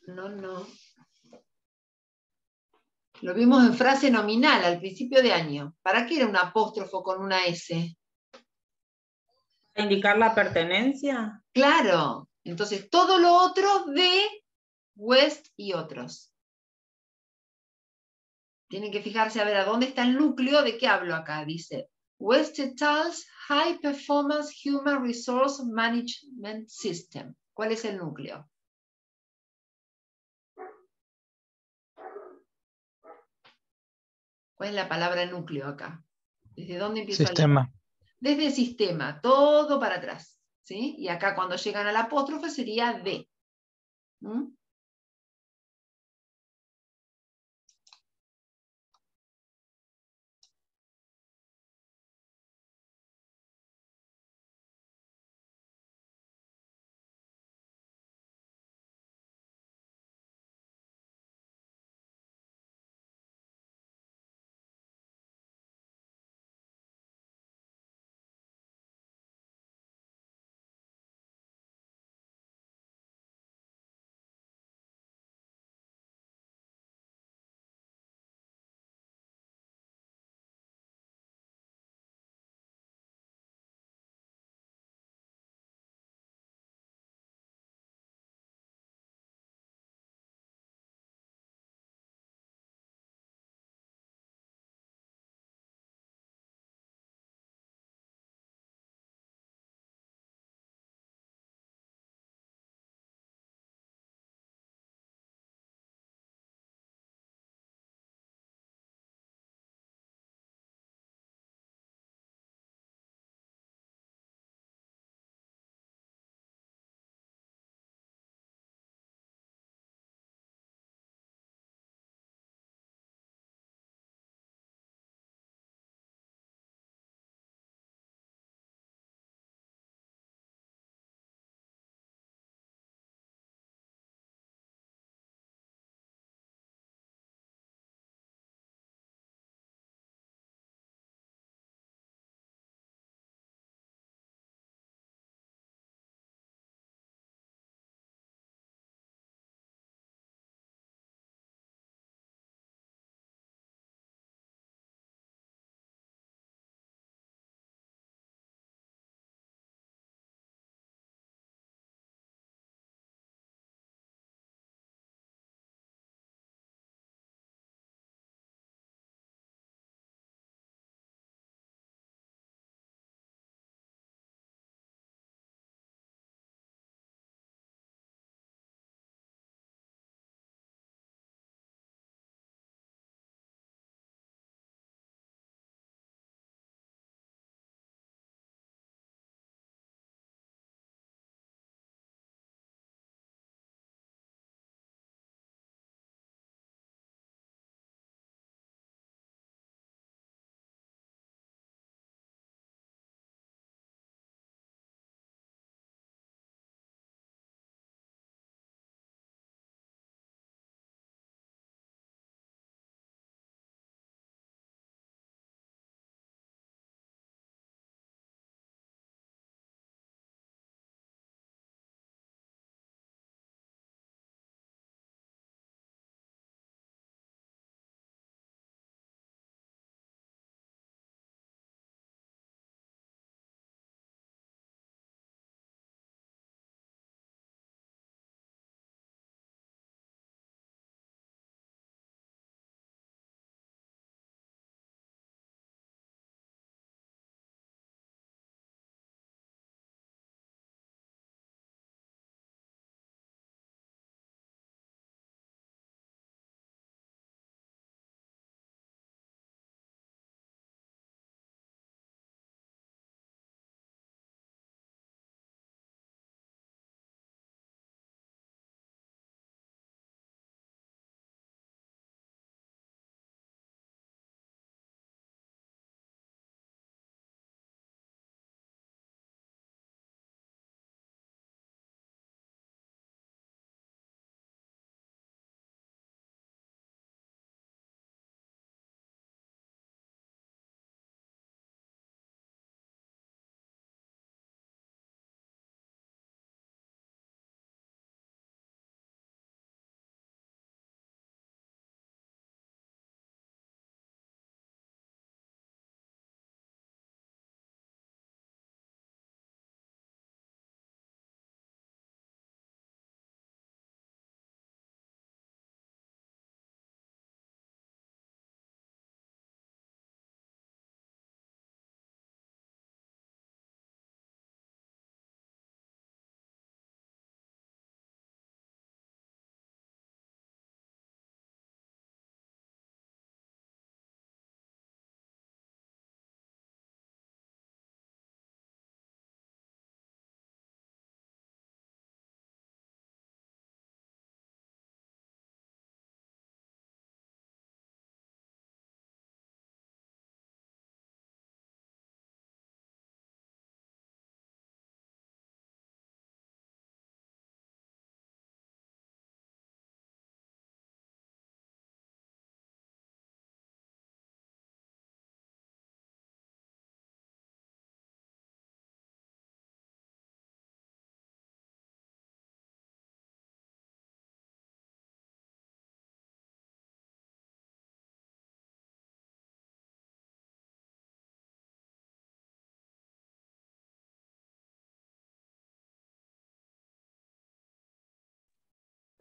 Lo vimos en frase nominal al principio de año. ¿Para qué era un apóstrofo con una S? ¿Para indicar la pertenencia? Claro. Entonces, todo lo otro de West y otros. Tienen que fijarse a ver a dónde está el núcleo, de qué hablo acá. Dice, West et al.'s High Performance Human Resource Management System. ¿Cuál es el núcleo? ¿Cuál es la palabra núcleo acá? ¿Desde dónde empiezo a leer? Sistema. Desde el sistema, todo para atrás, ¿sí? Y acá cuando llegan al apóstrofe sería de. ¿Mm?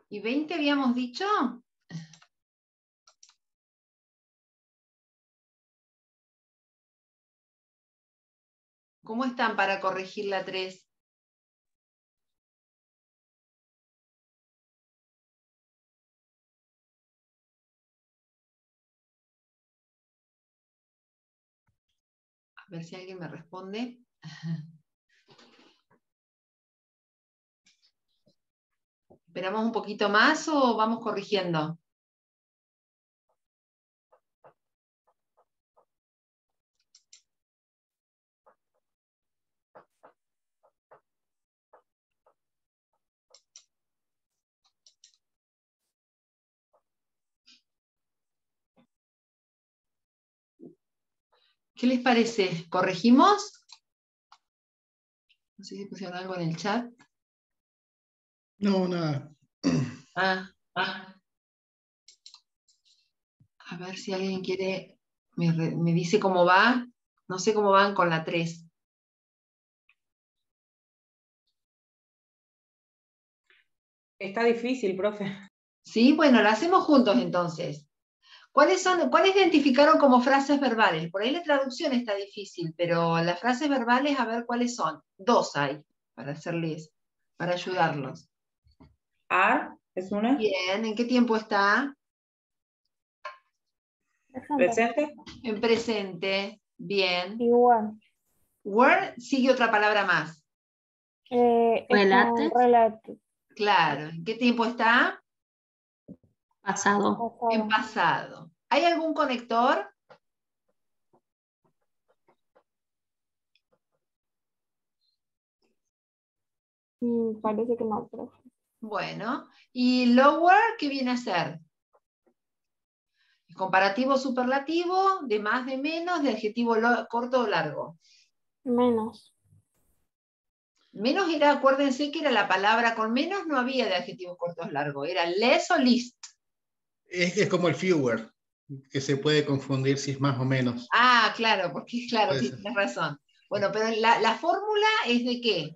¿Y 20 habíamos dicho? ¿Cómo están para corregir la 3? A ver si alguien me responde. ¿Esperamos un poquito más o vamos corrigiendo? ¿Qué les parece? ¿Corregimos? No sé si pusieron algo en el chat. No, nada. A ver si alguien quiere, me dice cómo va. No sé cómo van con la 3. Está difícil, profe. Sí, bueno, la hacemos juntos entonces. ¿Cuáles identificaron como frases verbales? Por ahí la traducción está difícil, pero las frases verbales, a ver cuáles son. 2 hay, para hacerles, para ayudarlos. Are es una. Bien, ¿en qué tiempo está? Presente. En presente, bien. Igual. Were sigue otra palabra más. Relative. Claro, ¿en qué tiempo está? Pasado. En pasado. ¿Hay algún conector? Parece que no, profe. Bueno, ¿y lower qué viene a ser? Comparativo superlativo, de más, de menos, de adjetivo corto o largo. Menos. Menos era, acuérdense que era la palabra con menos, no había de adjetivos cortos largos, era less o least. Es como el fewer, que se puede confundir si es más o menos. Ah, claro, porque claro, Puede sí, ser. tienes razón. Bueno, pero la fórmula es de qué.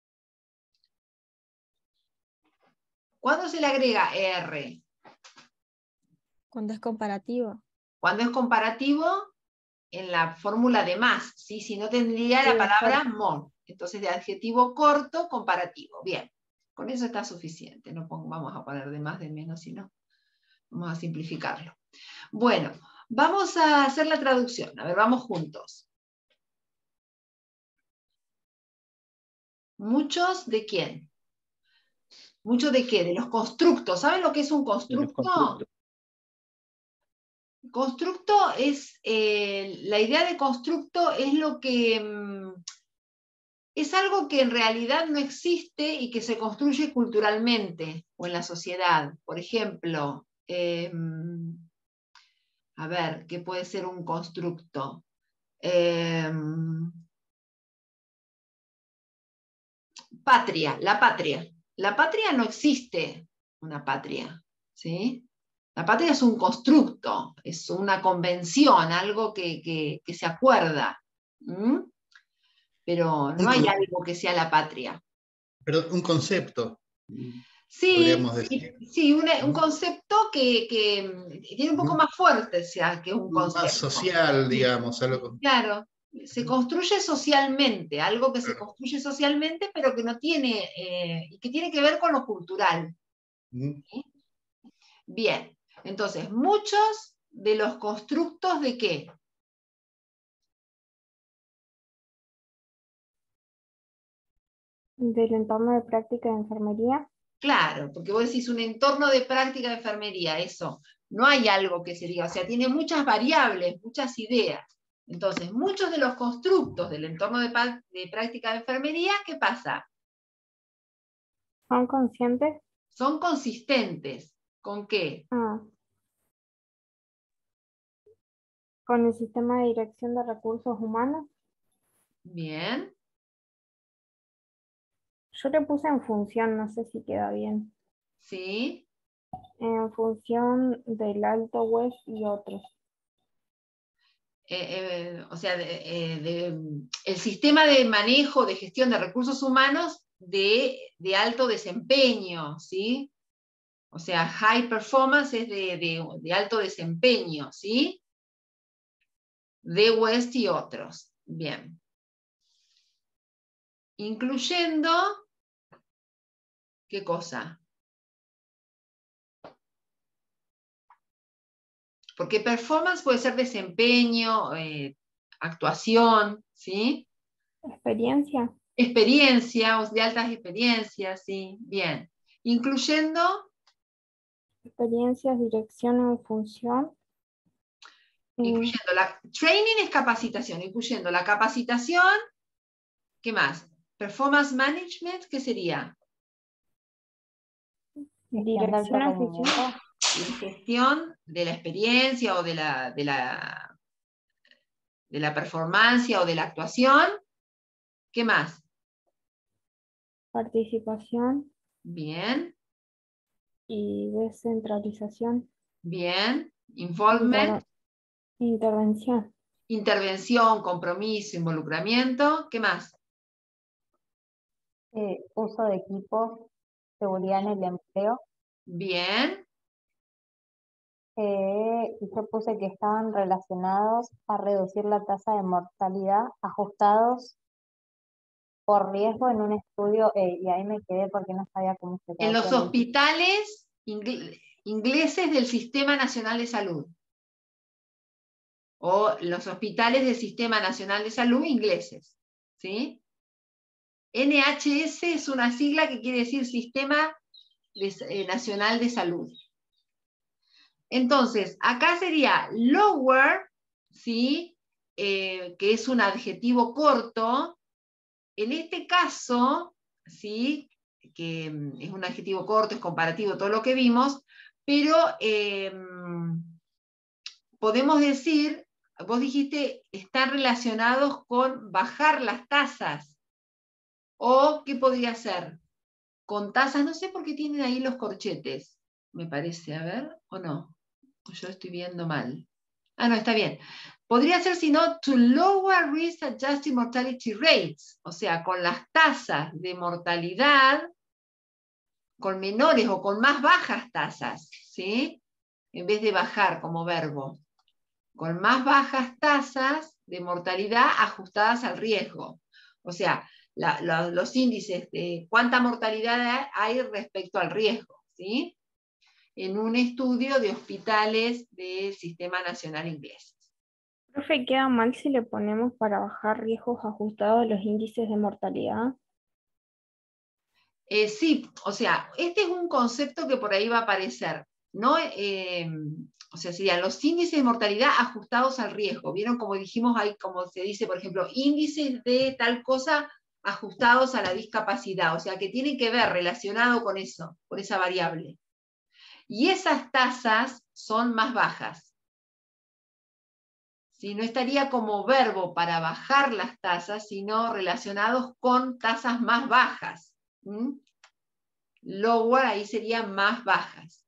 ¿Cuándo se le agrega R? Cuando es comparativo. Cuando es comparativo, en la fórmula de más, ¿sí? Si no tendría la palabra more. Entonces, de adjetivo corto, comparativo. Bien, con eso está suficiente. No vamos a poner de más, de menos, sino vamos a simplificarlo. Bueno, vamos a hacer la traducción. A ver, vamos juntos. ¿Muchos de quién? ¿Muchos de qué? De los constructos. ¿Saben lo que es un constructo? Constructo es, la idea de constructo es lo que, es algo que en realidad no existe y que se construye culturalmente o en la sociedad. Por ejemplo, a ver, ¿qué puede ser un constructo? Patria, la patria. La patria no existe, una patria, ¿sí? La patria es un constructo, es una convención, algo que se acuerda. Pero no hay algo que sea la patria. Pero un concepto, sí, podríamos decir. Sí, un concepto que tiene un poco más fuerte, o sea, que un concepto. Más social, digamos. Algo. Claro, se construye socialmente, algo que se construye socialmente, pero que no tiene, y que tiene que ver con lo cultural. ¿Sí? Bien, entonces, muchos de los constructos de qué? Del entorno de práctica de enfermería. Claro, porque vos decís un entorno de práctica de enfermería, eso. No hay algo que se diga, o sea, tiene muchas variables, muchas ideas. Entonces, muchos de los constructos del entorno de práctica de enfermería, ¿qué pasa? ¿Son conscientes? Son consistentes. ¿Con qué? Con el sistema de dirección de recursos humanos. Bien. Yo le puse en función, no sé si queda bien. Sí. En función del Alto West y otros. O sea, el sistema de manejo, de gestión de recursos humanos de alto desempeño, ¿sí? O sea, high performance es de alto desempeño, ¿sí? The West y otros. Bien. Incluyendo, ¿qué cosa? Porque performance puede ser desempeño, actuación, ¿sí? Experiencia. Experiencia, o de altas experiencias, sí, bien. Incluyendo. Experiencias, dirección o función. Incluyendo training es capacitación, incluyendo la capacitación, ¿qué más? Performance management, ¿qué sería? Dirección o función. La gestión de la experiencia o de la performance o de la actuación. ¿Qué más? Participación. Bien. Y descentralización. Bien. Involvement. Intervención. Intervención, compromiso, involucramiento. ¿Qué más? Uso de equipos, seguridad en el empleo. Bien. Y yo puse que estaban relacionados a reducir la tasa de mortalidad, ajustados por riesgo en un estudio, y ahí me quedé porque no sabía cómo se En los traducía. hospitales ingleses del Sistema Nacional de Salud. O los hospitales del Sistema Nacional de Salud ingleses. ¿Sí? NHS es una sigla que quiere decir Sistema Nacional de Salud. Entonces, acá sería lower, ¿sí? Que es un adjetivo corto. En este caso, ¿sí? Que es un adjetivo corto, es comparativo, todo lo que vimos, pero podemos decir, vos dijiste, están relacionados con bajar las tasas. ¿O qué podría ser? Con tasas, no sé por qué tienen ahí los corchetes, me parece, a ver, o no. Yo estoy viendo mal. Ah, no, está bien. Podría ser, si no, to lower risk adjusted mortality rates, o sea, con las tasas de mortalidad, con menores o con más bajas tasas, ¿sí? En vez de bajar como verbo. Con más bajas tasas de mortalidad ajustadas al riesgo. O sea, los índices de cuánta mortalidad hay respecto al riesgo, ¿sí? En un estudio de hospitales del Sistema Nacional Inglés. Profe, ¿queda mal si le ponemos para bajar riesgos ajustados a los índices de mortalidad? Sí, o sea, este es un concepto que por ahí va a aparecer, ¿no? O sea, serían los índices de mortalidad ajustados al riesgo. ¿Vieron como dijimos ahí, como se dice, por ejemplo, índices de tal cosa ajustados a la discapacidad? O sea, que tienen que ver relacionado con eso, con esa variable. Y esas tasas son más bajas. ¿Sí? No estaría como verbo para bajar las tasas, sino relacionados con tasas más bajas. ¿Mm? Lower ahí serían más bajas.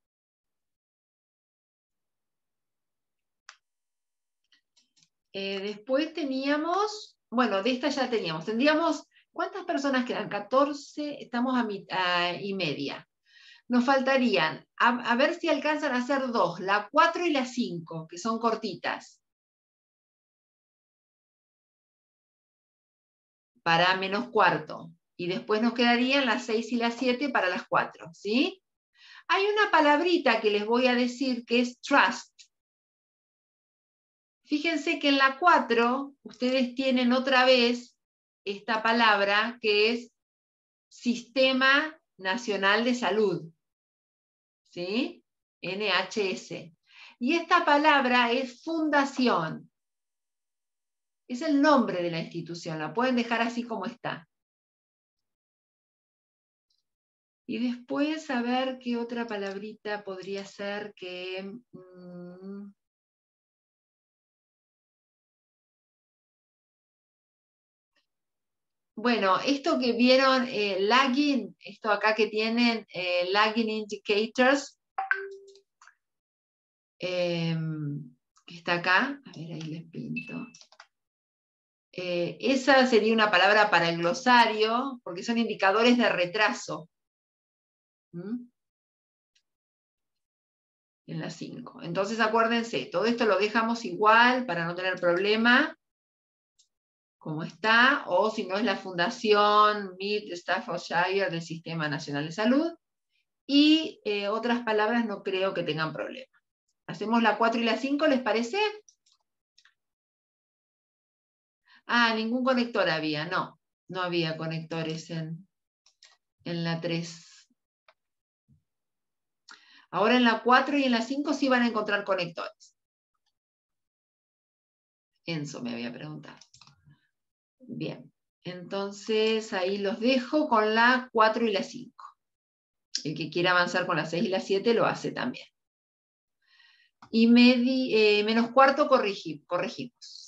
Después teníamos, bueno, de esta ya teníamos, tendríamos, ¿cuántas personas quedan? 14, estamos a y media. Nos faltarían, a ver si alcanzan a hacer dos, la 4 y la 5, que son cortitas. Para menos cuarto. Y después nos quedarían las 6 y las 7 para las 4, ¿sí? Hay una palabrita que les voy a decir que es trust. Fíjense que en la 4 ustedes tienen otra vez esta palabra que es Sistema Nacional de Salud. ¿Sí? NHS. Y esta palabra es fundación. Es el nombre de la institución. La pueden dejar así como está. Y después a ver qué otra palabrita podría ser que... Bueno, esto que vieron, lagging, esto acá que tienen, lagging indicators, que está acá, a ver, ahí les pinto. Esa sería una palabra para el glosario, porque son indicadores de retraso. ¿Mm? en la 5. Entonces acuérdense, todo esto lo dejamos igual para no tener problema, como está, o si no es la Fundación Mid Staffordshire del Sistema Nacional de Salud, y otras palabras no creo que tengan problema. ¿Hacemos la 4 y la 5, les parece? Ah, ningún conector había, no. No había conectores en la 3. Ahora en la 4 y en la 5 sí van a encontrar conectores. Enzo me había preguntado. Bien, entonces ahí los dejo con la 4 y la 5. El que quiera avanzar con la 6 y la 7 lo hace también. Y menos cuarto corregimos.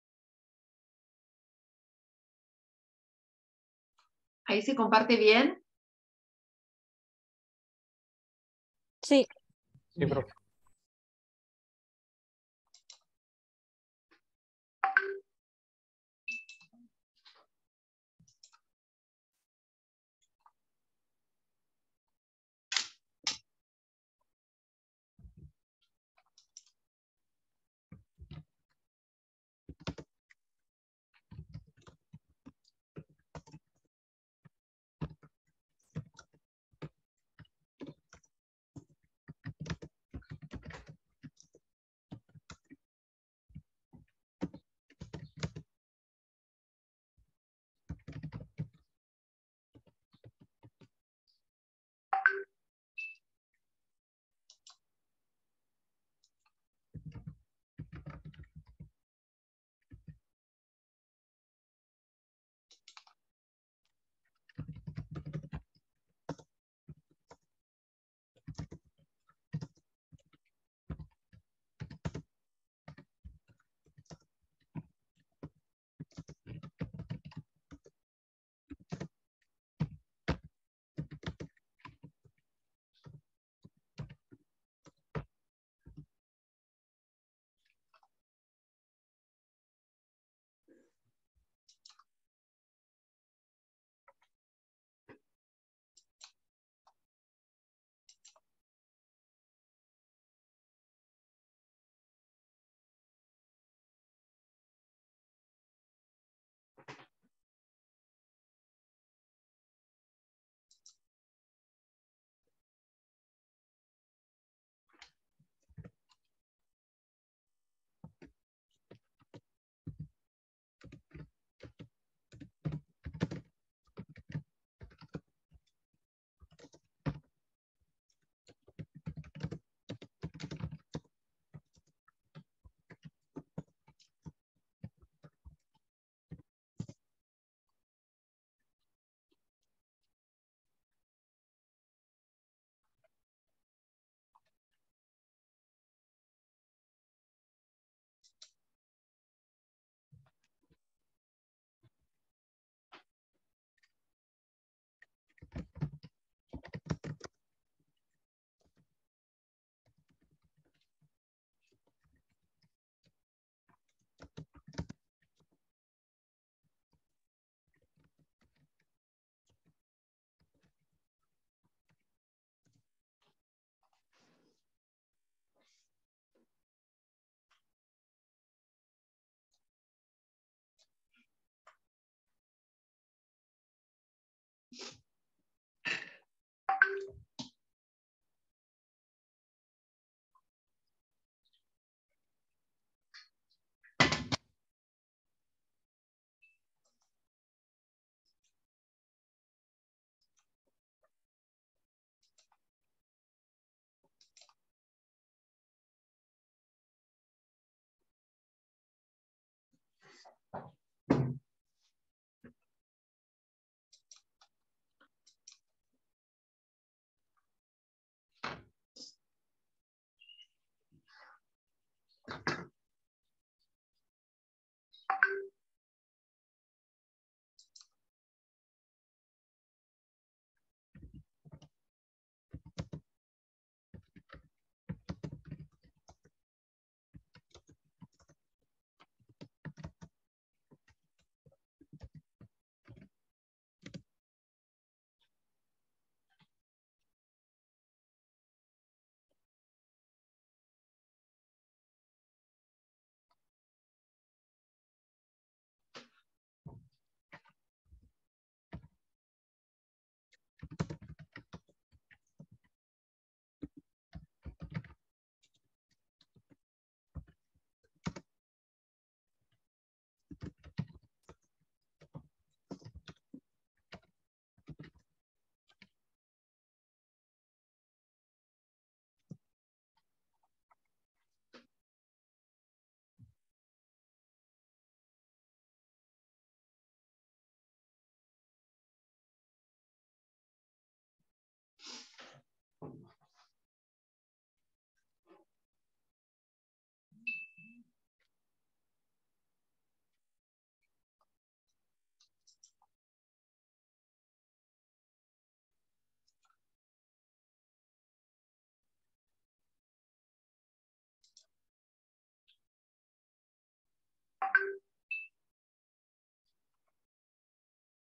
Ahí se comparte bien. Sí. Sí, profe.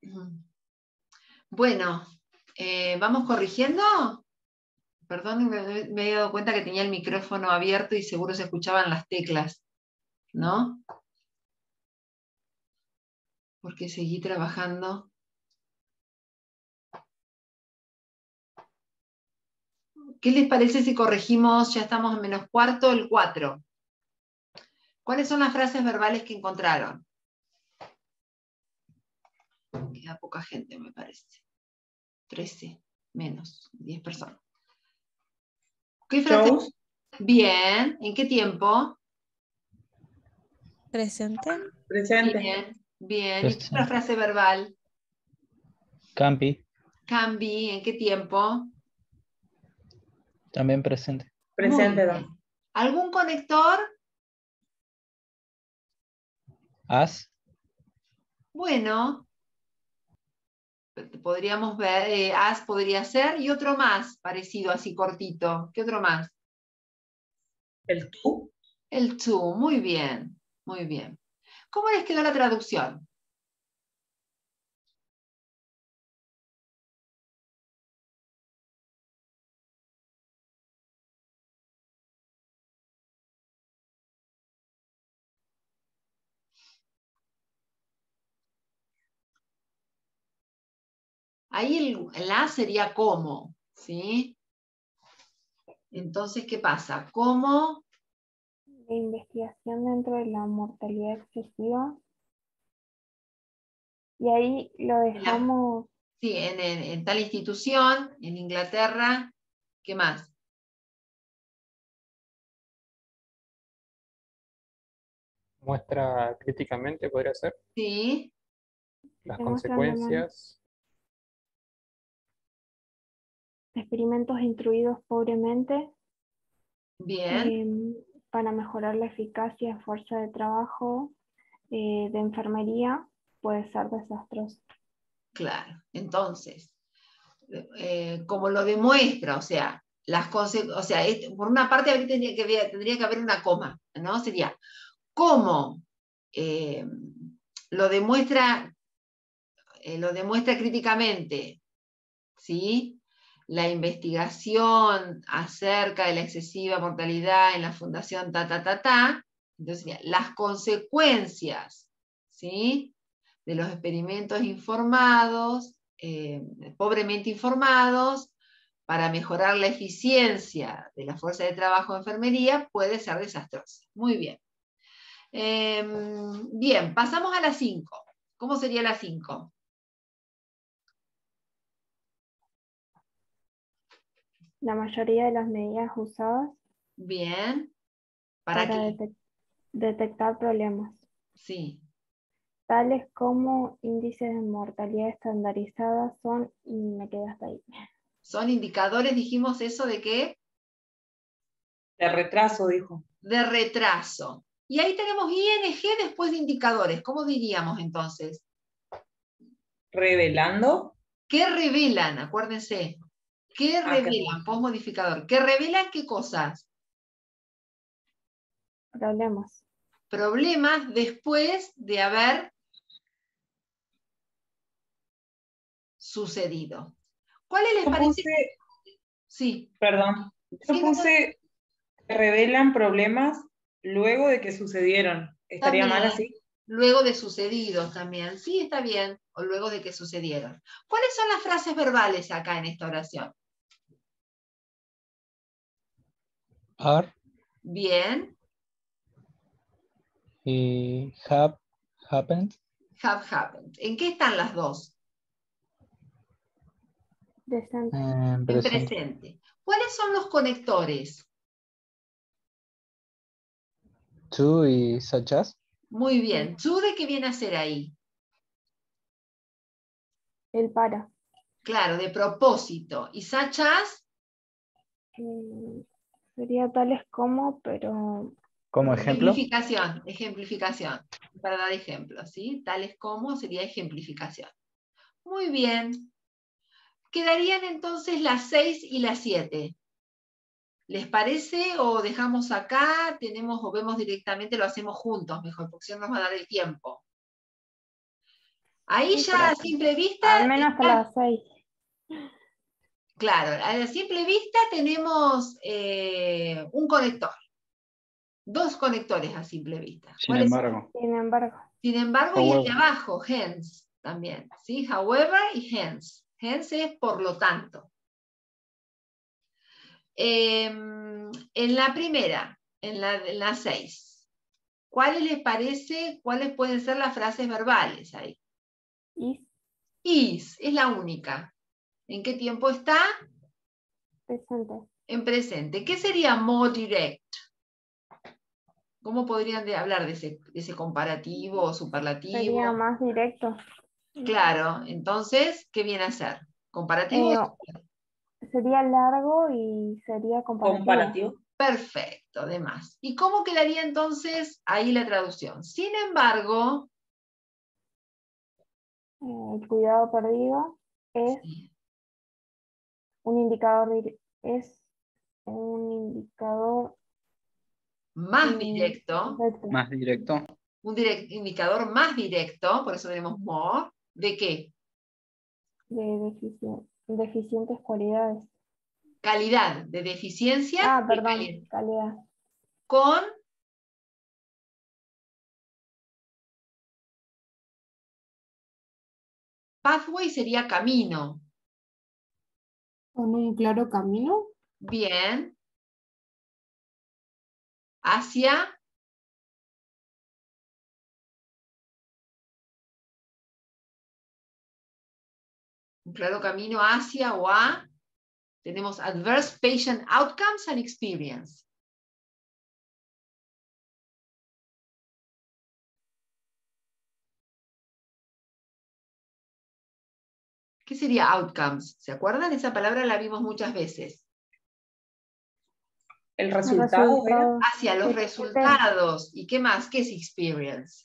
Bueno, ¿vamos corrigiendo? Perdón, me he dado cuenta que tenía el micrófono abierto y seguro se escuchaban las teclas, ¿no? Porque seguí trabajando. ¿Qué les parece si corregimos, ya estamos en -4, el 4? ¿Cuáles son las frases verbales que encontraron? Queda poca gente, me parece. 13, menos, 10 personas. ¿Qué frase? Bien, ¿en qué tiempo? Presente. Presente. Bien, bien. ¿Y qué otra frase verbal? Campi, Can be, ¿en qué tiempo? también presente. Presente, Muy bien. ¿Algún conector? As, Bueno, podríamos ver, as podría ser, y otro más, parecido, así cortito. ¿Qué otro más? El tú. El to, muy bien, muy bien. ¿Cómo les quedó la traducción? Ahí el a sería como, ¿sí? Entonces, ¿qué pasa? ¿Cómo? La investigación dentro de la mortalidad excesiva. Y ahí lo dejamos. Sí, en tal institución, en Inglaterra, ¿qué más? Muestra críticamente, podría ser. Sí. Las Se muestran consecuencias. experimentos instruidos pobremente. Bien. Para mejorar la eficacia y fuerza de trabajo de enfermería puede ser desastroso. Claro. Entonces, como lo demuestra, o sea, por una parte tendría que haber una coma, ¿no? Sería, ¿cómo lo demuestra críticamente? ¿Sí? La investigación acerca de la excesiva mortalidad en la fundación entonces las consecuencias, ¿sí? De los experimentos informados, pobremente informados, para mejorar la eficiencia de la fuerza de trabajo de enfermería puede ser desastrosa. Muy bien. Bien, pasamos a la 5. ¿Cómo sería la 5? La mayoría de las medidas usadas. Bien. Para qué? Detectar problemas. Sí. Tales como índices de mortalidad estandarizadas son, y me quedé hasta ahí. Son indicadores, dijimos eso de qué? De retraso, dijo. De retraso. Y ahí tenemos ING después de indicadores. ¿Cómo diríamos entonces? Revelando. ¿Qué revelan? Acuérdense. ¿Qué revelan? Postmodificador. ¿Qué revelan qué cosas? Problemas. Problemas después de haber sucedido. ¿Cuáles les parece? Sí. Perdón. Yo puse que revelan problemas luego de que sucedieron. ¿Estaría mal así? Luego de sucedidos también. Sí, está bien. O luego de que sucedieron. ¿Cuáles son las frases verbales acá en esta oración? are Bien. y have happened. Have happened. ¿En qué están las dos? Presente. En presente. ¿Cuáles son los conectores? To y such as. Muy bien. ¿To de qué viene a ser ahí? El para. Claro, de propósito. ¿Y such as? Sería tales como, pero... Como ejemplo. Ejemplificación. Para dar ejemplos, ¿sí? Tales como sería ejemplificación. Muy bien. Quedarían entonces las 6 y las 7. ¿Les parece o dejamos acá? Tenemos o vemos directamente, lo hacemos juntos mejor, porque si no nos va a dar el tiempo. Ahí Sí, ya pero a simple vista, al menos hasta las 6. claro, a simple vista tenemos un conector. Dos conectores a simple vista. Sin ¿Cuáles son? embargo. Sin embargo. Sin embargo, y el de However. abajo, hence, también. ¿Sí? However y hence. Hence es por lo tanto. En la primera, en la 6, ¿cuáles les parece, cuáles pueden ser las frases verbales ahí? Is, es la única. ¿En qué tiempo está? Presente. En presente. ¿Qué sería more direct? ¿Cómo podrían hablar de ese comparativo o superlativo? Sería más directo. Claro, entonces, ¿qué viene a ser? ¿Comparativo? Sería largo y sería comparativo. Perfecto, de más. ¿Y cómo quedaría entonces ahí la traducción? Sin embargo, el cuidado perdido es un indicador más directo. Más directo. Un indicador más directo, por eso tenemos more. ¿De qué? De deficientes cualidades. Calidad, de deficiencia. Perdón, calidad. Con pathway sería camino. ¿Con un claro camino? Bien. Hacia. Un claro camino hacia o a. Tenemos adverse patient outcomes and experience. ¿Qué sería outcomes? ¿Se acuerdan? Esa palabra la vimos muchas veces. El resultado era hacia los resultados. ¿Y qué más? ¿Qué es experience?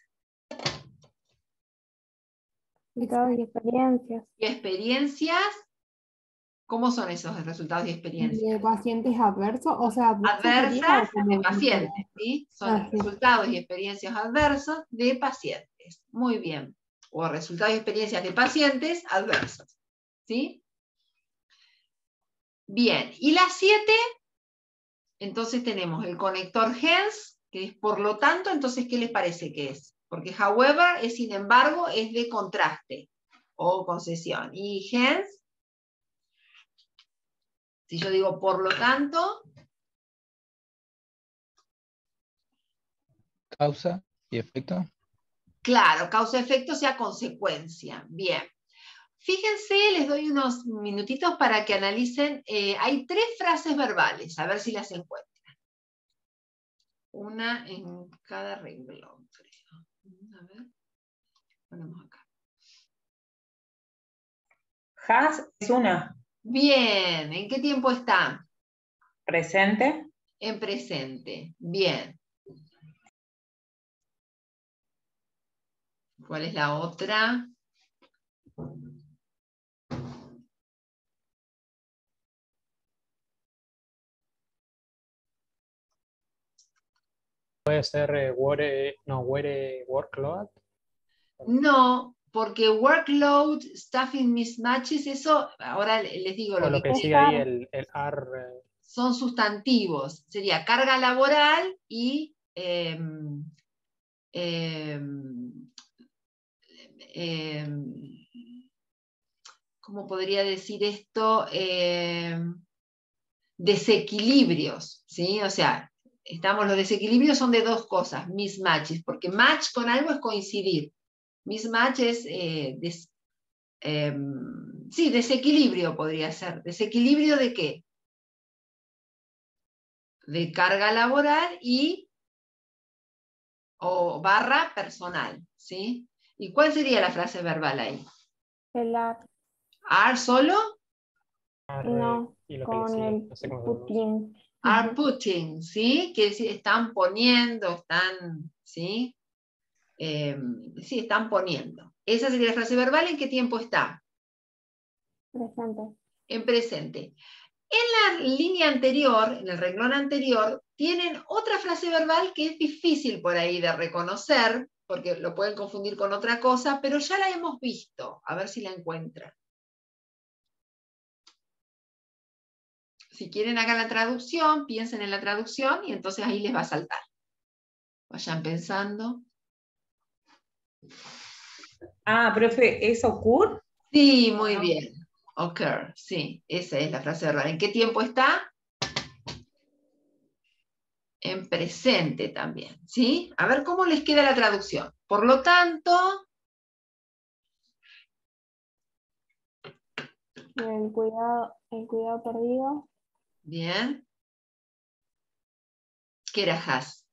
Resultados y experiencias. ¿Y experiencias? ¿Cómo son esos resultados y experiencias? ¿De pacientes adversos? O sea, adversas de pacientes, ¿sí? Son resultados y experiencias adversos de pacientes. Muy bien. O resultados y experiencias de pacientes adversos. ¿Sí? Bien. Y la 7, entonces tenemos el conector hence, que es por lo tanto, entonces, ¿qué les parece que es? Porque however es sin embargo, es de contraste o concesión. Y hence, si yo digo por lo tanto. Causa y efecto. Claro, causa-efecto, o sea, consecuencia. Bien. Fíjense, les doy unos minutitos para que analicen. Hay 3 frases verbales, a ver si las encuentran. Una en cada renglón, creo. A ver. Ponemos acá. Has es una. Bien, ¿en qué tiempo está? Presente. En presente. Bien. ¿Cuál es la otra? Puede ser workload. No, porque workload, staffing mismatches, eso, ahora les digo O lo que sigue ahí, el R. Son sustantivos. Sería carga laboral y ¿cómo podría decir esto? Desequilibrios, ¿sí? O sea, los desequilibrios son de 2 cosas, mismatches, porque match con algo es coincidir. Mismatch es, sí, desequilibrio podría ser. ¿Desequilibrio de qué? De carga laboral o barra personal, ¿sí? ¿Y cuál sería la frase verbal ahí? El ar. ¿Are solo? No, y lo con sigue, el no sé cómo se putting. Are putting, ¿sí? Que están poniendo, están, ¿sí? Sí, están poniendo. Esa sería la frase verbal. ¿En qué tiempo está? Presente. En presente. En la línea anterior, en el renglón anterior, tienen otra frase verbal que es difícil por ahí de reconocer, porque lo pueden confundir con otra cosa, pero ya la hemos visto. A ver si la encuentran. Si quieren hagan la traducción, piensen en la traducción y entonces ahí les va a saltar. Vayan pensando. Ah, profe, ¿es occur? Sí, muy bien. Occur, sí, esa es la frase verbal. ¿En qué tiempo está? En presente también, ¿sí? A ver cómo les queda la traducción. Por lo tanto, El cuidado perdido. bien. ¿Qué era has?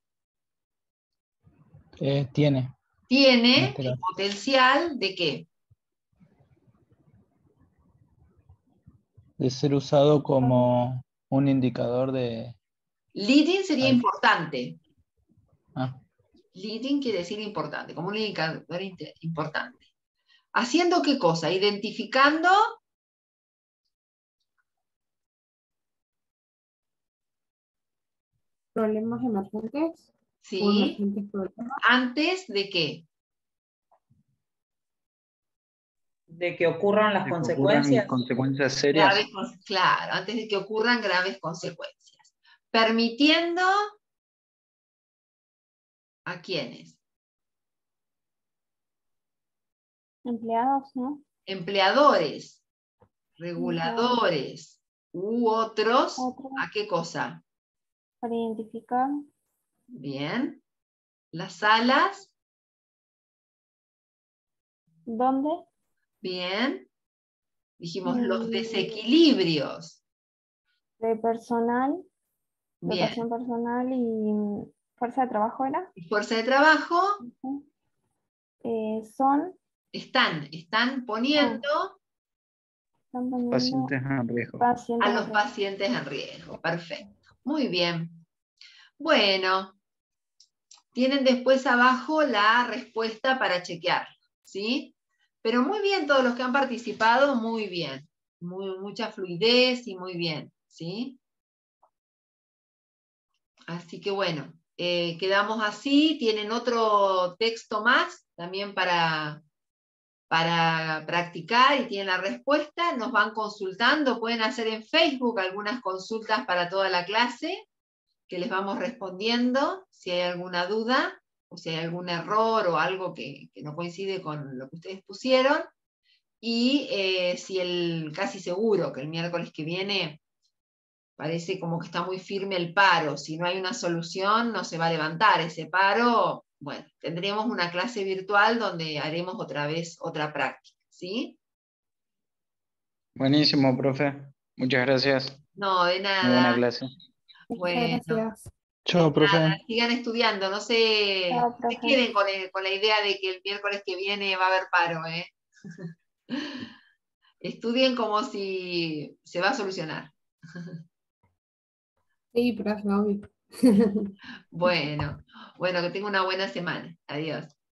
Tiene. Tiene este el caso. potencial de qué? De ser usado como un indicador de... Leading sería importante. Ah, Leading quiere decir importante, como un indicador importante. ¿Haciendo qué cosa? Identificando Problemas emergentes. O ¿sí? emergentes problemas. ¿Antes de qué? De que ocurran las De que ocurran consecuencias. consecuencias serias. Claro, antes de que ocurran graves consecuencias. Permitiendo ¿a quiénes? Empleados, ¿no? Empleadores, reguladores u otros. ¿A qué cosa? Para identificar. Bien. Las salas. ¿Dónde? Bien. Dijimos los desequilibrios. De personal. Bien. Dotación personal y fuerza de trabajo era. Y fuerza de trabajo. Son. Están poniendo Pacientes en riesgo. a los pacientes en riesgo. Perfecto. Muy bien. Bueno, tienen después abajo la respuesta para chequear, ¿sí? Pero muy bien todos los que han participado, muy bien. Mucha fluidez y muy bien, ¿sí? Así que bueno, quedamos así. Tienen otro texto más también para practicar y tienen la respuesta. Nos van consultando, pueden hacer en Facebook algunas consultas para toda la clase, que les vamos respondiendo si hay alguna duda o si hay algún error o algo que no coincide con lo que ustedes pusieron. Y casi seguro que el miércoles que viene parece como que está muy firme el paro. Si no hay una solución, no se va a levantar ese paro. Bueno, tendremos una clase virtual donde haremos otra vez otra práctica, ¿sí? Buenísimo, profe. Muchas gracias. No, de Muy buena nada. clase. Bueno, Gracias. chao, profe. sigan estudiando, no se queden con la idea de que el miércoles que viene va a haber paro, ¿eh? Estudien como si se va a solucionar. Sí, profe, obvio. Bueno, que tenga una buena semana. Adiós.